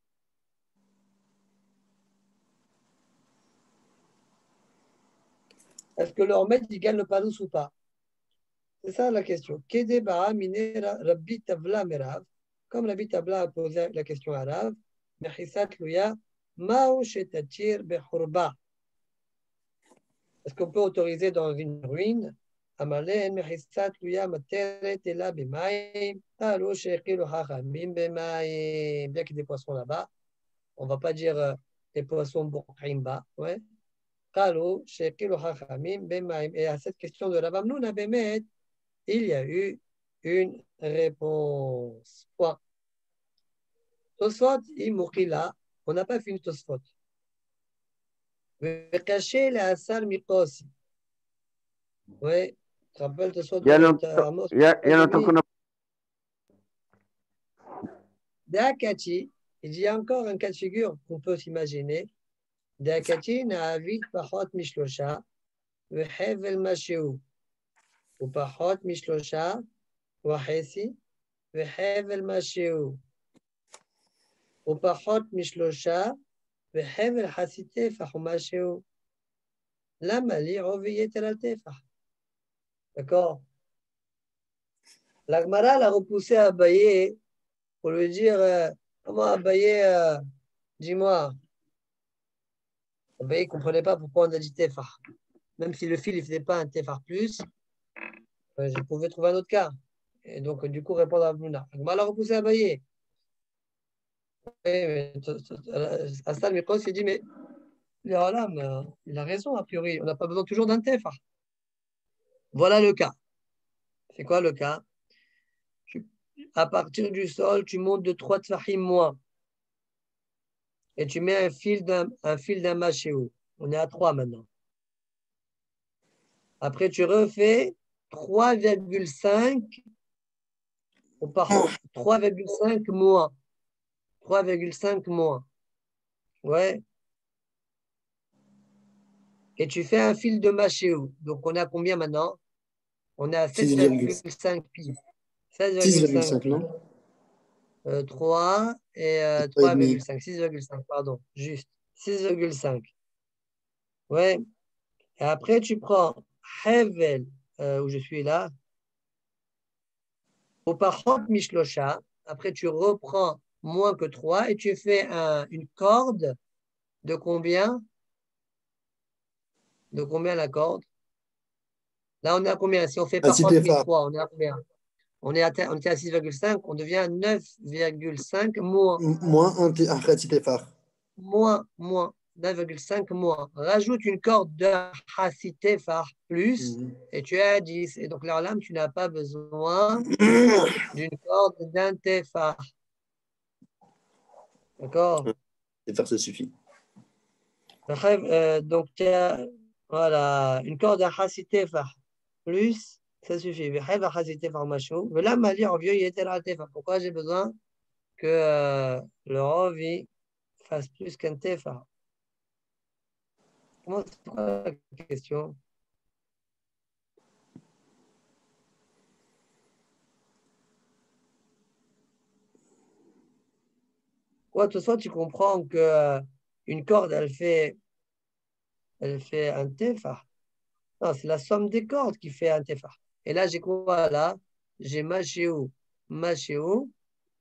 Est-ce que le remède, il gagne le palous ou pas? C'est ça la question. Rabbi Tavla Merav. Comme Rabbi Tavla a posé la question à Rav, Mechisat Louya, Mao Shetatir Bechurba. Est-ce qu'on peut autoriser dans une ruine Amalen Mechisat Louya Materet Ela Bemaim, Alo Shekilu Hachamim Bemaim. Bien qu'il y ait des poissons là-bas, on ne va pas dire euh, les poissons Bokhimba. Ouais. Alo Shekilu Hachamim Bemaim. Et à cette question de Rav Amnouna Bemet, il y a eu une réponse. Point. Tosfot, Imukila, on n'a pas fini Tosfot. Caché la Asar Mikosi. Oui, tu te rappelles Tosfot de Amos? Il y a longtemps qu'on a. Dakati, il y a encore un cas de figure qu'on peut s'imaginer. Dakati na'avit pachot mishlosha, vehevel mashiu. Ou pachot mishlosha, wahesi, vehevel mashiu. ופחות משלושה, וחבל חצי טפח או משהו. למה לי עובי יתר על טפח? D'accord? La Gemara l'a repoussé à Abaye pour lui dire euh, comment Abaye, euh, dis-moi. Abaye ne comprenait pas pourquoi on a dit Tefar. Même si le fil ne faisait pas un Tefar plus, euh, je pouvais trouver un autre cas. Et donc, du coup, répondre à Bluna. La Gemara l'a repoussé à Abaye. Hassan Mikos s'est dit, mais il a raison, a priori, on n'a pas besoin toujours d'un Tefar. Voilà le cas. C'est quoi le cas? Tu, à partir du sol, tu montes de trois tfahim moins. Et tu mets un fil d'un un fil d'un machéo. On est à trois maintenant. Après, tu refais trois virgule cinq par trois virgule cinq moins. trois virgule cinq moins. Ouais. Et tu fais un fil de machéo. Donc, on est à combien maintenant? On est à sept virgule cinq pi. six virgule cinq, non? Euh, trois et euh, trois virgule cinq. six virgule cinq, pardon. Juste. six virgule cinq. Ouais. Et après, tu prends Hevel, euh, où je suis là. Au Pachot Mishlosha. Après, tu reprends moins que trois et tu fais un, une corde de combien? De combien la corde? Là, on est à combien? Si on fait Pachot mille trois, on est à combien? On, est à, on était à six virgule cinq, on devient neuf virgule cinq moins. Moins un Hatzitefar. Moins, moins. neuf virgule cinq moins. Rajoute une corde de Hatzitefar plus mm-hmm. et tu es à dix. Et donc, là, tu n'as pas besoin d'une corde d'un Tefar. D'accord? Tefar, ça suffit. Euh, donc, tu as voilà, une corde à Hatzitefar plus, ça suffit. Pourquoi j'ai besoin que euh, le Ravi fasse plus qu'un Tefar? Comment c'est quoi la question? Ouais, de toute façon, tu comprends que euh, une corde, elle fait, elle fait un Tefar. Non, c'est la somme des cordes qui fait un Tefar. Et là, j'ai quoi là? J'ai Machéou, Machéou.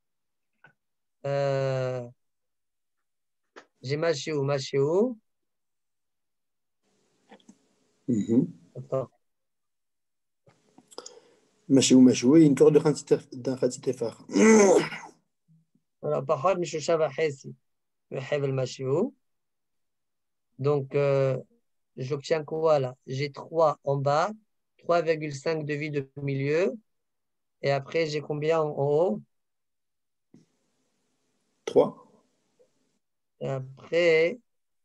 Euh, j'ai Machéou, Machéou. Mm-hmm. Attends. Machéou, Machéou, et une corde d'un Hatzitefar. Alors, par contre, donc, euh, j'obtiens quoi là? J'ai trois en bas, trois virgule cinq de vide au milieu. Et après, j'ai combien en, en haut? trois. Et après,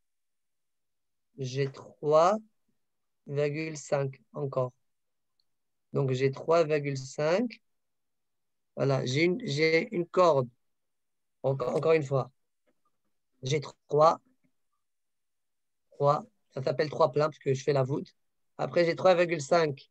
j'ai trois virgule cinq encore. Donc, j'ai trois virgule cinq. Voilà, j'ai une, j'ai une corde. Encore, encore une fois. J'ai trois. trois. Ça s'appelle trois pleins parce que je fais la voûte. Après, j'ai trois virgule cinq.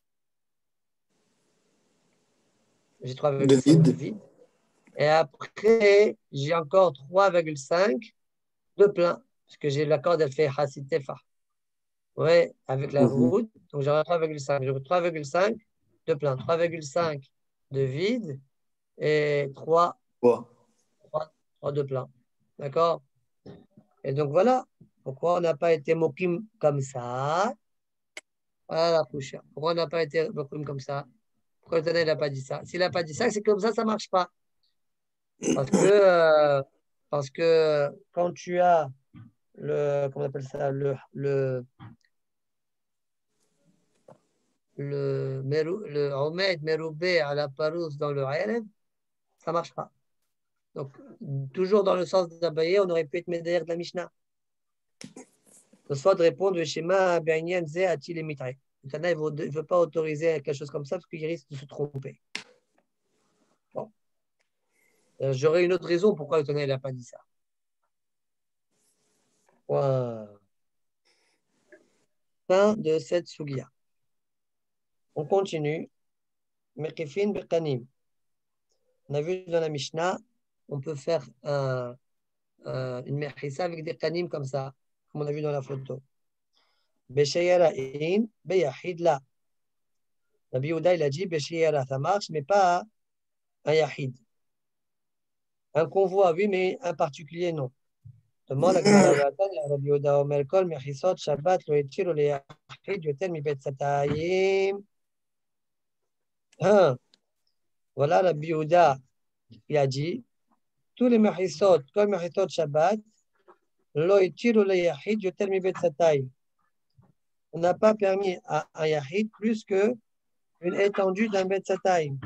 J'ai trois virgule cinq de vide. Et après, j'ai encore trois virgule cinq de plein. Parce que j'ai la corde, elle fait Hassid Tefar. Ouais, avec la voûte. Mm-hmm. Donc, j'aurai trois virgule cinq. J'aurai trois virgule cinq de plein. trois virgule cinq de vide. Et trois, wow. trois, trois de plein. D'accord? Et donc, voilà. Pourquoi on n'a pas été mokim comme ça? Voilà la couche. Pourquoi on n'a pas été mokim comme ça? Pourquoi le Tana, il n'a pas dit ça? S'il n'a pas dit ça, c'est comme ça, ça ne marche pas. Parce que, euh, parce que quand tu as le, comment on appelle ça, le, le, le, le Omed, Meroubé à la Parousse dans le Aérem, ça ne marche pas. Donc, toujours dans le sens d'Abaye, on aurait pu être médaillère de la Mishnah. Soit de répondre le schéma Bénien Zé a-t-il émitré. Le Tana, il ne veut pas autoriser quelque chose comme ça parce qu'il risque de se tromper. Bon. Euh, J'aurais une autre raison pourquoi le Tana n'a pas dit ça. Wow. Fin de cette sugia. On continue. Mekifin Bekanim. On a vu dans la Mishnah on peut faire un, un, une mechissa avec des kanim comme ça, comme on a vu dans la photo. Beshayara'in, beyahid la. Rabbi Yehuda, il a dit Beshayara, ça marche, mais pas un yahid. Un convoi, oui, mais un particulier, non. Demande la Gemara Rabbi Yehuda Omer Kol Mechisot Shabbat Lo Yetiru Le Yahid Yoter Mi Bet Satayim. Voilà, Rabbi Yehuda, il a dit tous les Mechisot, comme Mechisot Shabbat, Lo Yetiru Le Yahid Yoter Mi Bet Satayim. On n'a pas permis à un yahid plus que une étendue d'un Bet Satayim.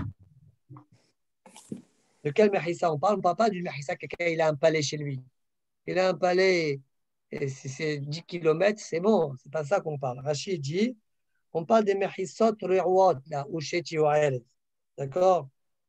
De quel Mechissa on parle? On ne parle pas du Mechissa, quelqu'un il a un palais chez lui. Il a un palais, et si c'est dix kilomètres, c'est bon, c'est pas ça qu'on parle. Rachid dit, on parle des Mechissot Ru'wat, là, ou Sheti ou Aerez. D'accord?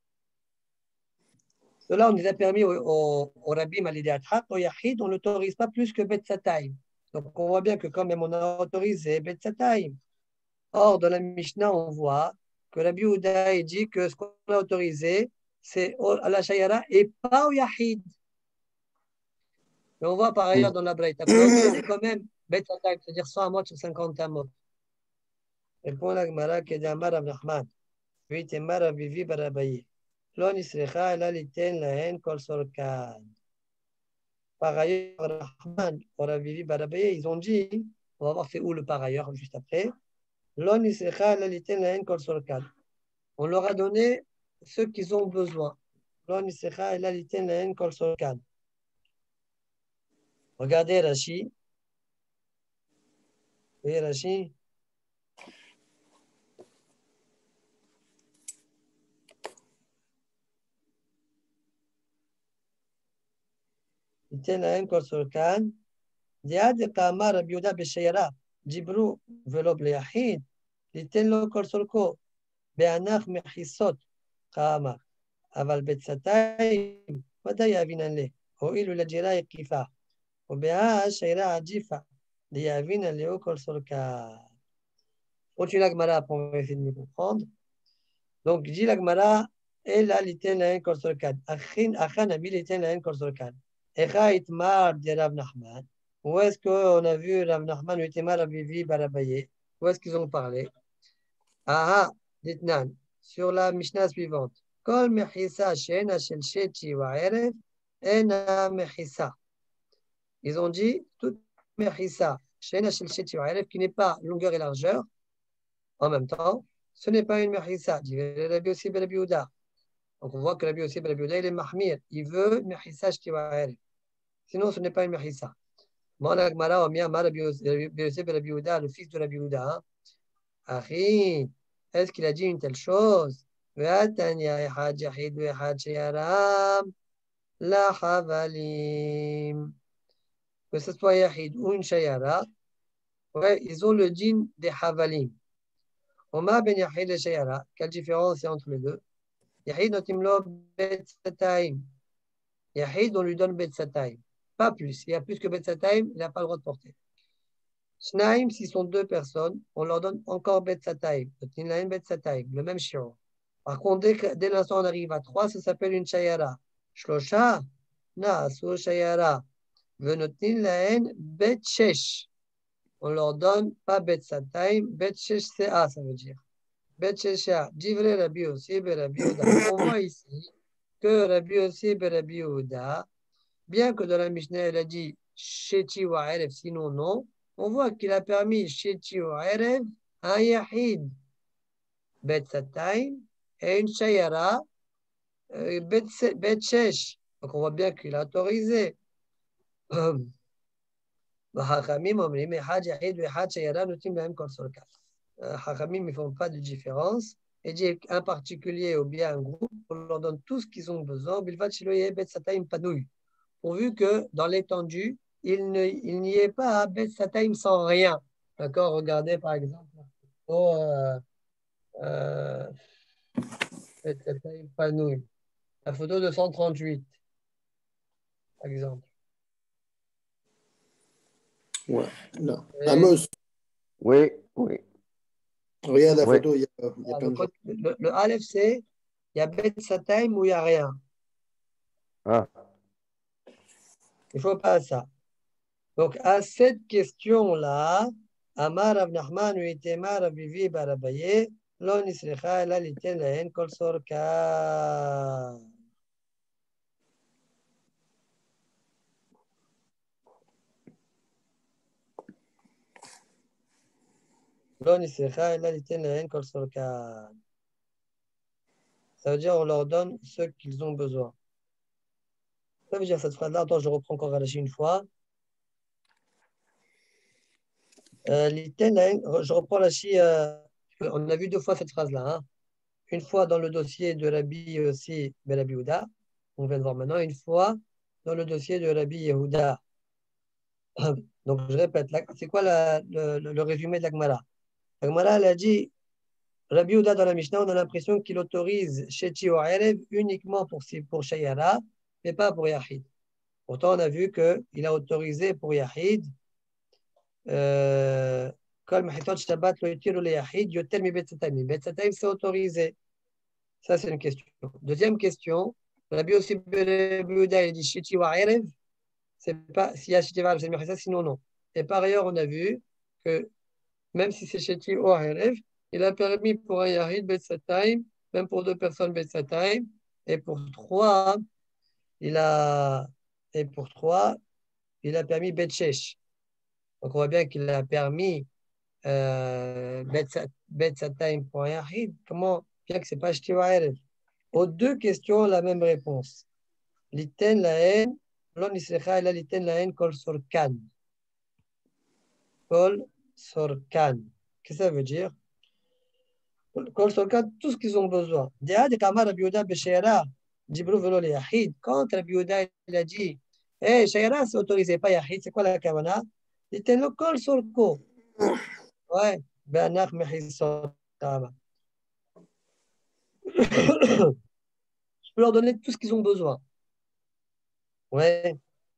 Cela, on les a permis au, au, au Rabbi Malidi Atrak, au Yahid, on ne l'autorise pas plus que Bet Satayim. Donc on voit bien que quand même on a autorisé Bet Satayim. Or, dans la Mishnah, on voit que Rabbi Yehuda dit que ce qu'on a autorisé, c'est à la Shayara et pas au Yahid. Mais on voit par ailleurs dans la Braïta, c'est quand même Bet Satayim, c'est-à-dire cent amot sur cinquante amot. Répond la Gemara qui dit Amar Rav Nachman, puis Temar Avivi Barabaye. Lo nisrecha ela liten lahen kol sorkan. Par ailleurs, Rahman, pour Avivi Barabaye, ils ont dit, on va voir c'est où le par ailleurs juste après. Lo nisrecha ela liten lahen kol sorkan. On leur a donné ce qu'ils ont besoin. Lo nisrecha ela liten lahen kol sorkan. Regardez Rashi. Vous voyez Rashi? ייתן להם כל סולקן, דעד כאמר רבי יהודה בשיירה, דיברו ולא ביחיד, ייתן לו כל סולקו, בענך מכיסות, כאמר, אבל בצאתיים ודאי יבינן לה, הואילו לג'ירה יקיפה, ובהה שיירה עדיפה, ליבינן לו כל סולקן. Continue la Gemara pour essayer de me comprendre. Donc, dit la Gemara, et là, l'iten lahen kol solkan. Achan ami l'iten lahen kol solkan. Echa itmar de Rav Nachman. Où est-ce qu'on a vu Rav Nachman ou Itemar Avivi Barabaye? Où est-ce qu'ils ont parlé? Ah, ditnan, sur la Mishnah suivante. Kol mechissa she'ena shel sheti wa erev, ena mechissa. Ils ont dit, toute mechissa she'ena shel sheti wa erev, qui n'est pas longueur et largeur, en même temps, ce n'est pas une mechissa. Dit Rabbi Yossi ben Rabbi Yehuda. Donc on voit que Rabbi Yossi ben Rabbi Yehuda, il est mahmir. Il veut mechissa sheti wa erev. Sinon, ce n'est pas une mechissa. Mona Gmara, Omia, Rabbi Yossi ben Rabbi Yehuda, le fils de Rabbi Yehuda. Achi, est-ce qu'il a dit une telle chose? Ve'atanya echad yachid ve'echad sheyaram la havalim. Que ce soit yachid ou une shayara, ouais, ils ont le din des havalim. Oma ben yachid et shayara, quelle différence il y a entre les deux? Yachid notimlo bet satayim. Yachid, on lui donne bet satayim. Pas plus. Il y a plus que bet satayim, il n'a pas le droit de porter. Shnaim, s'ils sont deux personnes, on leur donne encore bet satayim. Le même chiron. Par contre, dès, dès l'instant où on arrive à trois, ça s'appelle une shayara. Shlosha, na, su shayara. Venotin laen bet shesh. On leur donne pas bet satayim, bet shesh c'est A, ça veut dire. Bet shesha, divre Rabbi Yossi ben Rabbi Yehuda. On voit ici que Rabbi Yossi ben Rabbi Yehuda, bien que dans la Mishnah, elle a dit sheti wa erev, sinon non, on voit qu'il a permis sheti wa erev un yahid bet satayim et une shayara bet shesh. Donc on voit bien qu'il a autorisé. Hachamim omrim echad yahid ve'echad shayara notim lahem kol solkan. Hachamim ne font pas de différence. Et dit un particulier ou bien un groupe, on leur donne tout ce qu'ils ont besoin. Bilvat shiloye bet satayim panouille. Pourvu que dans l'étendue, il n'y ait pas bet satayim sans rien. D'accord? Regardez par exemple oh, euh, euh, bet satayim panouille. La photo de cent trente-huit, par exemple. Ouais, non. Et... Amos. Oui, oui. Regarde la Oui. photo, il y a, il y a ah, plein de le, le, le Aleph, c'est il y a bet satayim ou il n'y a rien. Ah. Il ne faut pas ça. Donc, à cette question-là, Amar Rav Nachman ou Itema Rav Bivi bar Abaye, lo nisrecha ela liten lahen kol sorka. Lo nisrecha ela liten lahen kol sorka. Ça veut dire on leur donne ce qu'ils ont besoin. Ça veut dire cette phrase-là, attends, je reprends encore Rashi une fois. Euh, liten lahen, je reprends Rashi, euh, on a vu deux fois cette phrase-là. Hein. Une fois dans le dossier de Rabbi aussi, ben Rabbi Yehuda, on vient de voir maintenant, une fois dans le dossier de Rabbi Yehuda. Donc, je répète, c'est quoi la, le, le, résumé de la Gemara? La Gemara, elle a dit, Rabbi Yehuda dans la Mishnah, on a l'impression qu'il autorise Shechi ou Erev uniquement pour, pour Shayara, mais pas pour Yahid. Pourtant, on a vu qu'il a autorisé pour Yahid, Kol Mahitot Shabbat lo yitiru le Yahid, yoter mi Bet Satayim. Bet Satayim, c'est autorisé. Ça, c'est une question. Deuxième question, Rabbi aussi Rabbi Yehuda, il dit Shechi ou Erev. C'est pas, s'il y a Shechi ou Erev, c'est le sinon non. Et par ailleurs, on a vu que même si c'est Shechi ou Erev, il a permis pour un Yahid Bet Satayim, même pour deux personnes Bet Satayim, et pour trois, il a, et pour trois, il a permis Bet Shesh. Donc on voit bien qu'il a permis euh, Bet Satayim pour un Yahid. Comment, bien que ce n'est pas Shechi ou Erev. Aux deux questions, la même réponse. Liten lahen, lo nisrecha ela liten lahen kol sorkan. Kol sorkan. Qu'est-ce que ça veut dire? Kol sorkan, tout ce qu'ils ont besoin. Quand Rabbi Yehuda il a dit, hey, Shayara, c'est autorisé, pas Yahid, c'est quoi la kavana? Liten lo kol sorko. Ouais, be'anach mechisotama. Je peux leur donner tout ce qu'ils ont besoin. Ouais.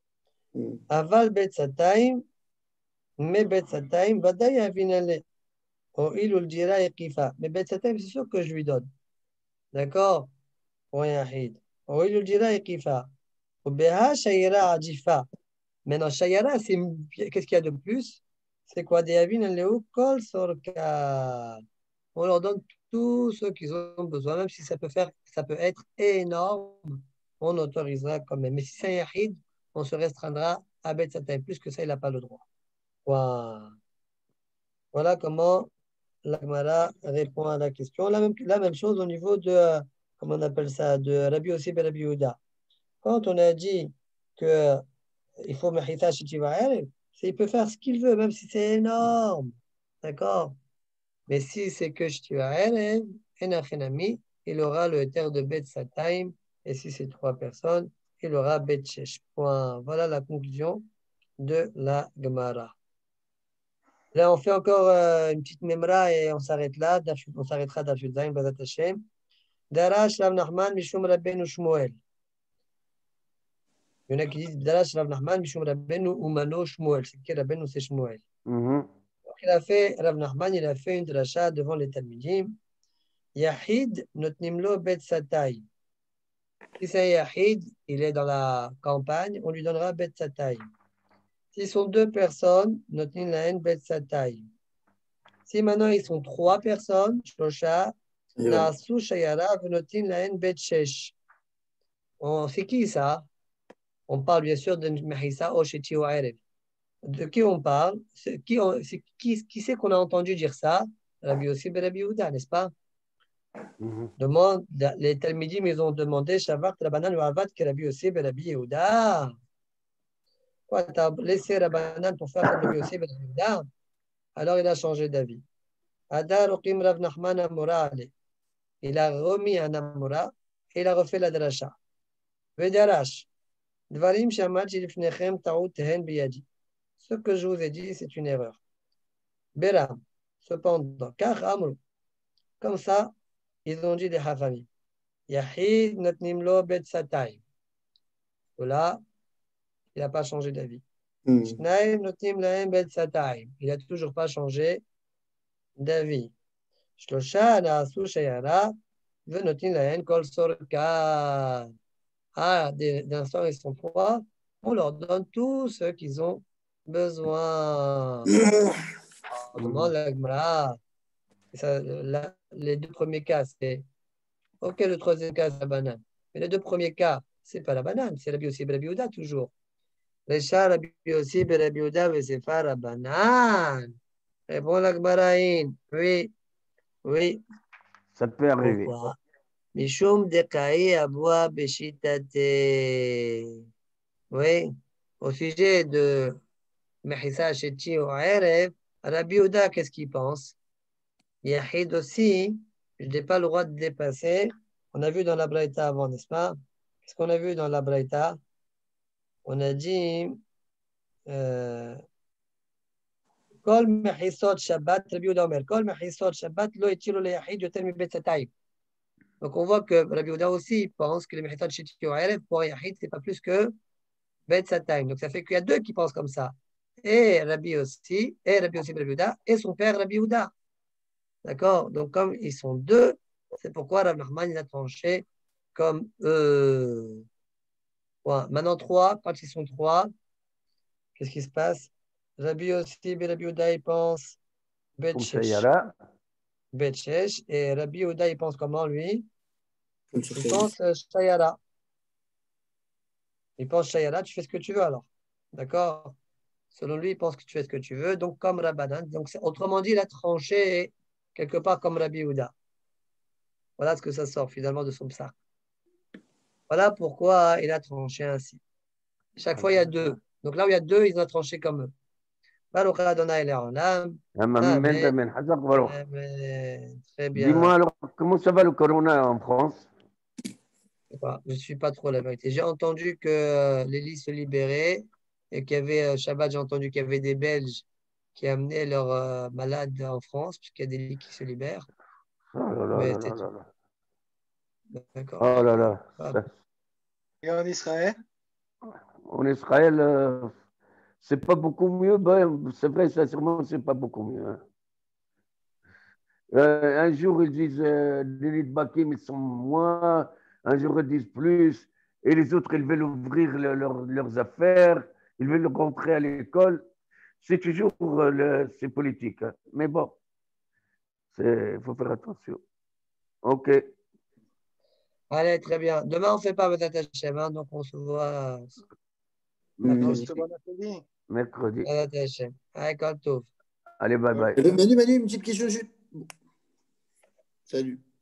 Aval bet satayim, mais bet satayim, vadaï avinale. O il ou le dira et kifa. Mais bet satayim, c'est sûr que je lui donne. D'accord? Pour un yahid. O il ou le dira et kifa. O beha shayira ajifa. Maintenant, shayira, c'est qu'est-ce qu'il y a de plus? C'est quoi? Des avinale ou kol sorka. On leur donne tout ce qu'ils ont besoin, même si ça peut faire, ça peut être énorme, on autorisera quand même. Mais si c'est un yahid, on se restreindra à Bet Satayim. Plus que ça, il n'a pas le droit. Wow. Voilà comment la Gemara répond à la question. La même, la même chose au niveau de, euh, comment on appelle ça, de Rabbi Yossi et Rabbi Yehuda. Quand on a dit qu'il faut Mechitha Shitiva Erev, il peut faire ce qu'il veut, même si c'est énorme. D'accord? Mais si c'est que Shitiva Erev, Enachenami, il aura le terre de Bet Satayim. Et si c'est trois personnes, il aura Bet Shesh. Point. Voilà la conclusion de la Gemara. Là, on fait encore euh, une petite memra et on s'arrête là. On s'arrêtera d'Afshud Zayn, Bazat Hashem. Darash Rav Nachman, Mishum Rabbeinu Shmuel. Il y en a qui disent Darash Rav Nachman, Mishum Rabbeinu Umano Shmuel. C'est qui Rabbeinu, c'est Shmuel. Mm-hmm. Donc, il a fait, Rav Nachman, il a fait une dracha devant les Talmidim. Yahid notnimlo bet satay. Si c'est un Yahid, il est dans la campagne, on lui donnera bet satay. S'ils sont deux personnes, notnim lahen bet satay. Si maintenant ils sont trois personnes, Shlosha, Naasu Shayara, Venotin Lahen Bet Shesh. C'est qui ça? On parle bien sûr de Mahissa Osheti ou Erev. De qui on parle? C'est qui, on, qui, qui c'est qu'on a entendu dire ça? Rabbi Yossi ben Rabbi Yehuda, n'est-ce pas? Mm-hmm. Demande, les Talmidim, ils ont demandé Shavat Rabbanan ou Avad que Rabbi Yossi ben Rabbi Yehuda. Quoi, tu as laissé Rabbanan pour faire comme Rabbi Yossi ben Rabbi Yehuda? Alors il a changé d'avis. Adar Okim Rav Nachman Amora Ale. Il a remis un Amora et il a refait la dracha. Vedarash. Dvarim Shamad Jilifnechem Taout Hen Biyadi. Ce que je vous ai dit, c'est une erreur. Beram. Cependant, car Amru. Comme ça, ils ont dit les Hafami. Yahid Notnimlo Bet Satay. Voilà, il n'a pas changé d'avis. Shnaim Notnim Lahem Bet Satay. Il n'a toujours pas changé d'avis. Shlosha Naasu Shayara, Venotin Lahen Kol Sorka. Ah, dès l'instant ils sont trois, on leur donne tout ce qu'ils ont besoin. On demande la Gemara. Ça, la- les deux premiers cas, c'est OK, le troisième cas, c'est la banane. Mais les deux premiers cas, c'est pas la banane, c'est Rabbi Yossi ben Rabbi Yehuda toujours. Recha Rabbi Yossi ben Rabbi Yehuda vesefa la banane. Répond la Gemaraïn. Oui, oui. Ça peut arriver. Pourquoi? Mishum dekai aboua beshitate. Oui, au sujet de Mechissa Shechi ou Erev, Rabbi Yehuda, qu'est-ce qu'il pense? Yahid aussi, je n'ai pas le droit de dépasser. On a vu dans la Braïta avant, n'est-ce pas? Qu'est-ce qu'on a vu dans la Braïta? On a dit Kol mechisot Shabbat, Rabbi Yehuda Omer, Kol mechisot Shabbat, lo etilu le Yahid yoter mi bet satayim. Donc on voit que Rabbi Yehuda aussi pense que les mechisot Shechi ou Erev pour Yahid, c'est pas plus que bet satayim. Donc ça fait qu'il y a deux qui pensent comme ça. Et Rabbi aussi, et Rabbi aussi Rabbi Yehuda, et son père Rabbi Yehuda. D'accord? Donc, comme ils sont deux, c'est pourquoi Rav Nachman il a tranché comme eux. Ouais. Maintenant, trois, quand ils sont trois, qu'est-ce qui se passe? Rabbi aussi, Rabbi Yehuda, il pense Bet Comme Shesh. Shayara. Bet Shesh. Et Rabbi Yehuda, il pense comment, lui? Comme Il ça, pense euh, Shayara. Il pense Shayara, tu fais ce que tu veux alors. D'accord? Selon lui, il pense que tu fais ce que tu veux, donc comme Rabbanan. Donc, c'est- autrement dit, il a tranché quelque part comme Rabbi Yehuda. Voilà ce que ça sort finalement de son psar. Voilà pourquoi il a tranché ainsi. Chaque fois, il y a deux. Donc là où il y a deux, ils ont tranché comme eux. Baruch Adonai Le'olam. Amen, Amen. amen. Hazak Baruch. Amen. Très bien. Dis-moi alors, comment ça va le corona en France? Je ne suis pas trop la vérité. J'ai entendu que euh, les lits se libéraient et qu'il y avait, euh, Shabbat, j'ai entendu qu'il y avait des Belges qui amenaient leurs euh, malades en France, puisqu'il y a des lits qui se libèrent. Oh là là Mais là c'est là tout. là là. D'accord. Oh là Donc, euh, là. voilà. Ça- Et en Israël? En Israël, euh, c'est pas beaucoup mieux. Ben, c'est vrai, sincèrement, c'est pas beaucoup mieux. Hein. Euh, un jour, ils disent euh, les lits de Bakim, ils sont moins. Un jour, ils disent plus. Et les autres, ils veulent ouvrir le- leur- leurs affaires. Ils veulent rentrer à l'école. C'est toujours euh, le- c'est politique. Hein. Mais bon, il faut faire attention. OK. Allez, très bien. Demain, on ne fait pas votre Hashem, hein, donc on se voit Mm, Juste après-midi. bon après-midi. mercredi. Votre Hashem. Allez, quand tout. Allez, bye bye. Manu, Manu, une petite question juste. Salut.